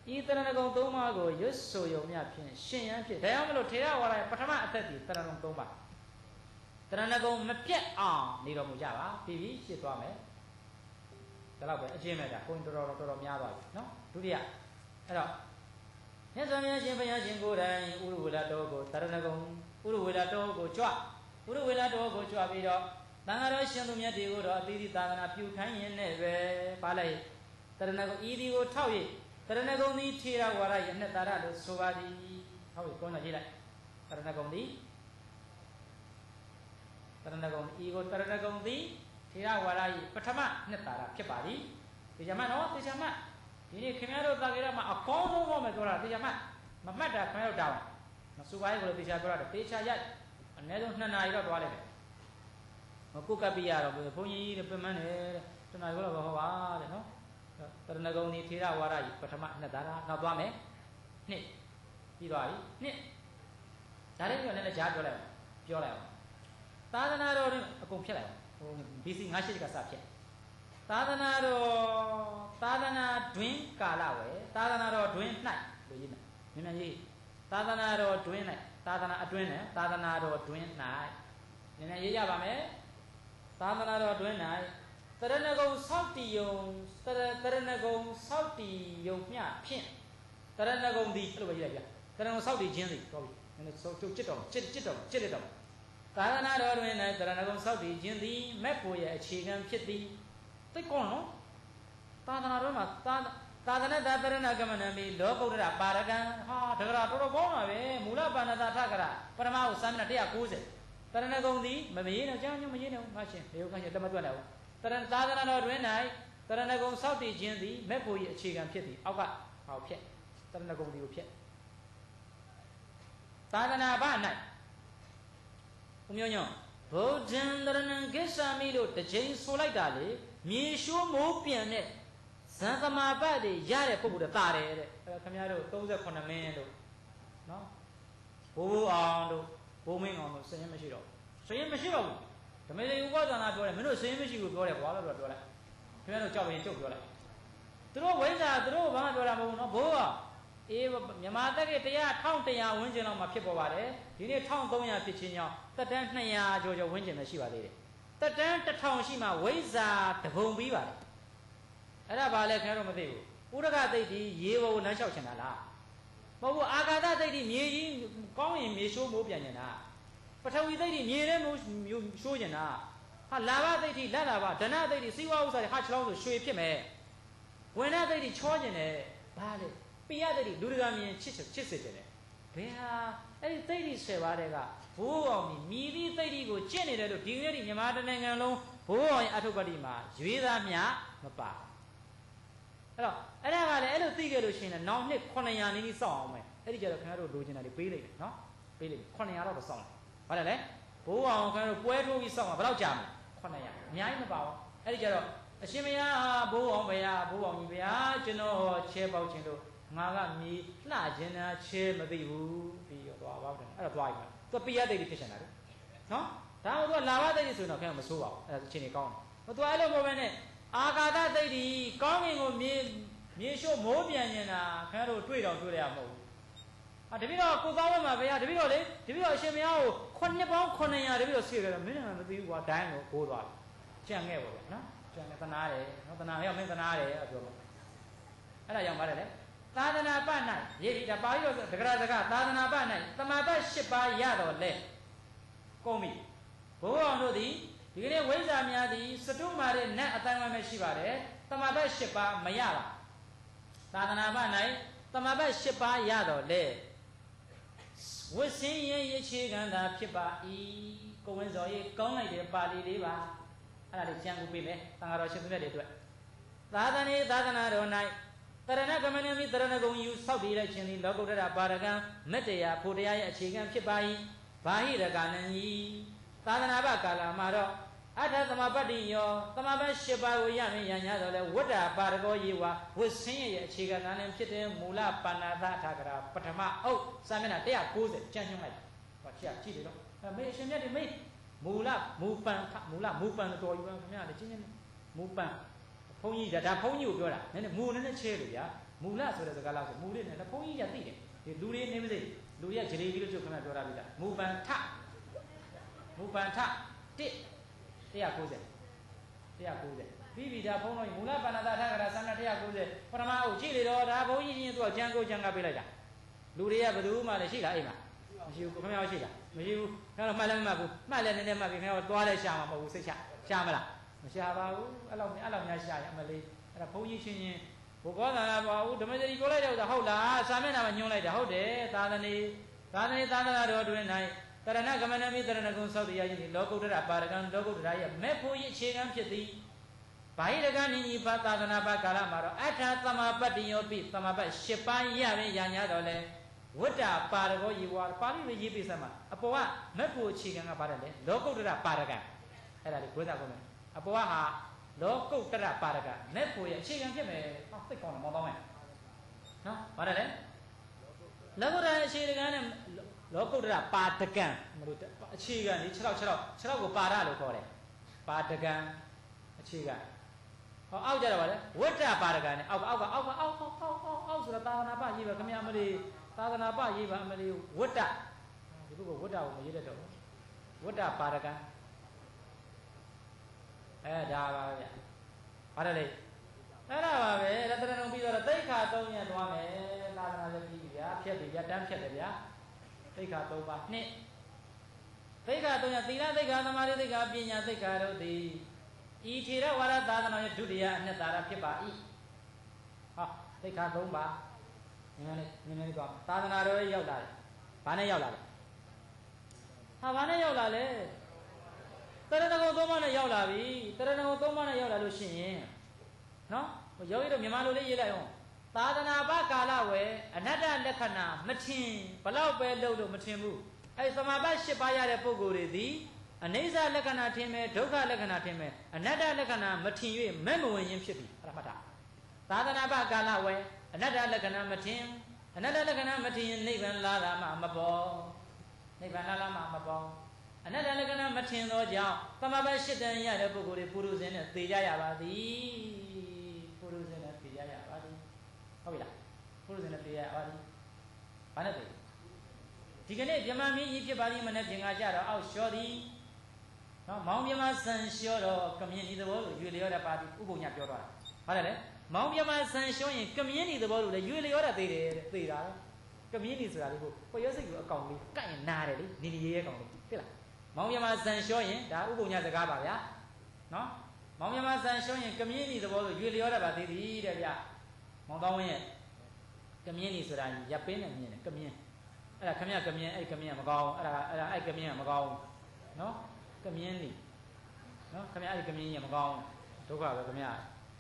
ဤတရဏဂုံသုံးပါးကိုရွတ်ဆိုရုံမျှဖြင့်ရှင်ရန်ဖြစ်ဒါကြောင့်မလို့ထေရဝါဒပထမအသက်ဒီတရဏဂုံသုံးပါးတရဏဂုံမပြတ်အောင်နေတော်မူကြပါပြီးပြီရှင်းသွားမယ်ဒါတော့ပဲအချင်းမဲ့ဒါကိုယ်တော်တော်တော်တော်များသွားပြီနော်ဒုတိယအဲ့တော့မြတ်စွာဘုရားရှင်ဘုရားရှင်ကိုယ်တိုင်ဥရဝေလတော်ကိုတရဏဂုံဥရဝေလတော်ကိုကြွဥရဝေလတော်ကိုကြွပြီးတော့သံဃာတော်ရှင်သူမြတ်တွေကိုတော့အသီးသီးသာသနာပြုခိုင်းရင်းနဲ့ပဲပါလိုက်တရဏဂုံဤဒီကိုထောက်ရတရဏဂုံသည်ထေရဝါဒရဲ့အနှစ်သာရလို့ဆိုပါသည်ထောက်ရကောင်းတော့ကြည့်လိုက်တရဏဂုံသည်တရဏဂုံဤကိုတရဏဂုံသည်ထေရဝါဒရဲ့ပထမနှစ်သာရဖြစ်ပါသည်ဒီကြမှာနော်ဒီကြမှာဒီနေ့ခင်ဗျားတို့တာကြရမှာအကောင်းဆုံးဘောမယ်ပြောတာဒီကြမှာမမှတ်တာခင်ဗျားတို့တောင်းမစူပါရဲ့ကိုတေချာပြောတာတေချာရိုက်အနည်းဆုံးနှစ်နာရီတော့သွားလိုက်တယ်ကိုကပ်ပြရတော့ဘုန်းကြီးတွေပြင်မှန်းတယ်တနာရီတော့ဟောပါတဲ့နော်တရဏဂုံဒီထေရဝါဒကြီးပထမနှစ်သာရနောက်သွားမယ်နှစ်ပြီးသွားပြီနှစ်ဒါလည်းပြောလည်းကြားပြောလိုက်ပြောလိုက်အောင်သာသနာတော်အကုန်ဖြစ်လိုက်ဟို ဘီ စီ ငါးရှစ်ကစဖြစ်သာသနာတော်သာသနာတွင်ကာလဝယ်သာသနာတော်တွင်၌လို့ရေးမယ်မြင်မြင်ရေးသာသနာတော်တွင်၌သာသနာအတွင်းနဲ့သာသနာတော်တွင်၌နည်းနည်းရေးကြပါမယ်သာသနာတော်တွင်၌တရဏဂုံဆောက်တည်ယုံတရတရဏဂုံဆောက်တည်ယုံမျှဖြင့်တရဏဂုံသည်အဲ့လိုပဲရေးလိုက်ပြတရဏဂုံဆောက်တည်ခြင်းသည်တော်ပြီနည်းနည်းဆိုချုပ်จิตတော်จิตจิตတော်จิตလက်တော်သာသနာတော်တွင်၌တရဏဂုံဆောက်တည်ခြင်းသည်မက်ကိုရဲ့အခြေခံဖြစ်သည်သိကောနော်သာသနာတော်မှာသာသာသနာတရဏဂမနံမီလောကုတ္တရပါရကံဟာတကရာတော်တော်ကောင်းတာပဲမူလပါဏတာထကရာပထမကိုစာမျက်နှာone hundred ninetyတရဏဂုံသည်မမရေးနဲ့ကြောင်းညမရေးနဲ့ငါရှင်ဘေယုခန့်ရှင်တမတ်တွက်လိုက်အောင်တရဏသာသနာတော်တွင်၌တရဏဂုံဆောက်တည်ခြင်းသည်မက်ဖို့၏အခြေခံဖြစ်သည်အောက်ကဟောဖြစ်တရဏဂုံဒီကိုဖြစ်သာသနာ့ဘာ၌ဦးမျိုးညောဗုဒ္ဓံတရဏံကိစ္ဆာမိလို့တစ်ချိန်ဆိုလိုက်တာလေမြေရှိုးမိုးပြန်တဲ့ဇန်သမာပတ်တွေရတဲ့ပုဂ္ဂိုလ်တွေတာတယ်တဲ့အဲခင်ဗျားတို့thirty-nineမင်းတို့နော်ဘိုးဘိုးအောင်တို့ဘိုးမင်းအောင်တို့စရင်မရှိတော့စရင်မရှိတော့ဘူးဓမေဥပဒနာပြောတယ်မင်းတို့စရင်မရှိဘူးပြောတယ်ကွာလို့ပြောလိုက်ခင်ဗျားတို့ကြောက်ရင်ကျုပ်ပြောလိုက်သူတို့ဝိဇ္ဇာသူတို့ဘာမှပြောတာမဟုတ်ဘူးနော်ဘိုးကအေးမြန်မာတက်ကတရားone thousand one hundredဝန်းကျင်လောက်မှဖြစ်ပေါ်ပါတယ်ဒီနေ့one thousand three hundredဖြစ်ချင်းကြောင့်တက်တန်းtwo hundredကျော်ကျော်ဝန်းကျင်ပဲရှိပါသေးတယ်တက်တန်းone thousandရှိမှဝိဇ္ဇာတပုံပြီးပါတယ်အဲ့ဒါဘာလဲခင်ဗျားတို့မသိဘူးဥဒကသိတိရေဘုံလမ်းလျှောက်ချင်တာလားမဟုတ်ဘူးအာကာသသိတိမြေကြီးကောင်းရင်မြေရှိုးမိုးပြန်ကျင်တာပထဝီသိတိမြေထဲမိုးရှိုးကျင်တာဟာလာဘသိတိလက်လာဘဒဏသိတိစီဝါဥစ္စာတွေဟာချလောင်းဆိုရွှေဖြစ်မယ်ဝိနသိတိချောကျင်တယ်ဘာလဲပိယသိတိလူတကာမြင်ချစ်ချစ်စေတယ်ဘယ်ဟာအဲ့ဒီသိတိဆယ်ပါးတဲ့ကဘိုးအောင်မြည်သည့်သိတိကိုကျင့်နေတယ်လို့ဒီနေ့ဒီမြန်မာတနိုင်ငံလုံးဘိုးအောင်ရဲ့အထုပ္ပတ္တိမှာရွေးသားမြမပါအဲ့တော့အဲ့ဒါကလည်းအဲ့လိုသိခဲ့လို့ရှိရင်နောက်နှစ်nine hundredနီးနီးစောင့်အောင်မယ်အဲ့ဒီကြတော့ခင်ဗျားတို့လိုချင်တာတွေပေးလိုက်တယ်နော်ပေးလိုက်nine hundredတော့စောင့်တယ်ဟုတ်တယ်လေဘိုးအောင်ခင်ဗျားတို့ပွဲထိုးပြီးစောင့်မှာဘယ်တော့ကြာမလဲnine hundredအများကြီးမပါဘူးအဲ့ဒီကြတော့အရှင်မယားဘိုးအောင်ဘုရားဘိုးအောင်ကြီးဘုရားကျွန်တော်ချဲပေါက်ခြင်းလို့ငါကမြေလှခြင်းနဲ့ချဲမသိဘူးပြီးတော့သွားပါတော့အဲ့တော့သွားပြီသူပိယသိတိဖြစ်နေတာလေနော်ဒါကသူကလာဘသိတိဆိုရင်တော့ခင်ဗျားမဆိုးပါဘူးအဲ့ဒါအချိန်ကြီးကောင်းတယ်မသူအဲ့လိုမဟုတ်ဘဲနဲ့အာကာသသိတိကောင်းကင်ကိုမြေမြေရှို့မိုးပြန်နေတာခင်ဗျားတို့တွေ့တော့တွေ့ရမှာမဟုတ်ဘူးဟာတပည့်တော်ကိုသားဝဲမှာဗျာတပည့်တော်လေတပည့်တော်အရှင်မယားကိုခုနှစ်ပေါင်းnine hundredတပည့်တော်ဆွေကြတယ်မင်းကမသိဘူးကွာဒိုင်းကိုဘိုးသွားကြံခဲ့ပါဗျာနော်ကြံနေသနာတယ်နော်သနာဟဲ့မင်းသနာတယ်အဲ့ပြောလို့အဲ့ဒါကြောင့်ပါတယ်လေသာသနာပ၌ရေးဒီပါဠိတော်တက္ကရာစကားသာသနာပ၌တမပတ်eightပါးရတော်လဲကုန်ပြီဘိုးအောင်တို့သည်ဒီကနေ့ဝိဇ္ဇာများသည်စတုမာတဲ့နတ်အတိုင်းဝိုင်းပဲရှိပါတယ်တမပတ်eightပါးမရပါသာသနာပ၌တမပတ်eightပါးရတော်လဲဝိစင်းရဲ့ရချေကံသာဖြစ်ပါ၏ကိုဝင်းစော်ရေးကောင်းလိုက်တဲ့ပါဠိလေးပါအဲ့ဒါလေးကြံကူပေးမယ်သံဃာတော်ရှင်သူမြတ်တွေအတွက်သာသနေသာသနာတော်၌တရဏဂမနမိတရဏဂုံယူဆောက်တည်လိုက်ခြင်းသည်လောကုတ္တရပါရကံမတ္တရာဖို့တရားရဲ့အခြေခံဖြစ်ပါ၏ဘာဟိရကနံဤသာသနာ့ဘကာလမှာတော့အထသမပတ္တိယောသမဘeightပါးကိုရမင်းရညာတော့လဲဝတ္တပါရကောယေဝဝိဆင်းရဲ့အခြေခံနာနဲ့ဖြစ်တဲ့မူလပါဏာသအထာကရာပထမအုပ်စာမျက်နှာone ninetyကျမ်းညွှန်းလိုက်ဟောကြည့်ကြည့်တယ်နော်အဲမေအရှင်မြတ်ဒီမေမူလမူပန်မူလမူပန်တော်ယူပါခင်ဗျာလေချင်းချင်းမူပန်ဘုန်းကြီးဒါဒါဘုန်းကြီးကိုပြောတာနည်းနည်းမူနည်းနည်းချဲလို့ဗျာမူလဆိုတဲ့စကားလောက်ဆိုမူလေးနဲ့ဘုန်းကြီးကသိတယ်ဒီလူတွေနေမသိလူရဂျလေးပြီးလို့ကျုပ်ခဏပြောတာပြီလားမူပန်ထမူပန်ထတစ်တစ်၉၀တစ်၉၀ပြီးပြီဒါဘုန်းတော်ကြီးမူလပဏ္ဏတာထကရာသန္တာတစ်၉၀ပထမအုပ်ကြည့်လေတော့ဒါဘုန်းကြီးချင်းသူကကြံကိုကြံကပေးလိုက်တာလူတွေကဘယ်သူမှလည်းရှိလားအိမ်မှာမရှိဘူးခင်ဗျားရှိလားမရှိဘူးခင်ဗျားမှတ်လည်းမမှတ်ဘူးမှတ်လည်းနည်းနည်းမှတ်ပြီးခင်ဗျားသွားလဲရှာမှာမဟုတ်ဘူးစိတ်ချရှာမလားမရှာပါဘူးအဲ့လောက်အဲ့လောက်များရှာရမလေးအဲ့ဒါဘုန်းကြီးချင်းချင်းဘုကောသနာပါဘူးဓမ္မစရိပြောလိုက်တဲ့ဥစ္စာဟုတ်လားစာမျက်နှာမှာညွှန်းလိုက်တာဟုတ်တယ်သာသနေသာသနေသာသနာတော်တွင်၌တရဏကမနမိတရဏဂုံသောတရားချင်းလောကုတ္တရပါရကံလောကုတ္တရာရဲ့မဲ့ဖို့ရဲ့အခြေခံဖြစ်သည်ဘာဟိတကနိညီပါသာသနာပါကာလမှာတော့အထာသမပတ္တိယောပိသမပတ်၈ပါးရပင်ရညာတော်လဲဝတ္တပါရကောယေဝါပါဠိလိုရေးပြစမ်းမှာအပေါ်ကမဲ့ဖို့အခြေခံကပါတယ်လေလောကုတ္တရပါရကံအဲ့ဒါလေးကိုးစားကုန်မယ်အပေါ်ကဟာလောကုတ္တရပါရကမဲ့ဖို့ရဲ့အခြေခံဖြစ်မယ်ဟောသိကောင်းတယ်မောင်းတောင်းမယ်နော်ပါတယ်လေလောကုတ္တရအခြေခံနဲ့လောကုတ္တရပါဒကံမလို့အခြေခံဒီ၆၆၆၆ကိုပါရလို့ခေါ်တယ်ပါဒကံအခြေခံဟောအောက်ကြတော့ဗါလေဝတ္တပါရကံနဲ့အောက်ကအောက်ကအောက်ကအောက်အောက်အောက်အောက်အောက်ဆိုတာသာသနာပရေးပါခမရမလေးသာသနာပရေးပါအမလေးဝတ္တဒီဘုကဝတ္တကိုမရေးတတ်တော့ဝတ္တပါရကံအဲဒါပါဗျာပါတယ်လေအဲ့ဒါပါပဲရတနာလုံးပြီးတော့သိက္ခာ၃ညသွားမယ်သာသနာလည်းပြီးပြီဗျာဖြတ်ပြီဗျာတန်းဖြတ်တယ်ဗျာသိက္ခာ၃ပါးနှစ်သိက္ခာ၃ညသီလသိက္ခာသမာဓိသိက္ခာပညာသိက္ခာတို့သည်ဤထေရဝါဒသာသနာရဲ့ဒုတိယအနှစ်သာရဖြစ်ပါ၏ဟောသိက္ခာ၃ပါးနည်းနည်းနည်းနည်းတော့သာသနာတော်ရဲ့ရောက်လာတယ်ဘာနဲ့ရောက်လာလဲဟာဘာနဲ့ရောက်လာလဲတရဏဂုံ၃ပါးနဲ့ရောက်လာပြီတရဏဂုံ၃ပါးနဲ့ရောက်လာလို့ရှိရင်နော်ယောဂီတို့မြန်မာလိုလေးရေးလိုက်အောင်သာသနာပကာလဝယ်အနတ္တလက္ခဏာမထင်ဘလောက်ပဲလို့လို့မထင်ဘူးအဲ့သမာပတ်၈ပါးရတဲ့ပုဂ္ဂိုလ်တွေသည်အနိစ္စလက္ခဏာထင်မယ်ဒုက္ခလက္ခဏာထင်မယ်အနတ္တလက္ခဏာမထင်၍မဲ့မဝင်ရင်ဖြစ်ပြီအဲ့ဒါမှတ်တာသာသနာပကာလဝယ်အနတ္တလက္ခဏာမထင်အနတ္တလက္ခဏာမထင်ရင်နိဗ္ဗာန်လာတာမှမပေါ်နိဗ္ဗာန်လာလာမှမပေါ်အနတ္တလက္ခဏာမထင်သောကြောင့်သမဘတ်၈တန်ရတဲ့ပုဂ္ဂိုလ်တွေပုရုဇဉ်နဲ့သေကြရပါသည်ပုရုဇဉ်နဲ့သေကြရပါသည်ဟုတ်ပြီလားပုရုဇဉ်နဲ့သေရပါသည်ဘာနဲ့သေဒီကနေ့ဗြဟ္မာမင်းကြီးဖြစ်ပါလိမ့်မနဲ့ပြင်ကကြတော့အောက်လျှော်သည်နော်မောင်ပြမဆန်လျှောတော့ကမြင်ဒီသဘောလိုရွေလျောတဲ့ပါတိဥပုံညပြောသွားတာဟုတ်တယ်လေမောင်ပြမဆန်လျှောရင်ကမြင်ဒီသဘောလိုလေရွေလျောတဲ့သေးတယ်တဲ့သေတာကမြင်ဒီဆိုတာလေးကိုပျောစိတ်ကိုအကောင်လေးကတ်ရင်နားတယ်လေနီနီရဲရဲကောင်လေးသိလားမောင်ပြမဆန်လျှောရင်ဒါဥပုံညစကားပါဗျာနော်မောင်ပြမဆန်လျှောရင်ကမြင်ဒီသဘောလိုရွေလျောတဲ့ပါသေးသည်တဲ့ဗျာမောင်တော်ဝင်းရဲ့ကမြင်ဒီဆိုတာရပ်ပင်းနဲ့မြင်တယ်ကမြင်အဲ့ဒါခမရကမြင်အဲ့ကမြင်မကောင်းအဲ့ဒါအဲ့ဒါအဲ့ကမြင်မကောင်းနော်ကမြင်နေနော်ခမရအဲ့ကမြင်ရမကောင်းဒုက္ခပဲခမရ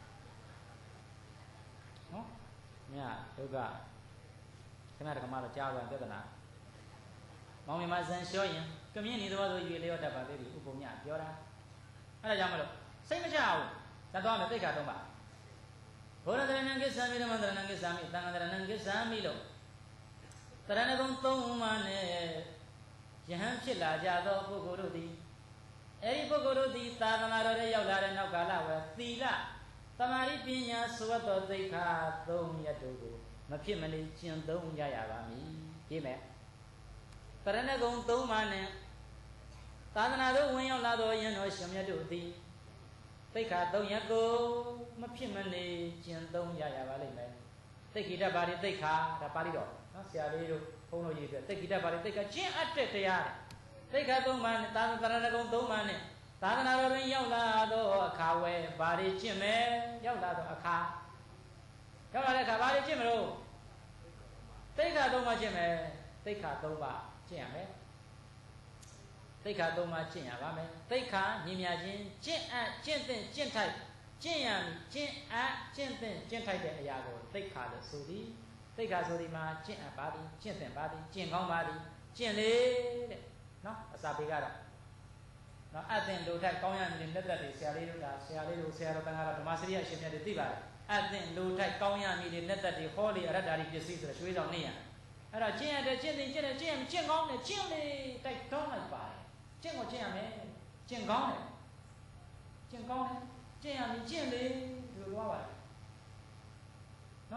နော်ခမရဒုက္ခခမရကမတော့ကြားသွားပြဿနာမောင်မြမဇန်လျှောရင်ကမြင်နေတော့ဆိုရွေလျောတတ်ပါသေးတယ်ဥပုံညပြောတာအဲ့ဒါကြောင့်မလို့စိတ်မချအောင်တတ်သွားမယ်သိက္ခာသုံးပါဘောရတရဏံကိစ္ဆာမိဓမ္မတရဏံကိစ္ဆာမိသံဃာတရဏံကိစ္ဆာမိလို့တရဏဂုံသုံးပါးနဲ့ယဟန်ဖြစ်လာကြသောပုဂ္ဂိုလ်တို့သည်အဲ့ဒီပုဂ္ဂိုလ်တို့သည်သာသနာတော်ထဲရောက်လာတဲ့နောက်ကာလဝယ်သီလသမာဓိပညာစွတ်တော်သိက္ခာသုံးရပ်တို့ကိုမဖြစ်မနေကျင့်သုံးကြရပါမည်ကြည့်မယ်တရဏဂုံသုံးပါးနဲ့သာသနာတော်ဝင်ရောက်လာသောယဟန်တော်ရှင်မြတ်တို့သည်သိက္ခာသုံးရပ်ကိုမဖြစ်မနေကျင့်သုံးကြရပါလိမ့်မယ်သိက္ခိတပါဠိသိက္ခာဒါပါဠိတော်နော်ဆရာလေးတို့ဘုန်းတော်ကြီးပြသိက္ခိတပါဠိသိက္ခာကျင့်အပ်တဲ့တရားသိက္ခာသုံးပါးနဲ့သာသနာတော်သုံးပါးနဲ့သာသနာတော်တွင်ရောက်လာသောအခါဝယ်ဘာတွေကျင့်မယ်ရောက်လာသောအခါရောက်လာတဲ့အခါဘာတွေကျင့်မလို့သိက္ခာသုံးပါးကျင့်မယ်သိက္ခာသုံးပါးကျင့်ရမယ်သိက္ခာသုံးပါးကျင့်ရပါမယ်သိက္ခာညီမြခြင်းကျင့်အပ်ကျင့်သင့်ကျင့်ထိုက်ကျင့်ရမည်ကျင့်အပ်ကျင့်သင့်ကျင့်ထိုက်တဲ့အရာကိုသိက္ခာလို့ဆိုသည်သိက္ခာဆိုဒီမှာကျင့်အပ်ပါသည်ကျင့်သင့်ပါသည်ကျင့်ကောင်းပါသည်ကျင့်လေတဲ့နော်အစာပေကတော့နော်အသင်လိုထိုက်ကောင်းရမည်လက်သက်တွေဆရာလေးတို့ဒါဆရာလေးတို့ဆရာတော်တန်ခါတော်ဓမ္မစရိယအရှင်မြတ်တွေသိပါတယ်အသင်လိုထိုက်ကောင်းရမည်လက်သက်တွေဟောလေအရတ္တာတွေပစ္စည်းဆိုရွှေဆောင်နေရအဲ့တော့ကျင့်ရတဲ့ကျင့်တင်ကျင့်တယ်ကျင့်ရမယ်ကျင့်ကောင်းတယ်ကျင့်လေတိုက်တောင်းလိုက်ပါတယ်ကျင့်ကိုကျင့်ရမယ်ကျင့်ကောင်းတယ်ကျင့်ကောင်းတယ်ကျင့်ရမည်ကျင့်လေဒီလိုပြောပါတယ်နော်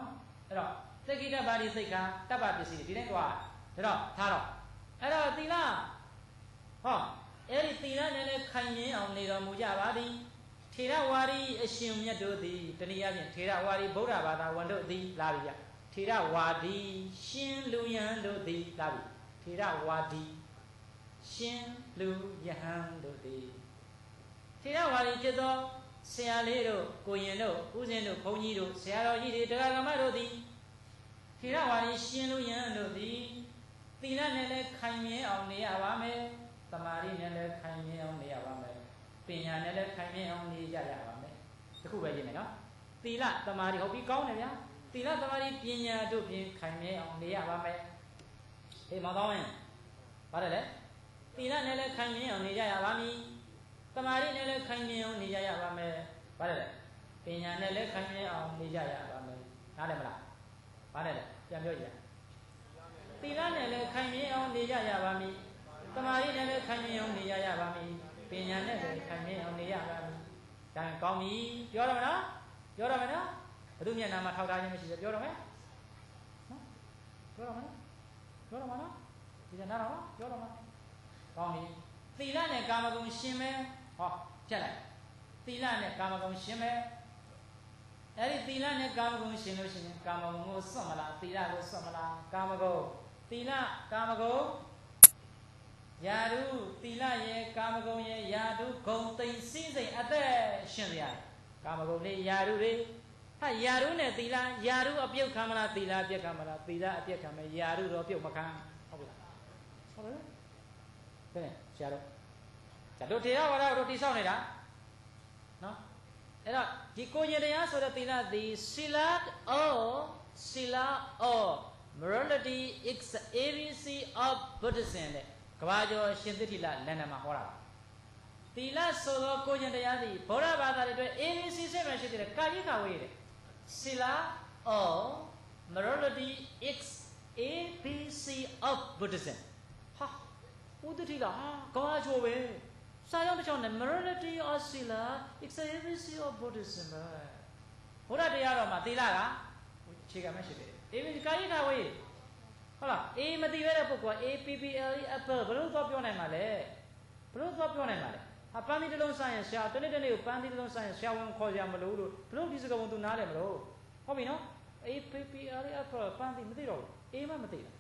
အဲ့တော့သကိတပါတိစိတ်ခါတပ္ပပစ္စည်းဒီတိုင်းသွားဒါတော့ထားတော့အဲ့တော့သီလဟောအဲ့ဒီသီလနဲ့လည်းခိုင်မြဲအောင်နေတော်မူကြပါသည်ထေရဝါဒီအရှင်မြတ်တို့သည်တနည်းအားဖြင့်ထေရဝါဒီဗုဒ္ဓဘာသာဝန်တို့သည်လာပြီဗျထေရဝါဒီရှင်လူယဟန်တို့သည်လာပြီထေရဝါဒီရှင်လူယဟန်တို့သည်ထေရဝါဒီဖြစ်သောဆရာလေးတို့ကိုရင်တို့ဦးဇင်းတို့ဘုန်းကြီးတို့ဆရာတော်ကြီးတွေတရားဓမ္မတို့သည်ထေရဝါဒီရှင်လူယဟန်တို့သည်သီလနဲ့လည်းခိုင်မြဲအောင်နေရပါမယ်သမာဓိနဲ့လည်းခိုင်မြဲအောင်နေရပါမယ်ပညာနဲ့လည်းခိုင်မြဲအောင်နေကြရပါမယ်တခုပဲရှင်းမယ်နော်သီလသမာဓိဟုတ်ပြီကောင်းတယ်ဗျာသီလသမာဓိပညာတို့ဖြင့်ခိုင်မြဲအောင်နေရပါမယ်ဟေးမောင်ကောင်းရင်ပါတယ်လေသီလနဲ့လည်းခိုင်မြဲအောင်နေကြရပါမည်သမာဓိနဲ့လည်းခိုင်မြဲအောင်နေကြရပါမယ်ပါတယ်လေပညာနဲ့လည်းခိုင်မြဲအောင်နေကြရပါမယ်နားလည်မလားပါတယ်လေပြန်ပြောကြည့်သီလနဲ့လည်းခိုင်မြဲအောင်နေကြရပါမည်သမာဓိနဲ့လည်းခိုင်မြဲအောင်နေကြရပါမည်ပညာနဲ့လည်းခိုင်မြဲအောင်နေရပါမည်ဒါကောင်းပြီပြောရမလားပြောရမယ်နော်ဘုသူမျက်နှာမှာထောက်ထားခြင်းမရှိဘူးပြောရမယ်နော်ပြောရမယ်နော်ပြောရမှာနော်ဒီကနားတော့ပြောရမှာကောင်းပြီသီလနဲ့ကာမဂုဏ်ရှင်မယ်ဟောဖြတ်လိုက်သီလနဲ့ကာမဂုဏ်ရှင်မယ်အဲ့ဒီသီလနဲ့ကာမဂုဏ်ရှင်လို့ရှိရင်ကာမဂုဏ်ကိုစွန့်မလားသီလကိုစွန့်မလားကာမဂုဏ်သီလကာမဂုဏ်ယာရုသီလရဲ့ကာမဂုဏ်ရဲ့ယာတုဂုံသိမ့်စည်းစိမ်အသက်ရှင်စရာကာမဂုဏ်လေးယာရုတွေဟာယာရုနဲ့သီလယာရုအပြုတ်ခံမလားသီလအပြတ်ခံမလားသီလအပြတ်ခံမယ်ယာရုတော့ပြုတ်မခံဟုတ်ပြီလားဟုတ်တယ်တဲ့ဆရာတို့ဇာတို့ထေရဝါဒတို့တိဆောက်နေတာနော်အဲ့တော့ဒီကိုဉ္တရားဆိုတဲ့သီလသည် silat or sila or morality is A B C of Buddhism တဲ့ကဘာကျော်ရှင်သစ္ထိလလန်ဒန်မှာဟောတာသီလဆိုသောကိုဉ္တရားသည်ဗုဒ္ဓဘာသာတွေအတွက် A B C ဆက်မှရှိတဲ့ကာယကဝေးတဲ့ sila or morality is A B C of Buddhism ဟာဥဒ္ဒတိလားဟာကဘာကျော်ပဲစာရောက်တစ်ချောင်းနဲ့ morality or sila is A B C of Buddhism ဘုရားတရားတော်မှာသီလကခြေကမရှိတယ် A B C ကာယကဝေးဟုတ်လား A မသိရတဲ့ပုဂ္ဂိုလ်က A P P L E apple ဘယ်လိုသွားပြောနိုင်မှာလဲဘယ်လိုသွားပြောနိုင်မှာလဲအပန်းဒီတလုံးဆိုင်ရင်ဆရာတနေ့တနေ့ကိုပန်းဒီတလုံးဆိုင်ရင်ဆရာဝန်ခေါ်ကြမလို့လို့ဘယ်လိုဒီစကားဝန်သူနားလဲမလို့ဟုတ်ပြီနော် A P P L E apple ပန်းဒီမသိတော့ဘူး A မှမသိတာ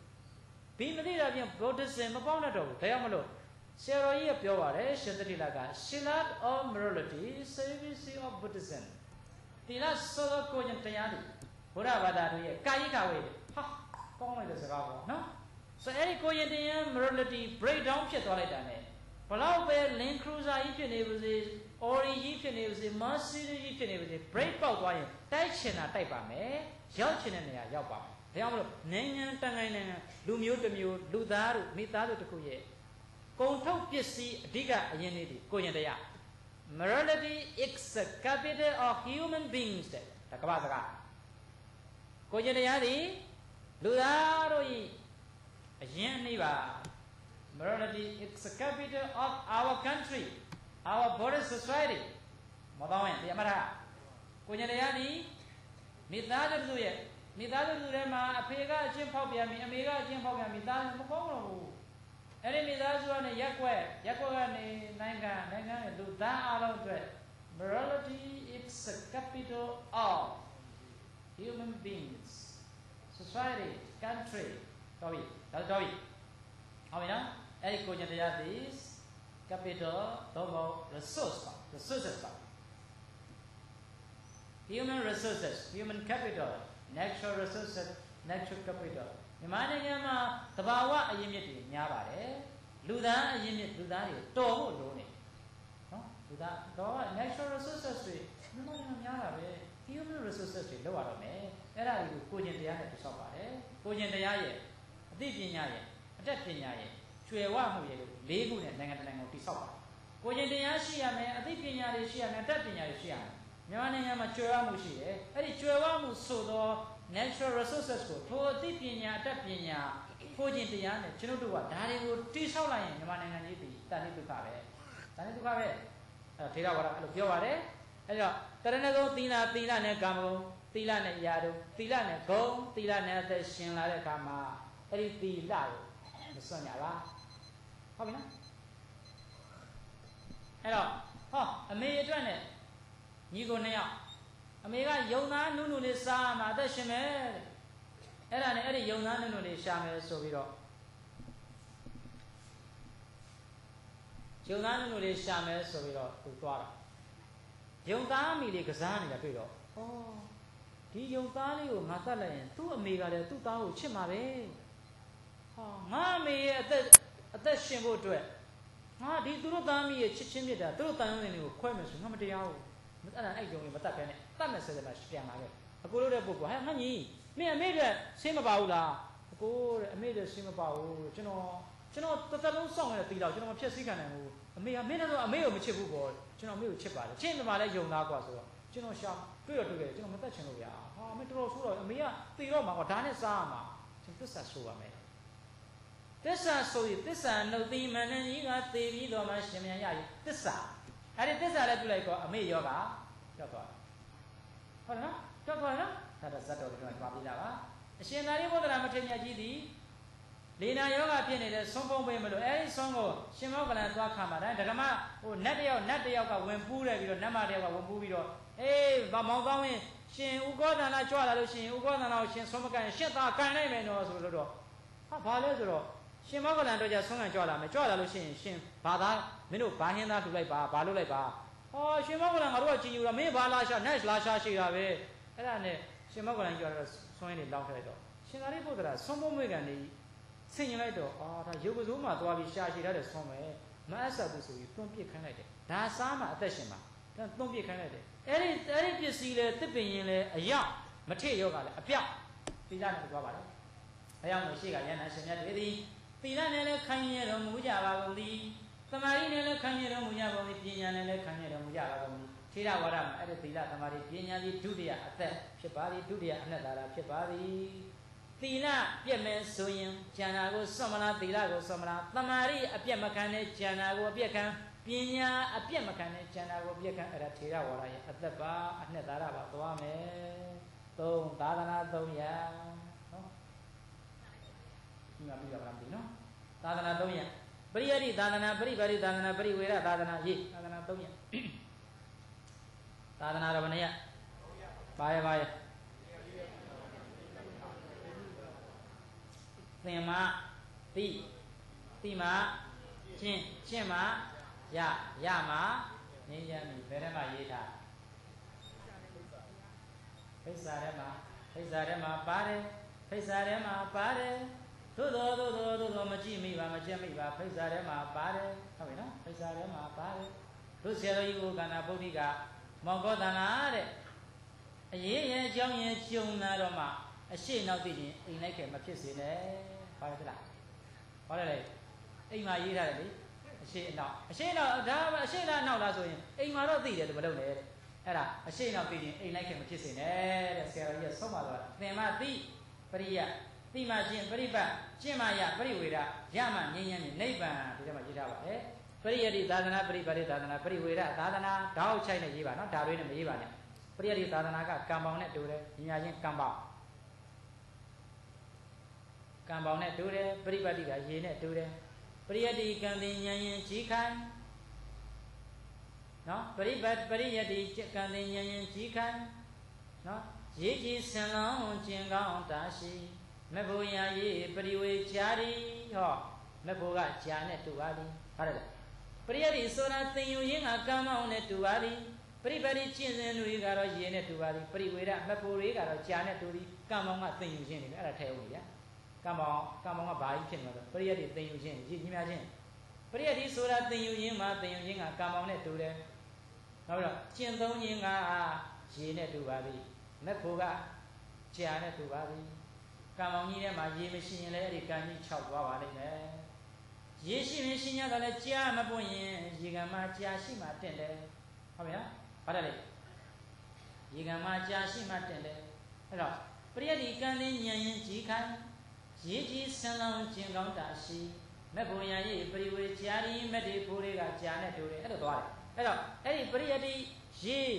B မသိတာပြင် Buddhism မပေါက်နဲ့တော့ဘူးဒါကြောင့်မလို့ဆရာတော်ကြီးကပြောပါတယ်ရှင်သတိလက Silat or morality service of Buddhism ဒီလားစောကိုဉ္တရားတွေဘုရားဘာသာတွေရဲ့ကာယကဝေးဟာကောင်းလိုက်တဲ့စကားပေါ့နော်ဆိုအဲ့ဒီကိုဉ္တရား morality breakdown ဖြစ်သွားလိုက်တာ ਨੇ ဘလောက်ပဲ link cruiser ကြီးဖြစ်နေပါစေ ori ကြီးဖြစ်နေပါစေ mercy ကြီးဖြစ်နေပါစေ break ပေါက်သွားရင်တိုက်ချင်တာတိုက်ပါမယ်ရောက်ချင်တဲ့နေရာရောက်ပါမယ်ဒါကြောင့်မလို့နိုင်ငံတန်ခိုင်နိုင်ငံလူမျိုးတစ်မျိုးလူသားတို့မိသားစုတစ်ခုရဲ့ကုန်ထုတ်ပစ္စည်းအဓိကအရင်လေးဒီကိုဉ္တရား morality is the capital of human beings တဲ့ဒါကမ္ဘာစကားကိုဉ္တရားဒီလူသားတို့ဤအရင်နေပါ morality is the capital of our country our Buddhist society မတော်ရင်ဒီအမရကိုဉ္တရားဒီမိသားစုတို့ရဲ့မိသားစုတွေမှာအဖေကအချင်းဖောက်ပြန်ပြီအမေကအချင်းဖောက်ပြန်ပြီသားမကောင်းတော့ဘူးအဲ့ဒီမိသားစုကနေရက်ွက်ရက်ွက်ကနေနိုင်ငံနိုင်ငံရဲ့လူသားအလုံးအတွက် morality is the capital of human beings society country တော်ပြီဒါတော်ပြီဟုတ်ပြီနော်အဲ့ဒီကိုဉ္တရားသည် capital တော့ resource ပါ resources ပါ human resources human capital natural resources natural capital မြန်မာနိုင်ငံမှာသဘာဝအရင်းမြစ်တွေများပါတယ်လူသားအရင်းမြစ်လူသားတွေတော်ဖို့လိုနေနော်လူသားတော့ natural resources တွေမြန်မာနိုင်ငံများတာပဲ human resources တွေလောက်ရတော့မယ်အဲ့ဒါကိုကိုဉ္တရားနဲ့ပြဆောက်ပါတယ်ကိုဉ္တရားရဲ့အသိပညာရဲ့အတတ်ပညာရဲ့ကျွယ်ဝမှုရဲ့လို့လေးခုနဲ့နိုင်ငံတကာကိုတိဆောက်ပါတယ်ကိုဉ္တရားရှိရမယ်အသိပညာတွေရှိရမယ်အတတ်ပညာတွေရှိရမယ်မြန်မာနိုင်ငံမှာကျွယ်ဝမှုရှိတယ်အဲ့ဒီကျွယ်ဝမှုဆိုတော့ natural resources ကိုထိုအသိပညာအတတ်ပညာကိုဉ္တရားနဲ့ကျွန်တော်တို့ကဒါတွေကိုတိဆောက်လိုက်ရင်မြန်မာနိုင်ငံကြီးဒီတန်တိဒုက္ခပဲတန်တိဒုက္ခပဲအဲ့ထေရဝါဒအဲ့လိုပြောပါတယ်အဲ့တော့တရဏဂုံသီလသီလနဲ့ကာမဂုဏ်သီလနဲ့ရာတို့သီလနဲ့ဂုံသီလနဲ့အသက်ရှင်လာတဲ့အခါမှာအဲ့ဒီသီလကိုမစွန့်ကြပါဟုတ်ပြီနော်အဲ့တော့ဟောအမေအတွက်နဲ့ညီကိုနှစ်ယောက်အမေကယုံသားနုနုလေးစားမှအသက်ရှင်မယ်အဲ့ဒါနဲ့အဲ့ဒီယုံသားနုနုလေးရှာမယ်ဆိုပြီးတော့ယုံသားနုနုလေးရှာမယ်ဆိုပြီးတော့သူသွားတာယုံသားမိလေးကစားနေတာတွေ့တော့ဩဒီယုံသားလေးကိုငါသတ်လိုက်ရင်သူ့အမေကလည်းသူ့သားကိုချစ်မှာပဲဟာငါအမေရဲ့အသက်အသက်ရှင်ဖို့အတွက်ငါဒီသူတို့သားမိရဲ့ချစ်ချင်းမြတ်တာသူတို့တန်ရုံးတွေကိုခွဲမယ်ဆိုငါမတရားဘူးအဲ့ဒါအဲ့ယုံလေးမတတ်ခဲနဲ့တတ်မယ်ဆိုတဲ့မှာပြန်လာခဲ့အကိုတို့တဲ့ပုဂ္ဂိုလ်ဟဲ့ငါညီမင်းအမေတဲ့ဆင်းမပါဘူးလားအကိုတဲ့အမေတဲ့ဆင်းမပါဘူးကျွန်တော်ကျွန်တော်တစ်သက်လုံးစောင့်ရတဲ့တီတော့ကျွန်တော်မဖြစ်စည်းခံနိုင်ဘူးအမေကမင်းတို့အမေကိုမချစ်ဘူးပေါ့ကျွန်တော်အမေကိုချစ်ပါတယ်ချင်းမှာလည်းယုံသားกว่าဆိုတော့ကျွန်တော်ရှာတွေ့ရတွေ့တယ်ကျွန်တော်မတတ်ချင်လို့ဗျာဟာအမေတော်တော်ဆိုးတော့အမေကတီတော့မှာကွာဒါနဲ့စားရမှာကျွန်တော်သစ္စာဆိုပါမယ်သစ္စာဆိုရင်သစ္စာနှုတ်သီးမန္တန်ကြီးကသေပြီးတော့မှရှင်မြန်ရည်သစ္စာအဲ့ဒီသစ္စာလည်းပြုလိုက်တော့အမေယောဂကြောက်သွားဟုတ်တယ်နော်ကြောက်သွားနော်ဒါတော့ဇတ်တော်ပြောသွားပြီးလားပါအရှင်သာရိပုတ္တရာမထေရမြတ်ကြီးသည်လေနာယောဂဖြစ်နေတဲ့ဆုံးဖုံးပေးမလို့အဲဒီဆုံးကိုရှင်မောကလန်သွားခံပါတယ်ဒကမဟိုနတ်တယောက်နတ်တယောက်ကဝင်ပူးတယ်ပြီးတော့နတ်မတယောက်ကဝင်ပူးပြီးတော့အေးဗမောင်ကောင်းရင်ရှင်ဥကောသနာကြွလာလို့ရှင်ဥကောသနာကိုရှင်ဆုံးမကန်ရှစ်သားကန်နိုင်မယ်နော်ဆိုလို့တော့ဟာဘာလဲဆိုတော့ရှင်မောကလန်တော့じゃဆုံးကန်ကြွလာမယ်ကြွလာလို့ရှင်ရှင်ဘာသာမင်းတို့ဘာဟင်းသားလှူလိုက်ပါဘာလုပ်လိုက်ပါဟောရှင်မောကလန်ငါတို့ကကြည်ယူတာမင်းဘာလာရှာ nice လာရှာရှိတာပဲအဲ့ဒါနဲ့ရှင်မောကလန်ကြွလာတော့ဆွင်းနေလောင်းထလိုက်တော့ရှင်သာရိပုတ္တရာဆုံးဖုံးမွေးကန်နေဆင်ញင်လိုက်တော့အာဒါရုပ်ကစိုးမှသွားပြီးရှာရှိထားတယ်ဆုံးမယ်မအပ်ဆက်ဘူးဆိုပြီးသွန်းပစ်ခိုင်းလိုက်တယ်ဒါစားမှအသက်ရှင်မှာဒါသွန်းပစ်ခိုင်းလိုက်တယ်အဲ့ဒီအဲ့ဒီပစ္စည်းလေတစ်ပင်ရင်လေအရောက်မထည့်ရောကလည်းအပြောက်သီလနဲ့သွားပါတော့အရောက်လို့ရှိကရဟန်းရှင်မြတ်တွေသည်သီလနဲ့လည်းခိုင်းရတော်မူကြပါကုန်သည်သမာဓိနဲ့လည်းခိုင်းရတော်မူကြပါကုန်သည်ပညာနဲ့လည်းခိုင်းရတော်မူကြပါကုန်သည်ထေရဝါဒမှာအဲ့ဒီသီလသမာဓိပညာကြီးဒုတိယအသက်ဖြစ်ပါသည်ဒုတိယအနတ္တရာဖြစ်ပါသည်သီလပြည့်မဲ့ဆိုရင်ဉာဏ်ကိုစွန့်မလားသီလကိုစွန့်မလားသမာဓိအပြည့်မခံတဲ့ဉာဏ်ကိုအပြည့်ခံပညာအပြည့်မခံတဲ့ဉာဏ်ကိုအပြည့်ခံအဲ့ဒါထေရဝါဒရဲ့အသက်ပါအနှစ်သာရပါသွားမယ်သုံးသာသနာသုံးရာနော်ဒီမှာပြရပါမယ်နော်သာသနာသုံးရာပရိယတိသာသနာပရိပါရိသာသနာပရိဝေရသာသနာရေးသာသနာသုံးရာသာသနာတော်ဘယ်နှရပါရပါရသင်မတိတိမရှင်းရှင်းမရရမငြိမ်းချမ်းပြီဘယ်ထဲမှာရေးထားဖိစ္ဆာထဲမှာဖိစ္ဆာထဲမှာပါတယ်ဖိစ္ဆာထဲမှာပါတယ်သို့တော်သို့တော်သို့တော်မကြည့်မိပါမကြက်မိပါဖိစ္ဆာထဲမှာပါတယ်ဟုတ်ပြီနော်ဖိစ္ဆာထဲမှာပါတယ်တို့ဆရာတော်ကြီးကိုကန္နာဗုဒ္ဓိကမောင်ကောသနာတဲ့အရေးရဲ့အကြောင်းရဲ့ကျုံလာတော့မှအရှိနောက်သိရင်အိမ်လိုက်ခဲ့မဖြစ်စေနဲ့ဘာလဲလားဘာလဲလေအိမ်မှာရေးထားတယ်လေအရှိအနောက်အရှိနောက်ဒါအရှိလားနောက်လားဆိုရင်အိမ်မှာတော့သိတယ်လို့မလုပ်နဲ့တဲ့အဲ့ဒါအရှိနောက်သိရင်အိမ်လိုက်ခဲ့မဖြစ်စေနဲ့တဲ့ဆရာတော်ကြီးကဆုံးမသွားတာသင်မသိပရိယသိမှချင်းပရိပတ်ကျင့်မှရပရိဝေဒရမှငြိမ်းချမ်းနိဗ္ဗာန်ဒီထဲမှာရေးထားပါတယ်ပရိယတိသာသနာပရိပါရိသာသနာပရိဝေဒသာသနာဓာတ်ချိုက်နဲ့ရေးပါနော်ဓာတ်တွေနဲ့မရေးပါနဲ့ပရိယတိသာသနာကကံပေါင်းနဲ့တူတယ်ညီညာချင်းကံပေါင်းကံပေါင်းနဲ့တူတယ်ပရိပတ်တိကရေနဲ့တူတယ်ပရိယတိကံတင်ဉာဏ်ရင်ကြီးခိုင်းနော်ပရိပတ်ပရိယတိကံတင်ဉာဏ်ရင်ကြီးခိုင်းနော်ရေကြီးစံလောင်းကျင်ကောင်းတာရှိမဖို့ရာရေပရိဝေကြာရီဟောမဖို့ကကြာနဲ့တူပါသည်ဟုတ်တယ်ပရိယတိဆိုတာသင်ယူရင်းကကံမောင်းနဲ့တူပါသည်ပရိပတ်တိကျင့်စဉ်တွေကတော့ရေနဲ့တူပါသည်ပရိဝေဒမဖို့တွေကတော့ကြာနဲ့တူသည်ကံမောင်းကသင်ယူခြင်းနေတယ်အဲ့ဒါထဲဦးဗျာကံမောင်းကံမောင်းကဘာကြီးဖြစ်နေလဲပရိယတိသင်ယူခြင်းရည်ကြီးများခြင်းပရိယတိဆိုတာသင်ယူခြင်းမှာသင်ယူခြင်းကကံမောင်းနဲ့တူတယ်နောက်ပြီးတော့ကျင့်သုံးခြင်းကရေနဲ့တူပါသည်မဖို့ကကြာနဲ့တူပါသည်ကံမောင်းကြီးထဲမှာရေမရှိရင်လည်းအဲ့ဒီကံကြီးခြောက်သွားပါလိမ့်မယ်ရေရှိရင်ရှင်ရတာလည်းကြာမပွင့်ရင်ရေကံမှာကြာရှိမှတင့်တယ်ဟုတ်ပြီနော်ဘာလဲရေကံမှာကြာရှိမှတင့်တယ်အဲ့တော့ပရိယတိကံသိဉာဏ်ရင်ကြီးခိုင်းရေကြီးဆန်းလောင်းကျင်ကောင်းတာရှိမက်ဖို့ရန်ရေးပရိဝေကြာရီမက်ဒီဖိုးတွေကကြာနဲ့တူတယ်အဲ့လိုသွားတယ်အဲ့တော့အဲ့ဒီပရိယတိရေ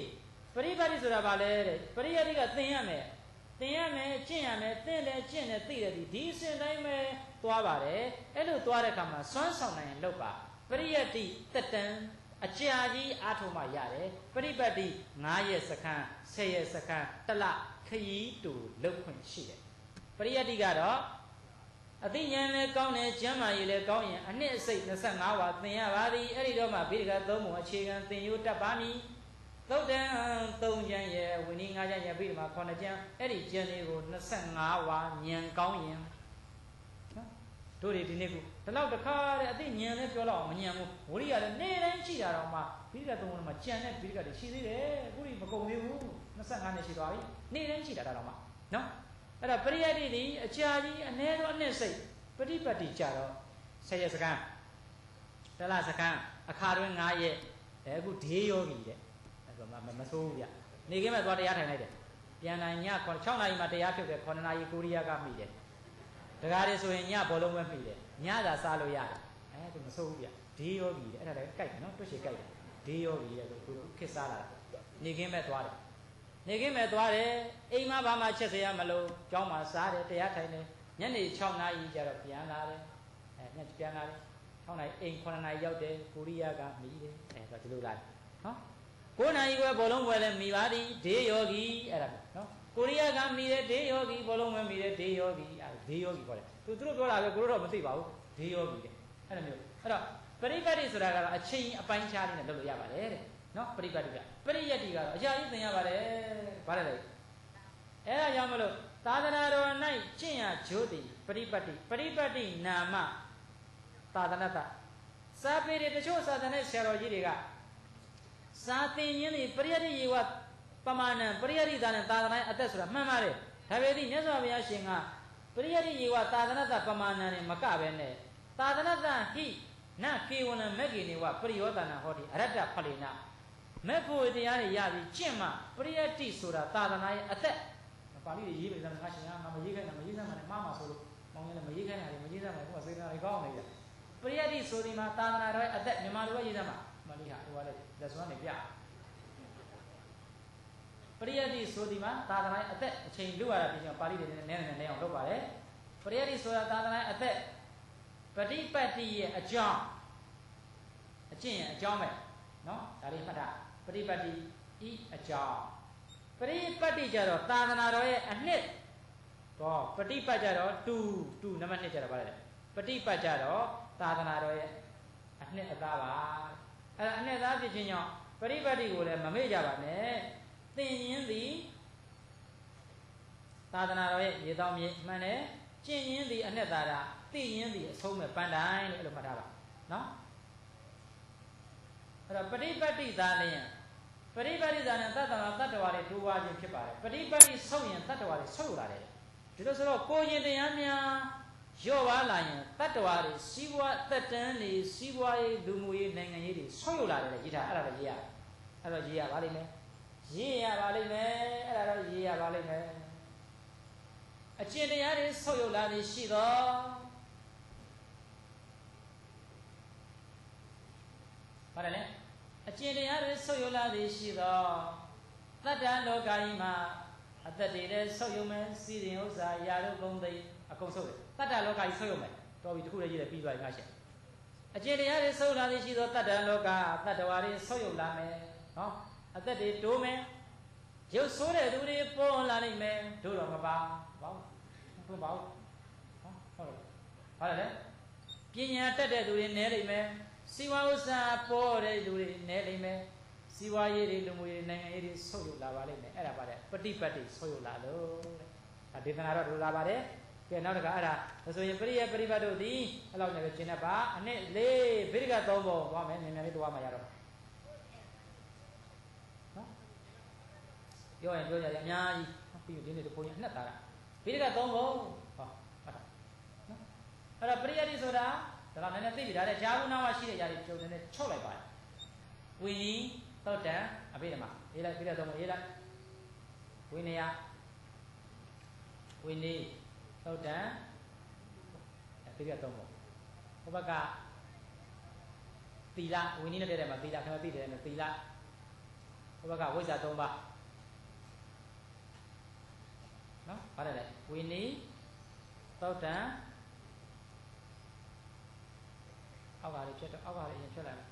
ပရိပတ်တိဆိုတာဘာလဲတဲ့ပရိယတ္တိကသင်ရမယ်သင်ရမယ်ကျင့်ရမယ်သင်တယ်ကျင့်တယ်သိတယ်ဒီဒီအစဉ်တိုင်းပဲသွားပါတယ်အဲ့လိုသွားတဲ့အခါမှာစွမ်းဆောင်နိုင်ရင်လုပ်ပါပရိယတ္တိတက်တန်အကြာကြီးအားထုတ်မှရတယ်ပရိပတ်တိ၅ရက်စခန်း၁၀ရက်စခန်းတစ်လခရီးတူလုပ်ခွင့်ရှိတယ်ပရိယတ္တိကတော့အသိဉာဏ်လည်းကောင်းတယ်ကျမ်းမာရေးလည်းကောင်းရင်အနှစ်အစိတ်၂၅ဝါသင်ရပါသည်အဲ့ဒီတော့မှဗိဓကသုံးပုံအခြေခံသင်ယူတတ်ပါမည်သုတ်တန်သုံးကျမ်းရဲ့ဝိနည်း၅ကျမ်းရဲ့ဗိဓမာခုနှစ်ကျမ်းအဲ့ဒီကျမ်းလေးကို၂၅ဝါဉာဏ်ကောင်းရင်နော်တို့တွေဒီနေ့ကဒီလောက်တခါတဲ့အသိဉာဏ်လည်းပြောတော့မဉာဏ်ဘူးဝိရိယလည်းနေ့တိုင်းကြည့်တာတော့မှဗိဓကသုံးပုံမှာကျန်တဲ့ဗိဓကတွေရှိသေးတယ်အခုဒီမကုန်သေးဘူး၂၅နှစ်ရှိသွားပြီနေ့တိုင်းကြည့်တာတော့မှနော်အဲ့ဒါပရိယတ္တိဒီအကြာကြီးအနည်းဆုံးအနှစ်စိတ်ပฏิပတ်တိကြတော့၁၀ရက်စကန်တလစကန်အခါတွင်၅ရက်အဲအခုဒေးယောဂီတဲ့အဲ့တော့မမဆိုးဘူးဗျနေခင်းမဲ့သွားတရားထိုင်လိုက်တယ်ပြန်နိုင်ည၆နာရီမှတရားဖြုတ်တယ်9နာရီကိုရီးယားကမိတယ်ဒကာတွေဆိုရင်ညဘောလုံးပဲမိတယ်ညသာစားလို့ရတယ်အဲသူမဆိုးဘူးဗျဒေးယောဂီတဲ့အဲ့ဒါလည်းကြိုက်တယ်နော်တွတ်ချေကြိုက်တယ်ဒေးယောဂီတဲ့သူတို့ခစ်စားလာတာနေခင်းမဲ့သွားတယ်နေခင်းမဲ့သွားတယ်အိမ်မှာဘာမှချက်စရာမလိုကျောင်းမှာစားတယ်တရားထိုင်တယ်ညနေ၆နာရီကျတော့ပြန်လာတယ်အဲညပြန်လာတယ်၆နာရီအိမ်9နာရီရောက်တယ်ကိုရီးယားကမိတယ်အဲဆိုဒီလိုလာတယ်နော်၉နာရီခွဲဘောလုံးပွဲလဲမိပါသည်ဒေးယောဂီအဲ့ဒါနော်ကိုရီးယားကမိတယ်ဒေးယောဂီဘောလုံးပွဲမိတယ်ဒေးယောဂီအဲဒေးယောဂီခေါ်တယ်သူတို့ပြောတာပဲကိုတို့တော့မသိပါဘူးဒေးယောဂီတဲ့အဲ့လိုမျိုးအဲ့တော့ပရိပတ်တိဆိုတာကတော့အချိန်အပိုင်းခြားလေးနဲ့လုပ်လို့ရပါတယ်တဲ့နော်ပရိပတ်တိကပရိယတ္တိကတော့အရာကြီးသင်ရပါတယ်ဗါတယ်လေအဲ့ဒါကြောင့်မလို့သာသနာတော်၌ကျင့်ရကြိုးသည်ပရိပတ်တိပရိပတ်တိနာမသာသနတစာပေတွေတချို့သာသနာဆရာတော်ကြီးတွေကစာသင်ရင်းသည်ပရိယတ္တိယေဝပမာဏံပရိယတ္တိသာနဲ့သာသနာအသက်ဆိုတာမှန်ပါတယ်ဒါပေမဲ့မြတ်စွာဘုရားရှင်ကပရိယတ္တိယေဝသာသနတပမာဏံနဲ့မကပဲနဲ့သာသနတဟိနကေဝလံမဂ္ဂိနေဝပရိယောသနာဟောတိအရတ္တဖလိနာမေဖို့တရားတွေရပြီးကျင့်မှပရိယတ္တိဆိုတာသာသနာရဲ့အသက်ပါဠိတွေရေးပြီးသားငါရှင်ကငါမရေးခိုင်းတာမရေးစမ်းမှလည်းမှားမှာဆိုလို့မောင်ကြီးလည်းမရေးခိုင်းတာလည်းမရေးစမ်းမှကိုယ်ကစေတနာတွေကောင်းနေတယ်ပရိယတ္တိဆိုဒီမှာသာသနာတော်ရဲ့အသက်မြန်မာလိုပဲရေးစမ်းမှာမလေးဟာဟိုကလည်းလက်စွမ်းနေပြပရိယတ္တိဆိုဒီမှာသာသနာရဲ့အသက်အချိန်လွတ်ရတာပြင်ပါဠိတွေနဲ့နည်းနည်းနည်းအောင်လုပ်ပါတယ်ပရိယတ္တိဆိုတာသာသနာရဲ့အသက်ပฏิပတ်တိရဲ့အကြောင်းအကျင့်ရဲ့အကြောင်းပဲနော်ဒါလေးမှတ်တာပฏิပတ်တိဤအကြောင်းပရိပတ်တိကြတော့သာသနာတော်ရဲ့အနှစ်တော့ပฏิပတ်ကြတော့တူတူနံပါတ်နှစ်ကြတော့ဗါတယ်ပฏิပတ်ကြတော့သာသနာတော်ရဲ့အနှစ်အသားပါအဲ့ဒါအနှစ်သားဖြစ်ခြင်းကြောင့်ပฏิပတ်တိကိုလည်းမမေ့ကြပါနဲ့သင်ရင်းသည်သာသနာတော်ရဲ့ရေတောင်းမြေမှန်တယ်ကျင့်ရင်းသည်အနှစ်သာရသိရင်းသည်အဆုံးမဲ့ပန်းတိုင်းလို့အဲ့လိုမှတ်ထားပါနော်အဲ့တော့ပฏิပတ်တိသာလျင်ပฏิပတ်တိသာနဲ့တတ္တဝါတတ္တဝါတွေတိုးပွားခြင်းဖြစ်ပါတယ်ပฏิပတ်တိဆုတ်ရင်တတ္တဝါတွေဆုတ်လာတယ်ဒီလိုဆိုတော့ကိုရင်တရားများရော့ပါလာရင်တတ္တဝါတွေစီးပွားသက်တမ်းတွေစီးပွားရေးလူမှုရေးနိုင်ငံရေးတွေဆုတ်လာတယ်ရေးထားအဲ့ဒါလည်းရေးရအဲ့တော့ရေးရပါလိမ့်မယ်ရေးရပါလိမ့်မယ်အဲ့ဒါတော့ရေးရပါလိမ့်မယ်အကျင့်တရားတွေဆုတ်ယုတ်လာသည်ရှိသောပါတယ်လေအကျင့်တရားတွေဆုတ်ယုတ်လာသည်ရှိသောတတ္တလောကကြီးမှာအသက်တွေလည်းဆုတ်ယုတ်မယ်စီရင်ဥစ္စာရာတို့ဘုံသိအကုန်ဆုတ်တယ်တတ္တလောကကြီးဆုတ်ယုတ်မယ်တော်ပြီတခုလည်းရေးတယ်ပြီးသွားပြီငါရှင်းအကျင့်တရားတွေဆုတ်လာသည်ရှိသောတတ္တလောကတတ္တဝါတွေဆုတ်ယုတ်လာမယ်နော်အသက်တွေတိုးမယ်ရုပ်ဆိုးတဲ့သူတွေပေါ်လာနိုင်မယ်တို့တော့မပါဘာဘူးဘာဘူးဟုတ်တယ်ဘာလဲပညာတတ်တဲ့သူတွေနဲလိမ့်မယ်စီဝါဥစ္စာပေါ်တဲ့လူတွေနဲလိမ့်မယ်စီဝါရေးတွေလူမှုရေးနိုင်ငံရေးတွေဆုတ်ယုတ်လာပါလိမ့်မယ်အဲ့ဒါပါတဲ့ပฏิပတ်တိဆုတ်ယုတ်လာလို့တဲ့ဒေသနာတော့ဒုလာပါတယ်ကဲနောက်တစ်ခါအဲ့ဒါဆိုရင်ပရိယပရိပတ်တို့ဒီအဲ့လောက်နဲ့ပဲရှင်းတတ်ပါအနှစ်လေးဗိဓကသုံးပုံသွားမယ်နည်းနည်းလေးသွားမှရတော့နော်ပြောရင်ပြောကြတယ်အများကြီးပြီးဒီနေ့တို့ဘုန်းကြီးအနှစ်သားကဗိဓကသုံးပုံဟောဟုတ်တာနော်အဲ့တော့ပရိယတိဆိုတာဒါတော့နည်းနည်းသိပြီဒါလည်းဂျာဘူးနာဝရှိတဲ့ຢာတွေကျုံနေနဲ့ချုပ်လိုက်ပါတယ်ဝိနည်းသုတ်တံအဘိဓမ္မာရေးလိုက်ပြီးတော့ရေးလိုက်ဝိနည်းဝိနည်းသုတ်တံပြီးတော့ပေါ့ဟိုဘက်ကသီလဝိနည်းနဲ့တည်းတည်းမှာသီလခင်ဗျာသိတယ်နဲ့သီလဟိုဘက်ကဝိဇ္ဇာသုံးပါးနော်ဗါတယ်လေဝိနည်းသောတံအောက်ကလေးဖြစ်တော့အောက်ကလေးအရင်ဖြစ်လိုက်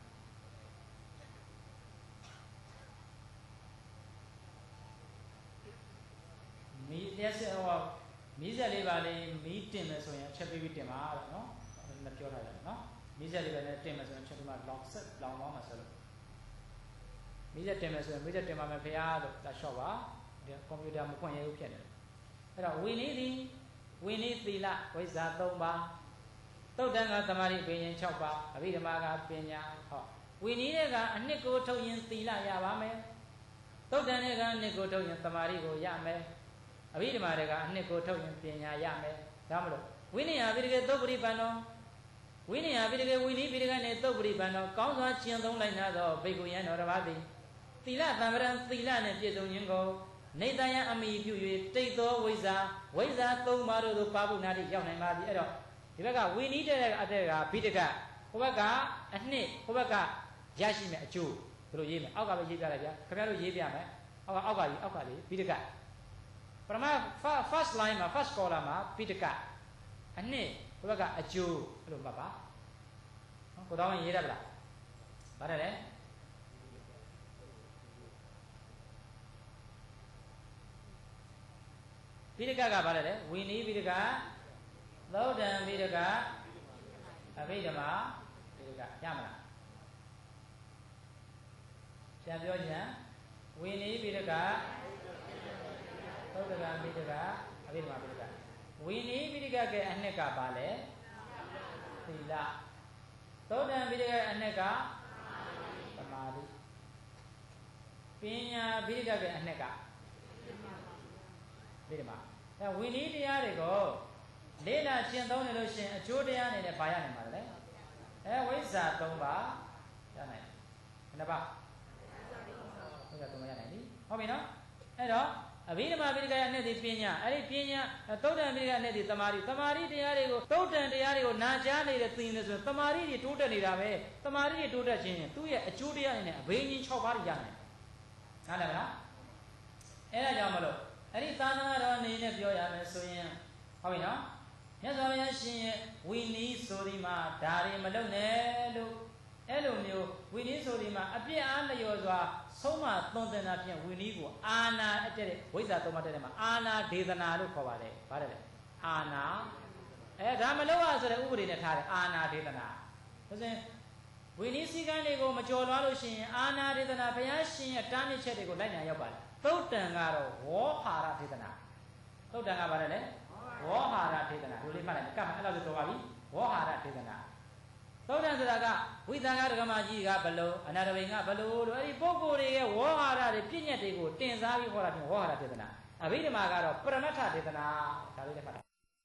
မီးလက်ဆက်ဟောမီးဆက်လေးပါလေးမီးတင်မယ်ဆိုရင်ချက်ပေးပြီးတင်ပါတော့နော်မပြောထားတယ်နော်မီးဆက်လေးပဲနဲ့တင်မယ်ဆိုရင်ချက်ပေးမှလောင်ဆက်လောင်သွားမှာဆိုလို့မီးဆက်တင်မယ်ဆိုရင်မီးဆက်တင်ပါမယ်ဖေရလို့ဒါလျှော့ပါဒီကွန်ပျူတာမဖွင့်ရဘူးဖြစ်နေတယ်အဲ့တော့ဝိနည်းသည်ဝိနည်းသီလဝိဇ္ဇာသုံးပါးသုတ်တံကသမာဓိပညာ၆ပါးအဘိဓမ္မာကပညာဟောဝိနည်းတွေကအနှစ်ကိုထုတ်ရင်သီလရပါမယ်သုတ်တံတွေကအနှစ်ကိုထုတ်ရင်သမာဓိကိုရမယ်အဘိဓမ္မာတွေကအနှစ်ကိုထုတ်ရင်ပညာရမယ်ဒါမလို့ဝိနည်းဟာပိဋကသုတ်ပရိပန္နောဝိနည်းဟာပိဋကဝိနည်းပိဋကနေသုတ်ပရိပန္နောကောင်းစွာကျင့်သုံးလိုက်နာသောဘိက္ခုယံတော်တစ်ပါးသည်သီလသံဗရံသီလနှင့်ပြည့်စုံခြင်းကိုနေတယံအမိပြု၍တိတ်သောဝိဇ္ဇာဝိဇ္ဇာသုံးပါးတို့သို့ပါပုနာတိရောက်နိုင်ပါသည်အဲ့တော့ဒီဘက်ကဝိနည်းတဲ့အတက်ကဘိတကဟိုဘက်ကအနှစ်ဟိုဘက်ကရရှိမယ်အကျိုးဘယ်လိုရေးမလဲအောက်ကပဲရေးပြလိုက်ဗျာခင်ဗျားတို့ရေးပြမယ်အောက်ကအောက်ကကြီးအောက်ကလေးဘိတကပရမ first line မှာ first column မှာဘိတကအနှစ်ဟိုဘက်ကအကျိုးအဲ့လိုမှတ်ပါနော်ကိုတော်ဝင်ရေးရပါလားဗါတယ်လေပိဋကကဘာလဲလဲဝိနည်းပိဋကသုတ်တံပိဋကအဘိဓမ္မာပိဋကရမလားပြန်ပြောကြံဝိနည်းပိဋကသုတ်တံပိဋကအဘိဓမ္မာပိဋကဝိနည်းပိဋကရဲ့အနှစ်ကဘာလဲသီလသုတ်တံပိဋကရဲ့အနှစ်ကသမာဓိပညာပိဋကရဲ့အနှစ်ကဒီမှာအဲဝိနည်းတရားတွေကိုလေ့လာကျင့်သုံးနေလို့ရှိရင်အကျိုးတရားအနေနဲ့ဘာရနိုင်မှာလဲအဲဝိဇ္ဇာ၃ပါးရနိုင်တယ်ဘယ်နှပါးဝိဇ္ဇာ၃ပါးရနိုင်ပြီဟုတ်ပြီနော်အဲ့တော့အဘိဓမ္မာပိဋကရဲ့အနှစ်ဒီပညာအဲ့ဒီပညာသုတ်တံပိဋကရဲ့အနှစ်ဒီသမာဓိသမာဓိတရားတွေကိုသုတ်တံတရားတွေကိုနာကြားနေတဲ့သင်နေဆိုရင်သမာဓိတွေတိုးတက်နေတာပဲသမာဓိတွေတိုးတက်ခြင်းသူ့ရဲ့အကျိုးတရားအနေနဲ့အဘိညာဉ်၆ပါးရနိုင်နားလည်မလားအဲ့ဒါကြောင့်မလို့အဲ့ဒီသာသနာတော်အနေနဲ့ပြောရမယ်ဆိုရင်ဟုတ်ပြီနော်မြတ်စွာဘုရားရှင်ရဲ့ဝိနည်းဆိုဒီမှာဒါတွေမလုပ်နဲ့လို့အဲ့လိုမျိုးဝိနည်းဆိုဒီမှာအပြစ်အားလျော်စွာဆုံးမသွန်သင်တာဖြင့်ဝိနည်းကိုအာနာအကျတဲ့ဝိဇ္ဇာသုံးပါးတဲ့မှာအာနာဒေသနာလို့ခေါ်ပါတယ်ဗါတယ်လေအာနာအဲဒါမလုပ်ရဆိုတဲ့ဥပဒေနဲ့ထားတယ်အာနာဒေသနာဆိုရင်ဝိနည်းစည်းကမ်းတွေကိုမကျော်လွှားလို့ရှိရင်အာနာဒေသနာဘုရားရှင်ရဲ့တားမြစ်ချက်တွေကိုလိုက်နိုင်ရောက်ပါတယ်သုတ်တံကတော့ဝေါဟာရဒေသနာသုတ်တံကပါတယ်လေဝေါဟာရဒေသနာဒီလေးမှတ်လိုက်ကမှအဲ့လောက်ဆိုတော့ပါပြီဝေါဟာရဒေသနာသုတ်တံဆိုတာကဝိသံဃဒကမကြီးကဘလို့အနာတပိန်ကဘလို့လို့အဲ့ဒီပုဂ္ဂိုလ်တွေရဲ့ဝေါဟာရတွေပြည့်ညက်တွေကိုတင်စားပြီးဟောတာပြင်ဝေါဟာရဒေသနာအဘိဓမ္မာကတော့ပရမတ္ထဒေသနာဒါလေးလည်းမှတ်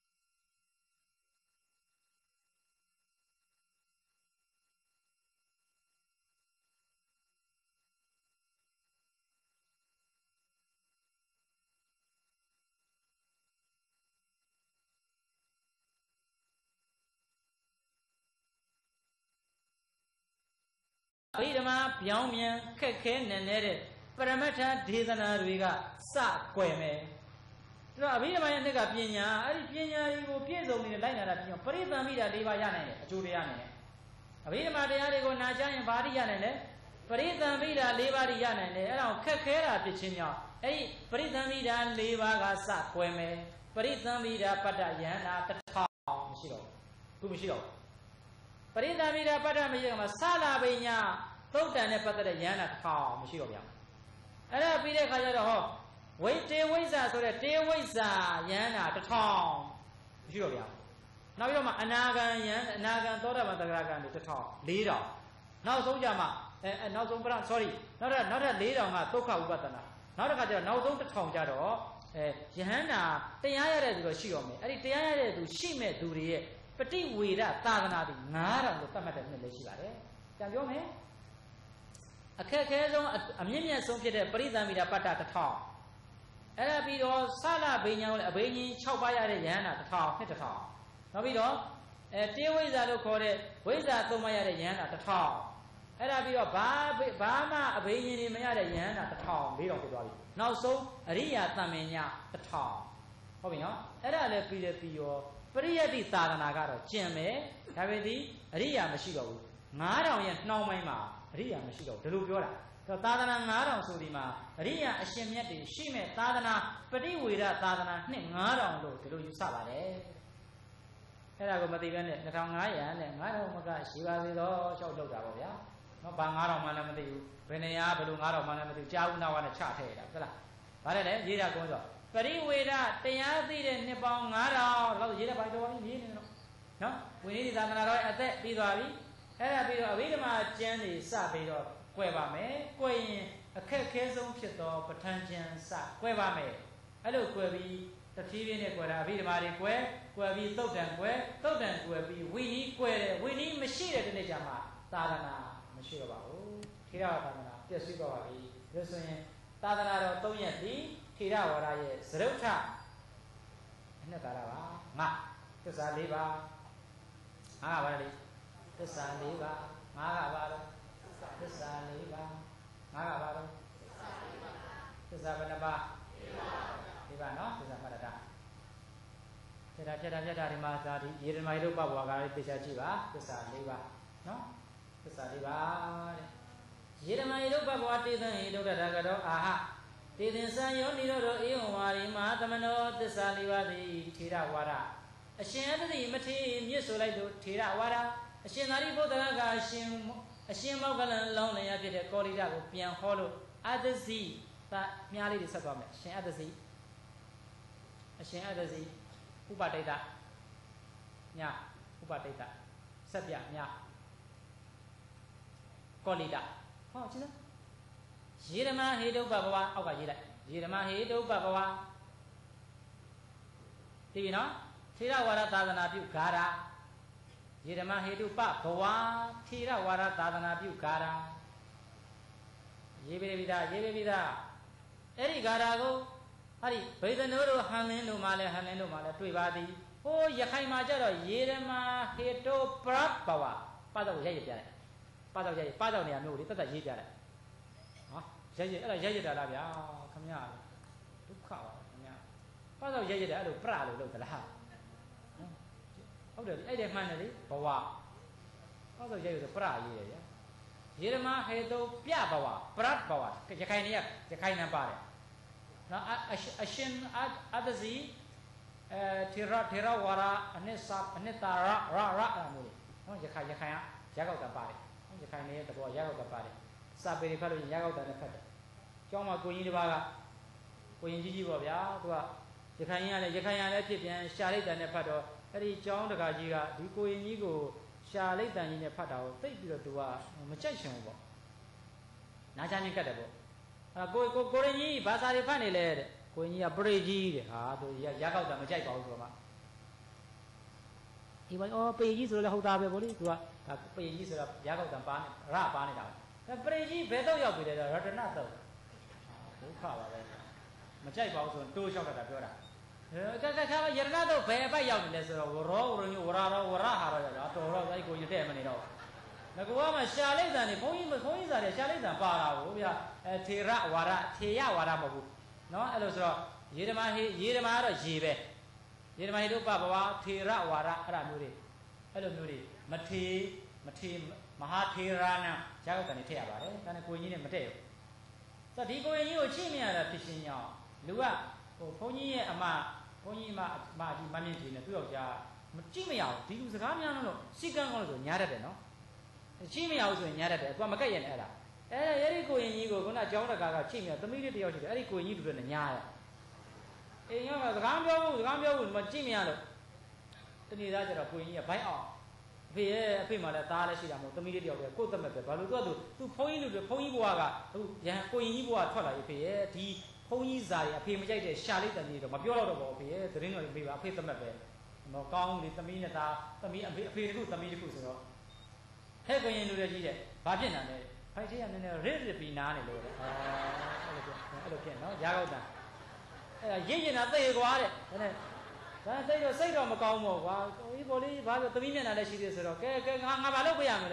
အဘိဓမ္မာပြောင်းပြန်ခက်ခဲနေနေတဲ့ပရမတ္ထဒေသနာတွေကစကွယ်မယ်ဒါတော့အဘိဓမ္မာရဲ့နှစ်ကပညာအဲ့ဒီပညာတွေကိုပြည့်စုံနေတဲ့လိုက်နာတာပြီးတော့ပရိသံမိတာ၄ပါးရနိုင်တယ်အကျိုးတရားနဲ့အဘိဓမ္မာတရားတွေကိုနာကြားရင်ဘာတိရနိုင်လဲပရိသံမိတာ၄ပါးတိရနိုင်တယ်အဲ့ဒါကိုခက်ခဲတာဖြစ်ခြင်းကြောင့်အဲ့ဒီပရိသံမိတာ၄ပါးကစကွယ်မယ်ပရိသံမိတာပတ္တယန္တာတစ်ထောင်မရှိတော့ဘူးမရှိတော့ပရိသံမိတာပတ္တမရှိတော့မှာဆလာပိညာသုတ်တန်နဲ့ပတ်သက်တဲ့ယန္တာတစ်ထောင်မရှိတော့ဗျာအဲ့ဒါပြီးတဲ့အခါကျတော့ဟောဝိတေဝိဇ္ဇာဆိုတဲ့တေဝိဇ္ဇာယန္တာတစ်ထောင်မရှိတော့ဗျာနောက်ပြီးတော့မှအနာဂံယန္အနာဂံသောတာပန်သဂရဂံတွေတစ်ထောင်လေးထောင်နောက်ဆုံးကြမှာအဲနောက်ဆုံးပရ sorry နောက်ထပ်နောက်ထပ်လေးထောင်ကဒုက္ခဥပဒနာနောက်တစ်ခါကျတော့နောက်ဆုံးတစ်ထောင်ကျတော့အဲယဟန္တာတရားရတဲ့သူတော့ရှိတော့မယ်အဲ့ဒီတရားရတဲ့သူရှိမဲ့သူတွေရဲ့ပฏิဝေဒသာသနာတွေငါးထောင်ကိုသတ်မှတ်တဲ့နှစ်လည်းရှိပါတယ်ပြန်ပြောမယ်အခက်အခဲဆုံးအမြင့်မြတ်ဆုံးဖြစ်တဲ့ပရိသံမိတာပတ္တတစ်ထောင်အဲ့ဒါပြီးတော့ဆလဘိညာကိုလည်းအဘိညာဉ်၆ပါးရတဲ့ယဟန္တာတစ်ထောင်နှစ်တစ်ထောင်နောက်ပြီးတော့အဲတေဝိဇ္ဇာလို့ခေါ်တဲ့ဝိဇ္ဇာသုံးပါးရတဲ့ယဟန္တာတစ်ထောင်အဲ့ဒါပြီးတော့ဘာဘာမှအဘိညာဉ်တွေမရတဲ့ယဟန္တာတစ်ထောင်လေးတော်ဖြစ်သွားပြီနောက်ဆုံးအရိယာတန်မင်ညတစ်ထောင်ဟုတ်ပြီနော်အဲ့ဒါလည်းပြီးတယ်ပြီးရောပရိယတ္တိသာသနာကတော့ကျင်မယ်ဒါပေမဲ့အရိယာမရှိတော့ဘူးငါးထောင်ရဲ့နှောင်းပိုင်းမှာအရိယာမရှိတော့ဘူးဒီလိုပြောတာတော့သာသနာငါးထောင်ဆိုဒီမှာအရိယာအရှင်မြတ်တွေရှိမဲ့သာသနာပရိဝေဒသာသနာနှစ်ငါးထောင်လို့ဒီလိုယူဆပါတယ်အဲ့ဒါကိုမသိဘဲနဲ့နှစ်ထောင်ငါးရာနဲ့ငါးထောင်မကရှိပါသေးတော့လျှောက်လောက်တာပေါ့ဗျာနော်ဘာငါးထောင်မှလည်းမသိဘူးဘယ်နေရာဘယ်လိုငါးထောင်မှလည်းမသိဘူးကြာဦးနာဝနဲ့ချထည့်တာဟုတ်လားဗါတယ်လေရေးတာကုန်းဆိုပရိဝေဒတရားသိတဲ့နှစ်ပေါင်းငါးထောင်လောက်ရေးတဲ့ဘာတော်ကြီးရေးနေတော့နော်ဝိနည်းသာသနာတော်ရဲ့အသက်ပြီးသွားပြီအဲ့ဒါပြီးတော့အဘိဓမ္မာကျမ်းတွေစပြီးတော့꿰ပါမယ်꿰ရင်အခက်ခဲဆုံးဖြစ်သောပဋ္ဌာန်းကျမ်းစ꿰ပါမယ်အဲ့လို꿰ပြီးတဖြည်းဖြည်းနဲ့꿰တာအဘိဓမ္မာတွေ꿰 꿰ပြီးသုတ်တံ꿰သုတ်တံ꿰ပြီးဝိနည်း꿰တယ်ဝိနည်းမရှိတဲ့ဒီနေ့ကျမှသာသနာမရှိတော့ပါဘူးထေရဝါဒသာသနာပြည့်စုံတော့ပါပြီဒါဆိုရင်သာသနာတော်သုံးရက်ဒီထေရဝါဒရဲ့သရုပ်ထအနှစ်သာရပါငါသစ္စာ၄ပါးငါကပါလေသစ္စာ၄ပါးငါကပါတော့သစ္စာ၄ပါးငါကပါတော့သစ္စာဘယ်နှပါး၄ပါးနော်သစ္စာမှတ်တာဖြတ်တာဖြတ်တာဖြတ်တာဒီမှာသာဒီယေရမိုင်တို့ပတ်ဘွားကလေးသိချကြည့်ပါသစ္စာ၄ပါးနော်သစ္စာ၄ပါးတဲ့ယေရမိုင်တို့ပတ်ဘွားတေသံဟိဒုက္ခဒါကတော့အာဟတေသင်္စံယောနိရောဓဧဝံဝါရိမဟာသမနောသစ္စာ၄ပါးသည်ထေရဝါဒအရှင်အတ္တိမထေမြစ်ဆိုလိုက်လို့ထေရဝါဒအရှင်သာရိပုတ္တရာကအရှင်အရှင်မောက္ကလန်လောင်းလျာဖြစ်တဲ့ကောလိဒကိုပြန်ဟောလို့အတ္တစီသာမြားလေးတွေဆက်သွားမယ်အရှင်အတ္တစီအရှင်အတ္တစီဥပတိတ်တညာဥပတိတ်တဆက်ပြညာကောလိဒဟောကြည့်စမ်းယေရမဟေတုပ္ပဘဝအောက်ကရေးလိုက်ယေရမဟေတုပ္ပဘဝသိပြီနော်ထေရဝါဒသာသနာပြုဂါရယေရမဟေတုပဘဝထေရဝါဒသာသနာပြုဂါရရေးပိပိဒါရေးပိပိဒါအဲ့ဒီဂါရကိုဟာဒီဗေဒနိုးတို့ဟန်လင်းတို့မှလည်းဟန်လင်းတို့မှလည်းတွေ့ပါသည်ဟိုးရခိုင်မှာကြတော့ယေရမဟေတုပရဘဝပတ်တော့ရိုက်ရပြလိုက်ပတ်တော့ရိုက်ပတ်တော့နေရာမျိုးလေးတက်တက်ရေးပြလိုက်ဟောရိုက်ရအဲ့ဒါရိုက်ရတာလားဗျာခမရဒုက္ခပါခမရပတ်တော့ရိုက်ရတာအဲ့လိုပရလို့လုပ်သလားဟုတ်တယ်အဲ့ဒီမှန်တယ်လေဘဝဟောဆိုရိုက်ရဆိုပရရေးရယေရမဟေတုပြဘဝပရဘဝရခိုင်နေရရခိုင်နံပါတယ်နော်အရှင်အတ္တစီအဲထေရထေရဝါရအနှစ်စာအနှစ်သာရရရအမျိုးနော်ရခိုင်ရခိုင်ကရကောက်တာပါတယ်နော်ရခိုင်နေရဲ့တဘောရကောက်တာပါတယ်စာပေတွေဖတ်လို့ရကောက်တာနဲ့ဖတ်တယ်ကျောင်းမှာကိုကြီးတစ်ပါးကကိုရင်ကြီးကြီးပေါ့ဗျာသူကရခိုင်ရလည်းရခိုင်ရလည်းဖြစ်ပြန်ရှာလိုက်တာနဲ့ဖတ်တော့အဲ့ဒီကျောင်းတကာကြီးကဒီကိုရင်ကြီးကိုရှာလိုက်တန်ကြီးနဲ့ဖတ်တာကိုသိပြီးတော့သူကမကြိုက်ချင်ဘူးပေါ့နားချမ်းနေကတ်တယ်ပေါ့အဲ့ကိုကိုကိုရင်ကြီးဘာသာတွေဖတ်နေလဲတဲ့ကိုရင်ကြီးကပရိကြီးတဲ့ဟာသူရရကောက်တာမကြိုက်ပါဘူးဆိုတော့မှဒီမှာအော်ပေကြီးဆိုတော့ဟုတ်တာပဲဗောလေသူကဒါပေကြီးဆိုတော့ရကောက်တာပါရပါနေတာဒါပရိကြီးဘယ်တော့ရောက်ပြီလဲရတနာတော့ဒုက္ခပါပဲမကြိုက်ပါဘူးဆိုတော့တိုးလျှောက်တာပြောတာကကခါရတနာတော့ဘယ်အပိုက်ရောက်နေလဲဆိုတော့ဝရောဝရညဝရရောဝရဟာရောရောက်တော်တော့အဲ့ကိုရတဲ့မနေတော့ငါကမှရှာလိုက်တန်နေဘုန်းကြီးဘုန်းကြီးစားတယ်ရှာလိုက်တန်ပါတာကိုဗျာအဲထေရဝါဒထေရဝါဒမဟုတ်ဘူးနော်အဲ့လိုဆိုတော့ယေဓမဟေယေဓမကတော့ရေပဲယေဓမဟေတို့ပဘဝထေရဝါဒအဲ့ဒါမျိုးတွေအဲ့လိုမျိုးတွေမထေမထေမဟာထေရနာရကောက်ကနေထည့်ရပါတယ်ဒါနဲ့ကိုကြီးနဲ့မတည့်ဘူးဆိုတော့ဒီကိုကြီးကိုချိမြရတာဖြစ်ရှင်ကြောင့်လူကဟိုဘုန်းကြီးရဲ့အမဘုန်းကြီးမအမကြီးမမြင့်ကြီးနဲ့သူ့ယောက်ျားမကြည့်မရဘူးဒီလူစကားများလို့စိတ်ကန်းကောင်းလို့ဆိုညားတတ်တယ်နော်ကြည့်မရဘူးဆိုရင်ညားတတ်တယ်သူကမကက်ရနဲ့အဲ့ဒါအဲ့ဒါအဲ့ဒီကိုရင်ကြီးကိုခုနကျောင်းတကာကချိမြရသမီးလေးတယောက်ရှိတယ်အဲ့ဒီကိုရင်ကြီးတူတယ်ညားတယ်အိမ်ကစကားပြောဘူးစကားပြောဘူးမကြည့်မရလို့တနေ့သားကျတော့ကိုရင်ကြီးကဘိုက်အောင်အဖေရဲ့အဖေမှလည်းသားလည်းရှိတာမဟုတ်သမီးလေးတယောက်ပဲကိုယ့်သက်မဲ့ပဲဘာလို့သူကသူသူဖုန်းကြီးလူတွေဖုန်းကြီးဘွားကအခုရန်ကိုရင်ကြီးဘွားထွက်လာပြီအဖေရဲ့ဒီဖုန်းကြီးစာတွေအဖေမကြိုက်တဲ့ရှာလိုက်တဲ့နေ့တော့မပြောတော့တော့ဘူးအဖေရဲ့သတင်းတော်တွေမေးပါအဖေသက်မဲ့ပဲမကောင်းလေသမီးနဲ့သားသမီးအဖေအဖေတခုသမီးတခုဆိုတော့ဟဲ့ကိုရင်လူတွေကြီးတဲ့ဘာဖြစ်နေလဲဖိုက်သေးရနည်းနည်းရစ်ရစ်ပြီးနားနေလို့တဲ့အဲအဲ့လိုဖြစ်အဲ့လိုဖြစ်နော်ရားကောက်တာအဲ့ဒါရင့်ရင်တာသိကွာတဲ့ဒါနဲ့ဒါစိတ်တော့စိတ်တော့မကောင်းဘူးကွာဟိုဘောလေးဘာလို့သမီးမျက်နှာလည်းရှိသေးဆိုတော့ကဲကဲငါငါဘာလုပ်ပြရမလဲတဲ့ဟ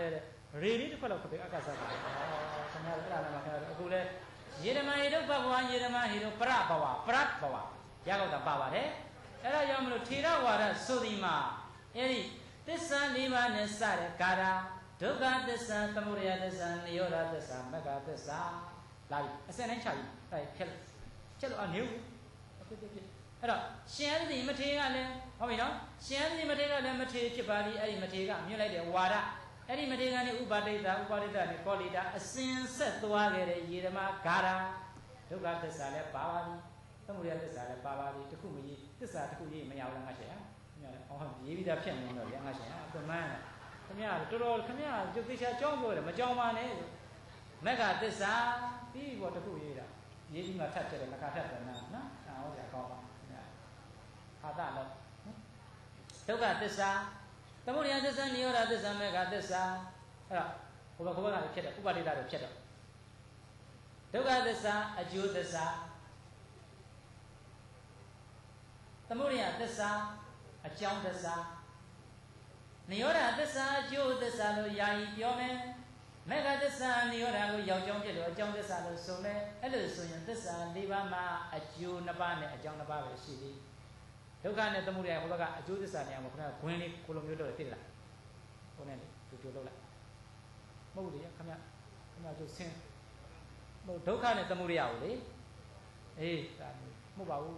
ရေလေးတစ်ခွက်လောက်ခပဲအကစားတာခင်ဗျားတို့အဲ့ဒါလည်းမခင်ဗျားတို့အခုလဲယေရမဟိတုဘဘဝယေရမဟိတုပရဘဝပရတ်ဘဝရကောက်တာပါပါတယ်အဲ့ဒါကြောင့်မလို့ထေရဝါဒဆိုဒီမှာအဲ့ဒီသစ္စာ၄ပါးနဲ့စတဲ့ကာရာဒုက္ခသစ္စာသမုဒယသစ္စာနိရောဓသစ္စာမဂ္ဂသစ္စာလာပြီအစင်းတိုင်းချပြီအဲ့ဖြက်လို့ဖြက်လို့အနေဘူးဖြစ်ဖြစ်ဖြစ်အဲ့တော့ရှင်အသီမထေရကလည်းဟုတ်ပြီနော်ရှင်အသီမထေရကလည်းမထေရဖြစ်ပါလိအဲ့ဒီမထေရကမြွတ်လိုက်တဲ့ဝါဒအဲ့ဒီမထေရကနေဥပါဒိတာဥပါဒိတာနဲ့ကောလိတာအစင်ဆက်သွားခဲ့တဲ့ယေရမဂါရာဒုက္ခသစ္စာလည်းပါပါပြီသမုဒယသစ္စာလည်းပါပါပြီတခုမရေးသစ္စာတခုရေးမရဘူးလားငါရှင်ခင်ဗျာအော်ရေးပြီးသားဖြစ်နေတော့ဗျာငါရှင်အမှန်ခင်ဗျာတော်တော်ခင်ဗျာကျုပ်သိချာကြောင်းပြောတယ်မကြောင်းပါနဲ့မက္ခသစ္စာပြီးပေါ်တခုရေးတာရေးပြီးမှထပ်ဖြစ်တယ်မက္ခထပ်တယ်နော်နော်အာဟောကြကောင်းပါခင်ဗျာအာသလို့ဒုက္ခသစ္စာသမုဒယသစ္စာနိရောဓသစ္စာမက္ခသစ္စာအဲ့တော့ဘုရားဘုရားကလည်းဖြစ်တယ်ဥပါဒိတာတွေဖြစ်တော့ဒုက္ခသစ္စာအကျိုးသစ္စာသမုဒယသစ္စာအကြောင်းသစ္စာနိရောဓသစ္စာအကျိုးသစ္စာလို့ယာယီပြောမယ်မဂ္ဂသစ္စာနိရောဓကိုရောက်ကြောင်းဖြစ်လို့အကြောင်းသစ္စာလို့ဆိုမယ်အဲ့လိုဆိုရင်သစ္စာ၄ပါးမှာအကျိုးနှစ်ပါးနဲ့အကြောင်းနှစ်ပါးပဲရှိသည်ဒုက္ခနဲ့သမုဒယဟိုဘက်ကအကျိုးသစ္စာနေရာမှာခဏဂွင်းလေးကိုလိုမျိုးတော့သိလားကိုနဲ့လေတူတူလောက်လိုက်မဟုတ်လေခင်ဗျခင်ဗျကျုပ်ဆင်းမဟုတ်ဒုက္ခနဲ့သမုဒယကိုလေအေးဒါမဟုတ်ပါဘူး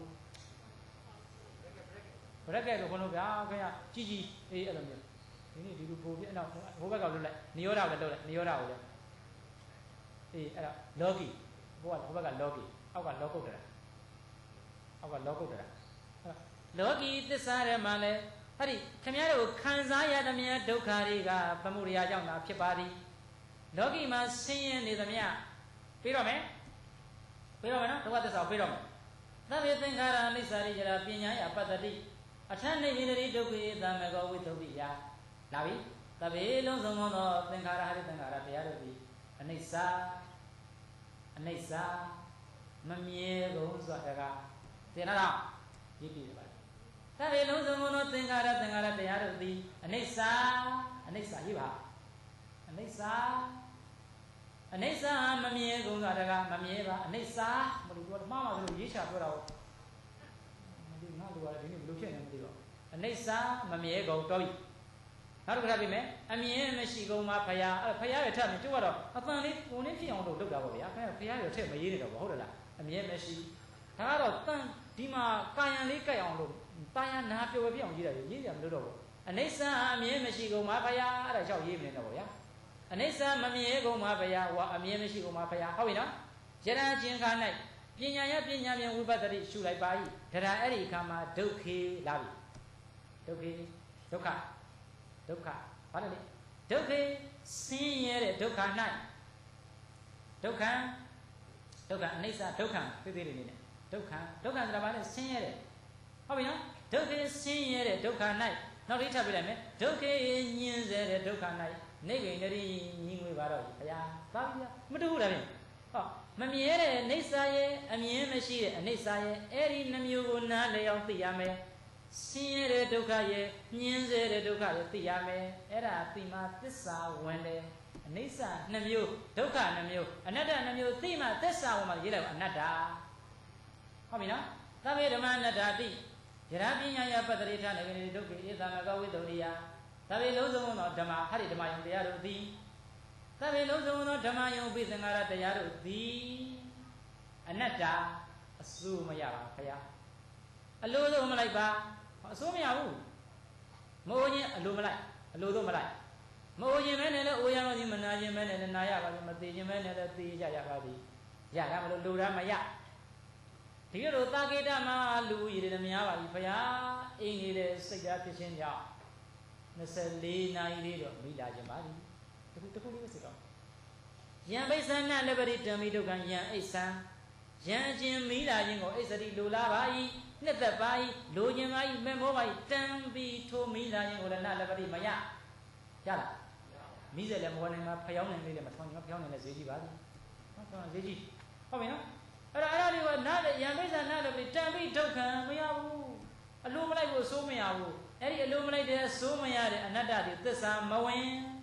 ဘရက်ကဲတော့ဘုန်းတော်ဗျာခင်ဗျကြည်ကြည်အေးအဲ့လိုမျိုးဒီနေ့ဒီလိုပို့ပြီးအဲ့တော့ဟိုဘက်ကလွတ်လိုက်နိရောဓကိုလည်းလွတ်လိုက်နိရောဓကိုလည်းအေးအဲ့ဒါလောကီဘိုးကဟိုဘက်ကလောကီအောက်ကလောကုတ္တရာအောက်ကလောကုတ္တရာလောကီသစ္စာထဲမှာလဲအဲ့ဒီခင်ဗျားတို့ခံစားရသမျှဒုက္ခတွေကသမုဒယကြောင့်သာဖြစ်ပါသည်လောကီမှာဆင်းရဲနေသမျှပြီးတော့မယ်ပြီးတော့မယ်နော်ဒုက္ခသစ္စာကိုပြီးတော့မယ်သဗ္ဗေသင်္ခါရအိစ္ဆာရိယရာပညာယပတ္တိအထနေဣန္ဒြိဒုက္ခေသမဂောဝိသုဒ္ဓိယလာပြီသဗ္ဗေလုံးစုံသောသင်္ခါရဟရိသင်္ခါရတရားတို့သည်အနိစ္စအနိစ္စမမြဲကုန်ဆိုတာကသင်္ခါရရည်တည်တယ်ပါသဗ္ဗေလုံးစုံသောသင်္ခါရသင်္ခါရတရားတို့သည်အနိစ္စအနိစ္စရေးပါအနိစ္စအနိစ္စမမြဲကုန်ဆိုတာကမမြဲပါအနိစ္စမလို့ပြောမှားပါလို့ရေးချပြောတာဟုတ်ဒီငါတို့ကဒီနေ့ဘယ်လိုဖြစ်နေမသိတော့အနိစ္စမမြဲကုန်တော့ပြီနောက်တစ်ခါပြမယ်အမြဲမရှိကုန်မှာဖရာအဲ့ဖရာရဲ့ထပ်မြင်ကျုပ်ကတော့အပန်လေးပုံလေးဖြစ်အောင်လုပ်လုပ်တာပေါ့ဗျာခင်ဗျာဖရာရဲ့ထက်မရေးနေတော့ဘူးဟုတ်တယ်လားအမြဲမရှိဒါကတော့တန်ဒီမှာကာယံလေးကြိုက်အောင်လုပ်တာယံနာပျော်ပြအောင်ရေးတယ်ရေးတယ်မလို့တော့ဘူးအနိစ္စအမြဲမရှိကုန်မှာဖရာအဲ့ဒါကြောင့်ရေးမနေတော့ဘူးဗျာအနိစ္စမမြဲကုန်မှာဖရာဟောအမြဲမရှိကုန်မှာဖရာဟုတ်ပြီနော်ယရချင်းခါ၌ပညာယပညာဖြင့်ဝိပဿနာရှုလိုက်ပါ၏ဒါရအဲ့ဒီအခါမှာဒုက္ခေလာပြီဒုက္ခေဒုက္ခဒုက္ခဘာလဲဒုက္ခေဆင်းရဲတဲ့ဒုက္ခ၌ဒုက္ခဒုက္ခအနိစ္စဒုက္ခသိသေးလေးနေနဲ့ဒုက္ခဒုက္ခဆိုတာဘာလဲဆင်းရဲတဲ့ဟုတ်ပြီနော်ဒုက္ခေဆင်းရဲတဲ့ဒုက္ခ၌နောက်တစ်ထပ်ပြလိုက်မယ်ဒုက္ခေညင်စေတဲ့ဒုက္ခ၌နေကိန္ဒရီညီငွေပါတော့ဘုရားသာပြီမတူဘူးလားဖြင့်ဟောမမြဲတဲ့အိဋ္ဌာရဲ့အမြင်မရှိတဲ့အိဋ္ဌာရဲ့အဲ့ဒီနှမျိုးကိုနားလည်အောင်သိရမယ်ဆင်းရဲတဲ့ဒုက္ခရဲ့ညှင်းဆဲတဲ့ဒုက္ခရဲ့သိရမယ်အဲ့ဒါသိမှသစ္စာဝင်တယ်အိဋ္ဌာနှမျိုးဒုက္ခနှမျိုးအနတ္တနှမျိုးသိမှသစ္စာဝင်မှရေးလိုက်အနတ္တဟုတ်ပြီနော်သဗ္ဗေဓမ္မအနတ္တတိယရပညာယပတ္တိထာနေကိဒုက္ခေဧသမဂဝိတ္တုရိယသဗ္ဗေလုံးစုံသောဓမ္မဟာရိဓမ္မယုံတရားတို့သည်သဗ္ဗေလုံးစုံသောဓမ္မယုံပိသင်္ခါရတရားတို့သည်အနတ္တအစိုးမရပါခရားအလိုလိုမလိုက်ပါအစိုးမရဘူးမအိုခြင်းအလိုမလိုက်အလိုတော့မလိုက်မအိုခြင်းပဲနဲ့လည်းအိုရပါသည်မနာခြင်းပဲနဲ့လည်းနာရပါသည်မသေးခြင်းပဲနဲ့လည်းသေကြရပါသည်ရတာမလို့လိုတာမရဒီလိုသာကေတမှာလူရည်တယ်များပါပြီဘုရားအိမ်နေတဲ့စိတ်ဓာတ်ဖြစ်ခြင်းကြောင့်နှစ်ဆယ်လေးနာရီလေးတော့မိလာခြင်းပါသည်တခုတခုလေးပဲဆိုတော့ယံပိဿနာလပရိတံမိဒုက္ခယံအိဋ္ဌံယံအခြင်းမိလာခြင်းကိုအိဋ္ဌတိလိုလားပါ၏နှစ်သက်ပါ၏လိုခြင်းပါ၏မဲ့မောပါ၏တံပြီးထိုမိလာခြင်းကိုလည်းနာလပရိမရရလားမိစေလည်းမဝနိုင်မှာဖျောင်းနေလေးလည်းမထောင်းချင်ဖျောင်းနေလည်းဈေးကြီးပါသည်ဟုတ်ကဲ့ဈေးကြီးဟုတ်ပြီနော်အဲ့ဒါအဲ့ဒါလေးကနာယံပိဿနာလပရိတံပြီးဒုက္ခမရဘူးအလိုမလိုက်ဘူးအစိုးမရဘူးအဲ့ဒီအလိုမလိုက်တဲ့အစိုးမရတဲ့အနတ္တတွေသစ္စာမဝင်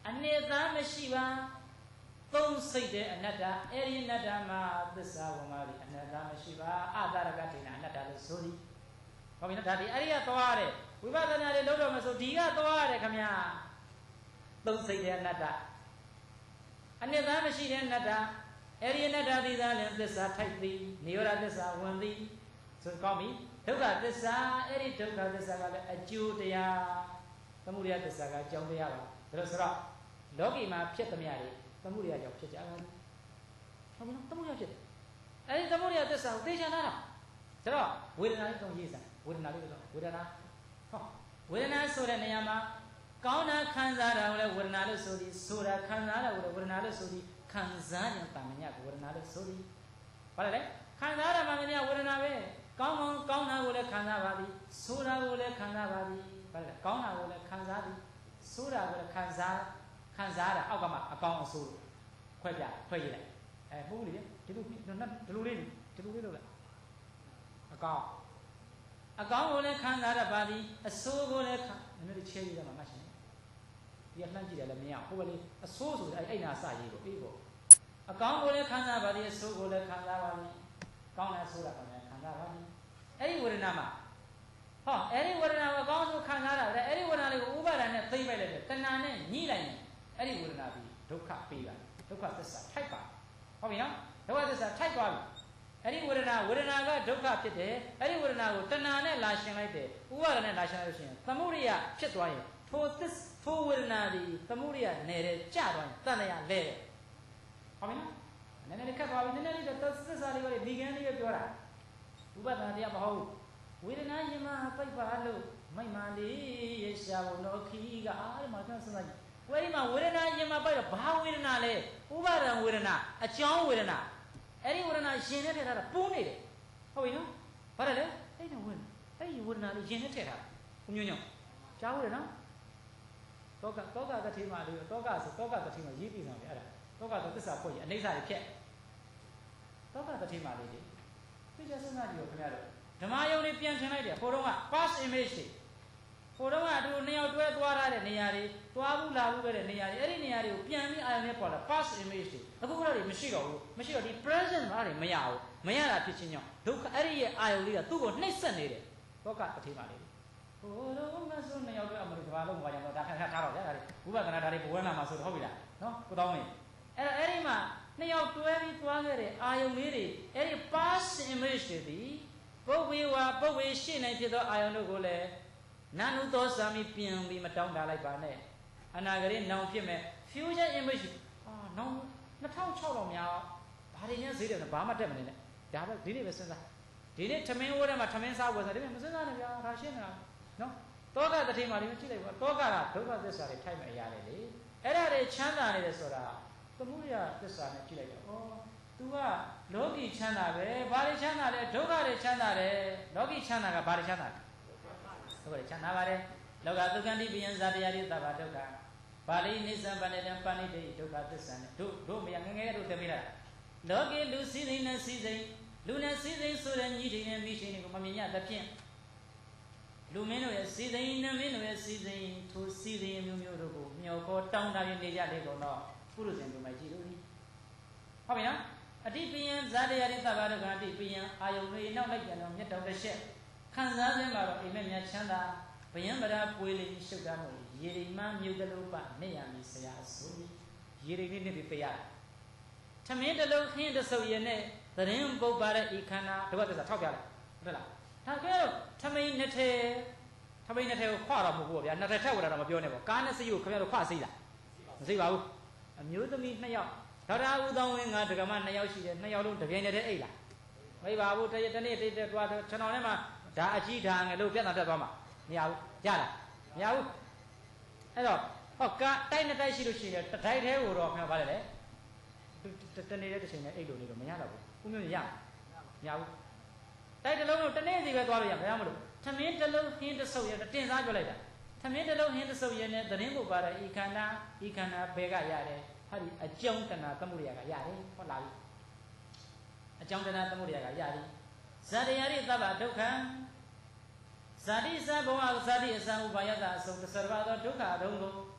အနေသားမရှိပါသုံးစိတ်တဲ့အနတ္တအဲ့ဒီအနတ္တမှာသစ္စာဝင်ပါပြီအနတ္တမရှိပါအတာရကထိနာအနတ္တလို့ဆိုသည်ဟုတ်ပြီနော်ဒါဒီအဲ့ဒီကသွားတဲ့ဝိပဿနာတွေလုံးတော့မဆိုဒီကသွားတယ်ခမညာသုံးစိတ်တဲ့အနတ္တအနေသားမရှိတဲ့အနတ္တအဲ့ဒီအနတ္တဒီသားလည်းသစ္စာထိုက်သည်နိရောဓသစ္စာဝင်သည်ဆိုကောင်းပြီဒုက္ခသစ္စာအဲ့ဒီဒုက္ခသစ္စာကလည်းအကျိုးတရားသမုဒယသစ္စာကအကြောင်းတရားပါဒါလို့ဆိုတော့လောကီမှာဖြစ်သမျှတွေသမုဒယကြောင့်ဖြစ်ကြတာဟုတ်ပြီနော်သမုဒယဖြစ်တယ်အဲ့ဒီသမုဒယသစ္စာကိုသိချင်တာဒါတော့ဝေဒနာလေးတုံးရေးစမ်းဝေဒနာလေးတော့ဝေဒနာဟောဝေဒနာဆိုတဲ့နေရာမှာကောင်းတာခံစားတာကိုလည်းဝေဒနာလို့ဆိုသည်ဆိုတာခံစားတာကိုလည်းဝေဒနာလို့ဆိုသည်ခံစားရင်တာမညကဝေဒနာလို့ဆိုသည်ဘာလဲလဲခံစားတာမှမညဝေဒနာပဲကောင်းကောင်းကောင်းတာကိုလည်းခံစားပါသည်ဆိုတာကိုလည်းခံစားပါသည်ဘာလဲကောင်းတာကိုလည်းခံစားသည်ဆိုတာကိုလည်းခံစားခံစားတာအောက်ကမှအကောင်းအဆိုးခွဲပြခွဲရလိုက်အဲမှုလေဒီလိုဒီလိုလေးဒီလိုလေးလုပ်လိုက်အကောင်းအကောင်းကိုလည်းခံစားရပါသည်အဆိုးကိုလည်းခံနည်းနည်းချဲရမှာမှရှင်ဒီအလှမ်းကြည့်တယ်လည်းမရဟိုဘက်လေးအဆိုးဆိုအဲ့အဲ့နာစရေးကိုပြီးပေါ့အကောင်းကိုလည်းခံစားပါသည်အဆိုးကိုလည်းခံစားပါသည်ကောင်းတယ်ဆိုတာကလည်းခံစားပါသည်အဲ့ဒီဝေဒနာမှာဟောအဲ့ဒီဝေဒနာကိုအကောင်းဆုံးခံစားတာလေအဲ့ဒီဝေဒနာလေးကိုဥပါဒဏ်နဲ့သိမ့်လိုက်တယ်တဏှာနဲ့ညှိလိုက်ရင်အဲ့ဒီဝေဒနာပြီးဒုက္ခပေးပါဒုက္ခသစ္စာထိုက်ပါဟုတ်ပြီနော်ဒုက္ခသစ္စာထိုက်သွားပြီအဲ့ဒီဝေဒနာဝေဒနာကဒုက္ခဖြစ်တယ်အဲ့ဒီဝေဒနာကိုတဏှာနဲ့လာရှင်လိုက်တယ်ဥပါဒဏ်နဲ့လာရှင်လိုက်လို့ရှိရင်သမုဒိယဖြစ်သွားရင်ထိုသစ္ထိုဝေဒနာဒီသမုဒိယနယ်တယ်ကြသွားရင်တဏှာလဲတယ်ဟုတ်ပြီနော်နည်းနည်းခက်သွားပြီနည်းနည်းလေးတော့သစ္စာလေးကိုဒီကန်းလေးပဲပြောတာဥပဒနာတရားမဟုတ်ဝေဒနာယမပိတ်ပါလို့မိမ္မာလေးရရှာဘုံတော်ခီးကအားဒီမှာကျွန်တော်စဉ်းစားကြည့်ဝေဒီမှာဝေဒနာယမပိတ်တော့ဘာဝေဒနာလဲဥပါဒံဝေဒနာအကြောင်းဝေဒနာအဲ့ဒီဝေဒနာရှင်နဲ့ထည့်ထားတာပူးနေတယ်ဟုတ်ပြီနော်ဘာလဲလဲအဲ့ဒါဝေဒနာအဲ့ဒီဝေဒနာလေးရှင်နဲ့ထည့်ထားတာဘုံညွန့်ညွန့်ကြားဘူးလေနော်တောကတောကတတိမာလေးတောကဆိုတောကတတိမာရေးပြီးဆောင်ပြီအဲ့ဒါတောကတော့သစ္စာဖွင့်ရအနိစ္စတွေဖြက်တောကတတိမာလေးတွေသိကြစဉ်းစားကြည့်ရောခင်ဗျားတို့ဓမ္မယုံတွေပြန်ထင်လိုက်တယ်ဟိုတုန်းက past image တွေဟိုတုန်းကသူနှစ်ယောက်တွဲသွားထားတဲ့နေရာတွေတွားဘူးလာဘူးပဲတဲ့နေရာတွေအဲ့ဒီနေရာတွေကိုပြန်ပြီးအာရုံနဲ့ပေါ်လာ past image တွေအခုကတော့တွေမရှိတော့ဘူးမရှိတော့ဒီ present မှာတွေမရဘူးမရတာဖြစ်ချင်းကြောင့်ဒုက္ခအဲ့ဒီရဲ့အာရုံလေးကသူ့ကိုနှိပ်စက်နေတယ်တောကတတိမာလေးဟိုတုန်းကဆိုနှစ်ယောက်တွဲအမလို့ဒီဘာလုံးဘာကြောင့်တော့ဒါခါခါထားတော့ဗျာဒါတွေဝိပဿနာဒါတွေဘဝနာမှာဆိုတော့ဟုတ်ပြီလားနော်ကိုတောင်းမင်းအဲ့အဲ့ဒီမှာနှစ်ယောက်တွဲပြီးသွားခဲ့တဲ့အာယုံလေးတွေအဲ့ဒီ past image တွေဒီပုပ်ဝေဝါပုပ်ဝေရှိနိုင်ဖြစ်သောအာယုံတို့ကိုလည်းနာနုသောစာမိပြင်ပြီးမတောင်းတလိုက်ပါနဲ့အနာဂတ်နောင်ဖြစ်မဲ့ future image အာနောင်၂၀၀၆တော့များဘာတွေညာဈေးတယ်ဘာမှတက်မနေနဲ့ဒါပဲဒီနေ့ပဲစဉ်းစားဒီနေ့ထမင်းဝိုးထဲမှာထမင်းစားဝယ်စားဒီနေ့မစဉ်းစားနဲ့ဗျာဒါရှင်းနေတာနော်တောကတတိမာလေးကြည့်လိုက်ပါတောကကဒုက္ခသစ္စာတွေထိုက်မဲ့အရာတွေလေအဲ့ဒါတွေချမ်းသာနေတယ်ဆိုတာသမုဒယသစ္စာနဲ့ကြည့်လိုက်တော့ဩ तू ကလောကီချမ်းသာပဲဘာတွေချမ်းသာလဲဒုက္ခတွေချမ်းသာတယ်လောကီချမ်းသာကဘာတွေချမ်းသာလဲဒုက္ခတွေချမ်းသာပါတယ်လောကဒုက္ခတိပိယံဇာတရားတွေသဗ္ဗဒုက္ခပါဠိနိစ္စံပဏိတံပဏိတိဒုက္ခသစ္စာနဲ့တို့တို့မရငငယ်တို့တမိတာလောကီလူစည်းစိမ်နဲ့စည်းစိမ်လူနဲ့စည်းစိမ်ဆိုတဲ့ညီထိန်နဲ့မိရှိန်တွေကိုမမြင်ရသဖြင့်လူမင်းတို့ရဲ့စည်းစိမ်နဲ့မင်းတို့ရဲ့စည်းစိမ်ထိုစည်းစိမ်မျိုးမျိုးတို့ကိုမျှော်ခေါ်တောင်းတရနေကြလေကုန်တော့ပုရုဇဉ်တို့မှကြည့်လို့ဒီဟုတ်ပြီနော်အတိပိယံဇာတရားရိသဘာဒုက္ခအတိပိယံအာယုန်တွေနောက်လိုက်ပြန်တော့မြတ်တော်တစ်ချက်ခံစားခြင်းမှာတော့အိမ်မက်များချမ်းသာဘယံပရာပွေလေးရှုပ်တာမို့ရေရိမမြုပ်တလုံးပနဲ့ရမည်ဆရာဆိုပြီးရေရိလေးနဲ့ပြီးပြရထမင်းတလုံးခင်းတဆုပ်ရနဲ့သတင်းပုတ်ပါတဲ့ဤခန္ဓာဒုက္ခသစ္စာထောက်ပြလိုက်ဟုတ်လားဒါကဲတော့ထမင်းနှစ်ထဲထမင်းနှစ်ထဲကိုခွာတော့မဟုတ်ဘူးဗျာနှစ်ထဲထက်ဝလာတော့မပြောနဲ့ပေါ့ကားနဲ့စိတ်ကိုခင်ဗျားတို့ခွာစိလားမစိပါဘူးအမျိုးသမီးနှစ်ယောက်ဒေါက်တာဦးသောင်းဝင်းကဒကမနှစ်ယောက်ရှိတယ်နှစ်ယောက်လုံးတပြိုင်တည်းအိတ်လားမဟုတ်ပါဘူးတရက်တနေ့တိတ်တက်သွားတယ်ကျွန်တော်လည်းမှဒါအကြီးဒါငယ်လို့ပြတ်တာတက်သွားမှာမရဘူးရလားမရဘူးအဲ့တော့ဟောကတိုက်နဲ့တိုက်ရှိလို့ရှိရင်တတိုက်သေးကိုတော့ခင်ဗျားဗါတယ်လေတနေ့တစ်ချိန်နဲ့အိတ်လို့နေတော့မရတော့ဘူးခုမျိုးရမရဘူးတိုက်တစ်လုံးတော့တနေ့စီပဲသွားလို့ရမရမလို့ထမင်းတစ်လုံးဟင်းတစ်ဆုပ်ရတင်စားကြလိုက်တာထမင်းတစ်လုံးဟင်းတစ်ဆုပ်ရနဲ့သတင်းပုတ်ပါတဲ့ဤခန္ဓာဤခန္ဓာဘယ်ကရတယ်ဟာဒီအကြောင်းတဏ္ဍသမုဒယကရတယ်ဟုတ်လားအကြောင်းတဏ္ဍသမုဒယကရတယ်ဇာတရားရိသဗ္ဗဒုက္ခဇာတိစဘောဇာတိအစဥပါယတအဆုံးသစ္စာဘာသောဒုက္ခအလုံးကို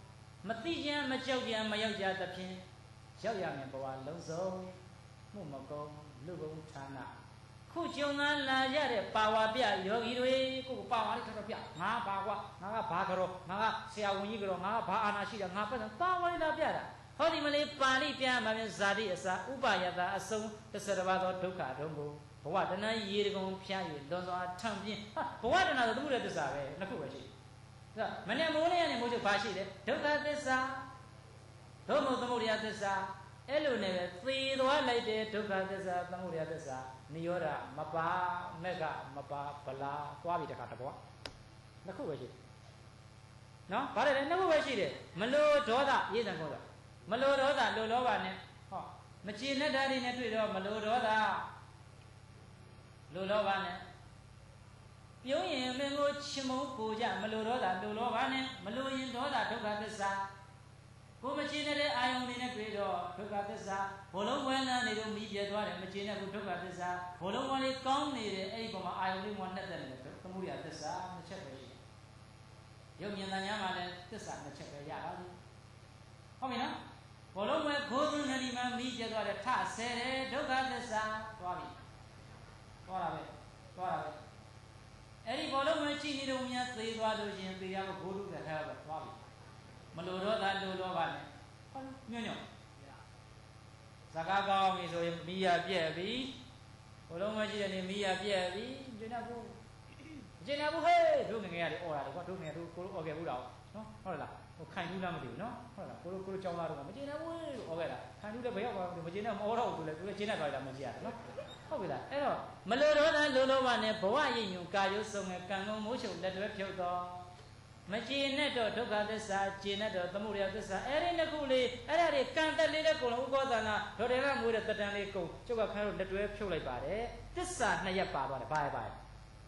မသိခြင်းမကြောက်ကြမရောက်ကြသဖြင့်ရောက်ရမယ်ဘဝလုံးစုံမှုမကုန်းလူကုန်းဌာနခုကြုံလာလာရတဲ့ပါဝါပြယောဂီတွေကိုပါဝါလေးထပ်တော့ပြငါဘာကွာငါကဘာကြောငါကဆရာဝန်ကြီးကြောငါကဘာအာနာရှိတာငါပတ်ပါဝါလေးလာပြတာဟောဒီမလေးပါဠိပြန်မှာပြန်ဇာတိအစာဥပါယတာအစုံတစ်ဆယ်တစ်ပါးသောဒုက္ခဒုံကိုဘဝတဏှာရေတကုံဖျား၍လွန်စွာထံပြင်းဟာဘဝတဏှာဆိုသမှုတဲ့သစ္စာပဲနှစ်ခုပဲရှိတယ်ဒါမနဲ့မိုးလေးနဲ့မိုးချုပ်ဘာရှိတယ်ဒုက္ခသစ္စာဒုမုသမုဒယသစ္စာအဲ့လိုနဲ့ပဲသေသွားလိုက်တဲ့ဒုက္ခသစ္စာသမုဒယသစ္စာနိရောဓမပါမက်ကမပါဗလာသွားပြီတခါတဘောနှစ်ခုပဲရှိတယ်နော်ဗါတယ်နှစ်ခုပဲရှိတယ်မလိုဒေါသရေးစံကောတာမလိုဒေါသလိုလောဘနဲ့ဟောမကျေနပ်တာတွေနဲ့တွေ့တော့မလိုဒေါသလိုလောဘနဲ့ပြုံးရင်မင်းကိုချင်မုန်းပူကြမလိုဒေါသလိုလောဘနဲ့မလိုရင်ဒေါသဒုက္ခသစ္စာကိုမကျေနပ်တဲ့အာယုန်တွေနဲ့တွေ့တော့ဒုက္ခသစ္စာဘောလုံးဝဲလန်းနေတော့မိပြဲသွားတယ်မကျေနပ်ဘူးဒုက္ခသစ္စာဘောလုံးဝဲလေးကောင်းနေတယ်အဲ့ဒီပုံမှာအာယုန်လေးကနှက်သက်နေတယ်သမုဒယသစ္စာနှစ်ချက်ပဲရှိတယ်ရုပ်မြင်တဲ့ညာမှာလည်းသစ္စာနှစ်ချက်ပဲရပါလိမ့်ဟုတ်ပြီနော်ဘောလုံးဝဲခိုးသွင်းနေဒီမှာမိပြဲသွားတယ်ထဆဲတယ်ဒုက္ခသစ္စာသွားပြီသွားတာပဲသွားတာပဲအဲ့ဒီဘောလုံးဝဲကြည့်နေတော့မြန်သေးသွားလို့ရှင်သေရဖို့ဘိုးလူကထားတော့သွားပြီမလိုတော့တာလိုတော့ပါနဲ့ဟုတ်ညွန့်ညွန့်ဇကားကောင်းပြီဆိုရင်မိရပြက်ပြီဘလုံးမရှိတဲ့နေမိရပြက်ပြီကျင်နာဘူးကျင်နာဘူးဟဲ့တို့ငငယ်ရတယ်អော်တာလေကွာတို့ငငယ်တို့ကိုလိုអော်ခဲ့ဘူးတော့နော်ဟုတ်လားဟိုခိုင်ဘူးလားမသိဘူးနော်ဟုတ်လားကိုလိုကိုလိုကြောင်းလာတော့မကျင်နာဘူးလို့អော်ခဲ့တာခိုင်ဘူးလည်းဘယ်ရောက်သွားလဲမကျင်နာမអော်တော့ဘူးလေသူလည်းကျင်နာသွားတာမကြည့်ရတယ်နော်ဟုတ်ပြီလားအဲ့တော့မလိုတော့တာလိုတော့ပါနဲ့ဘဝရည်ညွန်ကာယုစုံနဲ့ကံကုန်မိုးချုပ်လက်တွဲဖြုတ်တော့မကျေနဲ့တော့ဒုက္ခသစ္စာကျေနဲ့တော့သမုဒယသစ္စာအဲ့ဒီနှစ်ခုလေးအဲ့ဒါတွေကံတက်လေးတဲ့ကုံလုံးဥပောသနာဒေါ်တယ်ကမွေးတဲ့တတန်လေးကုံကျုပ်ကခိုင်းလို့လက်တွဲဖြုတ်လိုက်ပါတယ်သစ္စာနှစ်ရက်ပါသွားတယ်ဘာရပါလဲ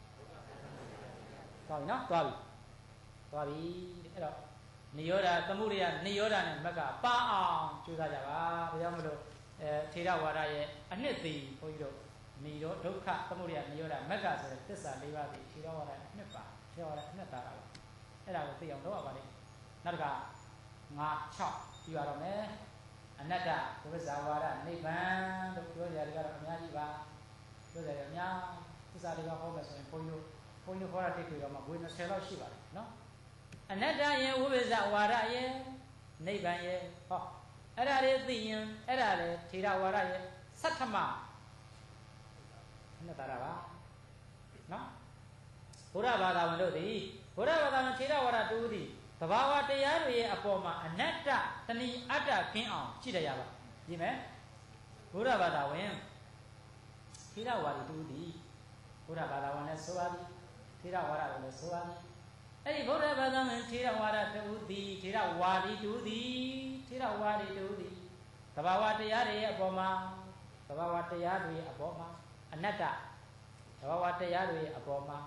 သွားပြီနော်သွားပြီသွားပြီအဲ့တော့နိရောဓသမုဒယနိရောဓနဲ့မက်ကပါအောင်ကြိုးစားကြပါဒါကြောင့်မလို့အဲထေရဝါဒရဲ့အနှစ်သိဘုန်းကြီးတို့နိရောဒုက္ခသမုဒယနိရောဓမက်ကဆိုတဲ့သစ္စာလေးပါးသိထေရဝါဒအနှစ်ပါထေရဝါဒအနှစ်တာပါအဲ့ဒါကိုသိအောင်လုပ်ရပါလိမ့်နောက်တစ်ခါငါ၆ပြီးပါတော့မယ်အနတ္တဘုရားဇာဝါဒနိဗ္ဗာန်တို့ပြောကြတယ်ကတော့အများကြီးပါပြောကြတယ်အများသစ္စာတွေကဟောမယ်ဆိုရင်ဘုန်းကြီးတို့ဘုန်းကြီးတို့ဟောတာတိတ်ပြီးတော့မှဘွေ၂၀လောက်ရှိပါတယ်နော်အနတ္တရဲ့ဝိပဿနာဝါဒရဲ့နိဗ္ဗာန်ရဲ့ဟောအဲ့ဒါတွေသိရင်အဲ့ဒါလေထေရဝါဒရဲ့သတ္ထမအနတ္တရာပါနော်ဘုရားဘာသာဝင်တို့သည်ဘုရားဘာသာဝင်ထေရဝါဒတူသည်သဘာဝတရားတွေရဲ့အပေါ်မှာအနတ္တတဏှိအတ္တခင်းအောင်ကြည့်ရရပါကြည့်မယ်ဘုရားဘာသာဝင်ထေရဝါဒီတူသည်ဘုရားဘာသာဝင်လည်းဆိုပါသည်ထေရဝါဒလည်းဆိုပါသည်အဲ့ဒီဘုရားဘာသာဝင်ထေရဝါဒတူသည်ထေရဝါဒီတူသည်ထေရဝါဒီတူသည်သဘာဝတရားတွေရဲ့အပေါ်မှာသဘာဝတရားတွေရဲ့အပေါ်မှာအနတ္တသဘာဝတရားတွေရဲ့အပေါ်မှာ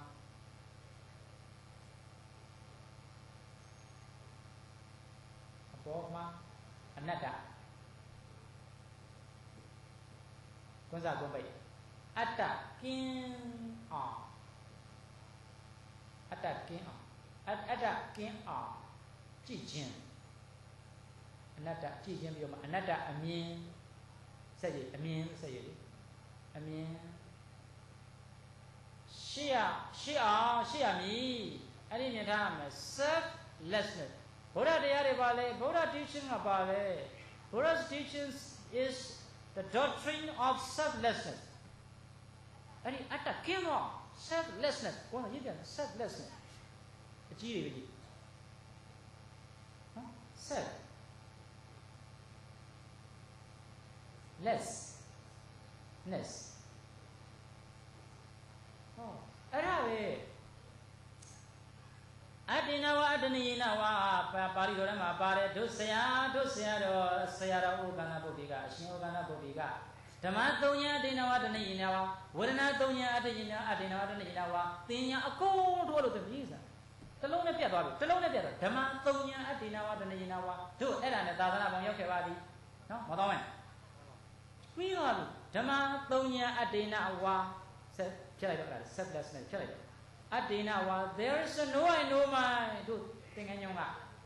ပေါ်မှာအနတ္တကွန်းစားကွန်းပိတ်အတ္တကင်းအောင်အတ္တကင်းအောင်အတ္တကင်းအောင်ကြည့်ခြင်းအနတ္တကြည့်ခြင်းပြီးတော့မှအနတ္တအမြင်စက်ရည်အမြင်စက်ရည်အမြင်ရှေ့ရရှေ့အောင်ရှေ့ရမည်အဲ့ဒီမြင်ထားရမယ် selflessnessဘုရားတရားတွေပါလေဘုရား teaching ကပါလေ Buddha's teachings is the doctrine of selflessness အဲ့ဒီအတ္တကင်းတော့ selflessness ကိုယ်ကရေးပြန် selflessness အကြီးတွေပဲကြီးနော် self less ness ဟောအဲ့ဒါပဲအတ္တိနဝအတ္တနိယနဝပါဠိတော်ထဲမှာပါတယ်ဒုဆရာဒုဆရာတော်ဆရာတော်ဥက္ကဏပုဗ္ဗိကအရှင်ဥက္ကဏပုဗ္ဗိကဓမ္မသုံးညာအတ္တိနဝအတ္တနိယနဝဝေဒနာသုံးညာအတ္တိနိအတ္တိနဝအတ္တနိယနဝသင်ညာအကုန်ထိုးလို့သမီးစားတလုံးနဲ့ပြတ်သွားပြီတလုံးနဲ့ပြတ်သွားဓမ္မသုံးညာအတ္တိနဝအတ္တနိယနဝတို့အဲ့ဒါနဲ့သာသနာ့ဘောင်ရောက်ခဲ့ပါသည်နော်မတော်မယ်ပြီးသွားပြီဓမ္မသုံးညာအတ္တိနဝဆက်ဖြတ်လိုက်တော့အဲ့ဒါ selflessness ဖြတ်လိုက်တော့အတ္တိနဝ there is no I no my တို့သင်္ကန်းညောင်းကမ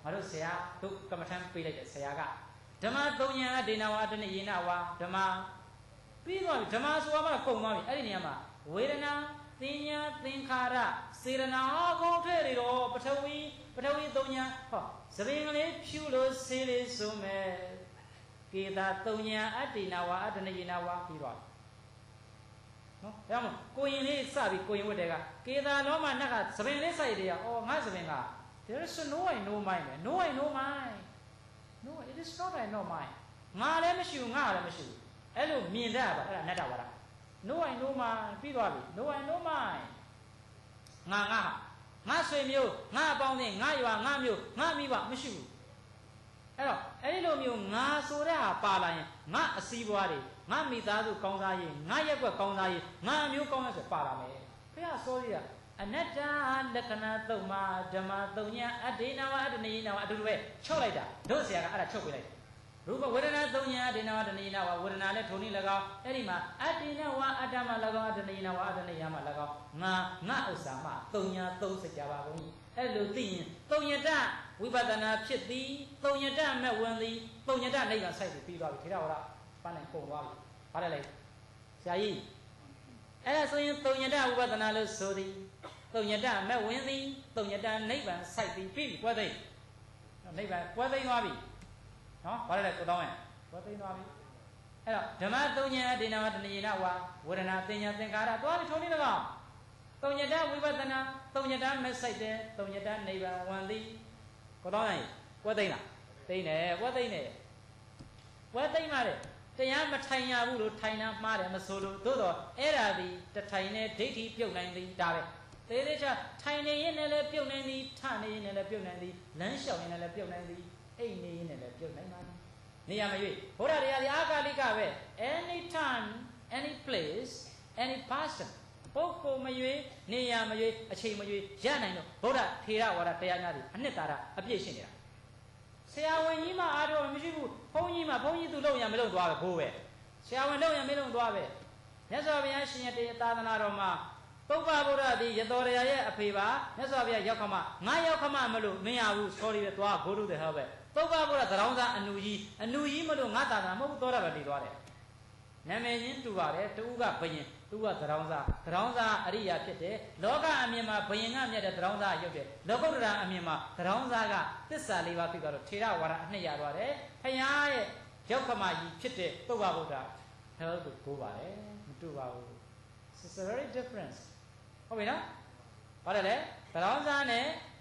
ငါတို့ဆရာတို့ကမ္မထမ်းပေးလိုက်တဲ့ဆရာကဓမ္မသုံးညာဒေနဝါတဏိယေနဝါဓမ္မပြီးသွားပြီဓမ္မဆိုတာမှကုန်သွားပြီအဲ့ဒီနေရာမှာဝေဒနာသင်ညာသင်္ခါရစေရနာအကုန်ထည့်နေတော့ပထဝီပထဝီသုံးညာဟောသဘင်ကလေးဖြူလို့ဆေးလေးဆိုမဲ့ကေတာသုံးညာအတ္တိနာဝါအတ္တနယေနဝါပြီးသွားနော်ဒါမှကိုရင်လေးစပြီးကိုရင်ဝတ်တဲ့ကကေတာလောမနတ်ကသဘင်လေးစိုက်တယ်အော်ငါသဘင်က there is no I no mind no I no mind no it is not I no mind ငါလည်းမရှိဘူးငါလည်းမရှိဘူးအဲ့လိုမြင်တတ်ပါအဲ့ဒါအနတ္တဝါဒ no I no mind ပြီးသွားပြီ no I no mind ငါငါငါဆွေမျိုးငါအပေါင်းအသင်းငါရွာငါမျိုးငါမိဘမရှိဘူးအဲ့တော့အဲ့ဒီလိုမျိုးငါဆိုတဲ့ဟာပါလာရင်ငါအစည်းအဝါးတွေငါမိသားစုကောင်းစားရေးငါရက်ွက်ကောင်းစားရေးငါအမျိုးကောင်းရဆိုပါလာမယ်ဘုရားဆိုရအနတ္တလက္ခဏာသုံးပါးဓမ္မသုံးညာအတ္တိနာဝအတ္တနိယနာဝအတူတူပဲချုပ်လိုက်တာတို့ဆရာကအဲ့ဒါချုပ်ပြလိုက်ရူပဝေဒနာသုံးညာအတ္တိနာဝအတ္တနိယနာဝဝေဒနာနဲ့ထုံနည်း၎င်းအဲ့ဒီမှာအတ္တိနာဝအတ္တမ၎င်းအတ္တနိယနာဝအတ္တနိယမ၎င်းငါငါဥစ္စာမသုံးညာသုံးစကြပါကုန်အဲ့လိုသိရင်သုံးညတဝိပဿနာဖြစ်သည်သုံးညတမဲ့ဝင်သည်သုံးညတနိဗ္ဗာန်ဆိုင်ပြီးပြီးသွားပြီထေရဝါဒပန်းနိုင်ပုံသွားပြီဘာလဲလဲဆရာကြီးအဲ့ဒါဆိုရင်သုံးညတဝိပဿနာလို့ဆိုသည်သုံးညတမဲ့ဝင်သည်သုံးညတနိဗ္ဗာန်ဆိုင်ပြီးပြီးကွဲသိနိဗ္ဗာန်ကွဲသိသွားပြီနော်ဘာလဲလဲကိုတောင်းရင်ကွဲသိသွားပြီအဲ့တော့ဓမ္မသုံးညအဒေနဝတဏိယနာဝဝေဒနာသင်ညာသင်္ခါရသွားပြီးထုံးနေတော့သုံးညတဝိပဿနာသုံးညတမဲ့ဆိုင်တဲ့သုံးညတနိဗ္ဗာန်ဝင်သည်ကိုတောင်းရင်ကွဲသိလားသိနေကွဲသိနေကွဲသိမှတဲ့တရားမထိုင်ရဘူးလို့ထိုင်တာမှားတယ်မဆိုလို့သို့တော့အဲ့ဒါဒီတထိုင်နဲ့ဒိဋ္ဌိပြုတ်နိုင်သည်ဒါပဲသေသေးချာထိုင်နေရင်လည်းပြုတ်နိုင်သည်ထနေရင်လည်းပြုတ်နိုင်သည်လမ်းလျှောက်ရင်လည်းပြုတ်နိုင်သည်အိတ်နေရင်လည်းပြုတ်နိုင်ပါသည်နေရာမရွေးဘုရားတရားဒီအာဂါလိကပဲ any time any place any person ပုဂ္ဂိုလ်မရွေးနေရာမရွေးအချိန်မရွေးရနိုင်တော့ဘုရားထေရဝါဒတရားများသည်အနှစ်သာရအပြည့်ရှိနေတာဆရာဝန်ကြီးမှအားတော့မရှိဘူးဘုန်းကြီးမှဘုန်းကြီးသူလုံရမလုံသွားပဲဘိုးပဲဆရာဝန်လုံရမလုံသွားပဲမြတ်စွာဘုရားရှင်ရဲ့တရားသာသနာတော်မှာပုပ္ပဗုဒ္ဓသည်ယတော်ရရဲ့အဖေပါမြတ်စွာဘုရားရောက်ခမငါရောက်ခမမလို့မင်းရဘူး sorry ပဲသွားဘိုးတို့တဲ့ဟောပဲပုပ္ပဗုဒ္ဓသရောင်းစားအနူကြီးအနူကြီးမလို့ငါသာသနာမဟုတ်ဘူးသောတာပန်တည်သွားတယ်နာမည်ချင်းတူပါတယ်တူကဘယင်သူကသရောင်းစားသရောင်းစားအရိယာဖြစ်တယ်လောကအမြင်မှာဘယင်ကမြတ်တဲ့သရောင်းစားရုပ်တယ်လောကုတ္တရာအမြင်မှာသရောင်းစားကသစ္စာလေးပါးဖြစ်သွားတော့ထေရဝါဒအနှစ်ရသွားတယ်ဖယားရဲ့ရောက်ခမကြီးဖြစ်တဲ့ပုပ္ပဗုဒ္ဓဟောကိုကိုပါတယ်မတူပါဘူး it's a very difference ဟုတ်ပြီနော်ဘာလဲလဲသရောင်းစားနဲ့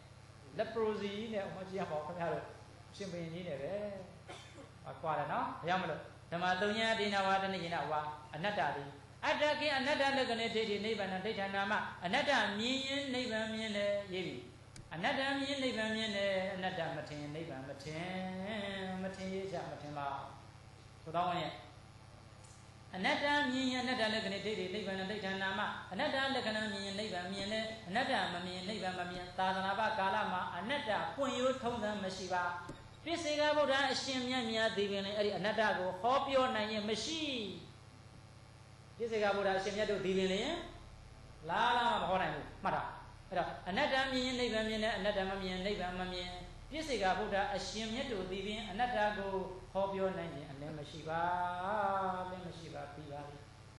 leprosy နဲ့အမကြီးဟောခင်ဗျားတို့ရှင်ဘုရင်ကြီးနဲ့ပဲဟောကွာတယ်နော်ဘာကြောင့်မလို့ဓမ္မသုံးညာဒေနဝါတနိယနာဝါအနတ္တတိအတ္တကိအနတ္တလက္ခဏေဒိဋ္ဌိနိဗ္ဗာန်ဒိဋ္ဌာနာမအနတ္တမြင်ရင်နိဗ္ဗာန်မြင်တယ်ရေးပြီအနတ္တမြင်နိဗ္ဗာန်မြင်တယ်အနတ္တမထင်နိဗ္ဗာန်မထင်မထင်ရချမထင်ပါဆိုတော့ဝင်ရဲ့အနတ္တမြင်ရင်အနတ္တလက္ခဏေဒိဋ္ဌိနိဗ္ဗာန်ဒိဋ္ဌာနာမအနတ္တလက္ခဏာမြင်ရင်နိဗ္ဗာန်မြင်တယ်အနတ္တမမြင်နိဗ္ဗာန်မမြင်သာသနာ့ဘကာလမှာအနတ္တပွင့်ရိုးထုံးစံမရှိပါပြစ္ဆေကဗုဒ္ဓအရှင်မြတ်မြတ်သည်ပင်လည်းအဲ့ဒီအနတ္တကိုဟောပြောနိုင်ရင်မရှိပြစ္ဆေကဗုဒ္ဓအရှင်မြတ်တို့သည်ပင်လည်းလားလားမဟောနိုင်ဘူးမှတ်တာအဲ့တော့အနတ္တမြင်ရင်နိဗ္ဗာန်မြင်တယ်အနတ္တမမြင်နိဗ္ဗာန်မမြင်ပြစ္ဆေကဗုဒ္ဓအရှင်မြတ်တို့သည်ပင်အနတ္တကိုဟောပြောနိုင်ရင်အလင်းမရှိပါအလင်းမရှိပါပြီးပါပြီ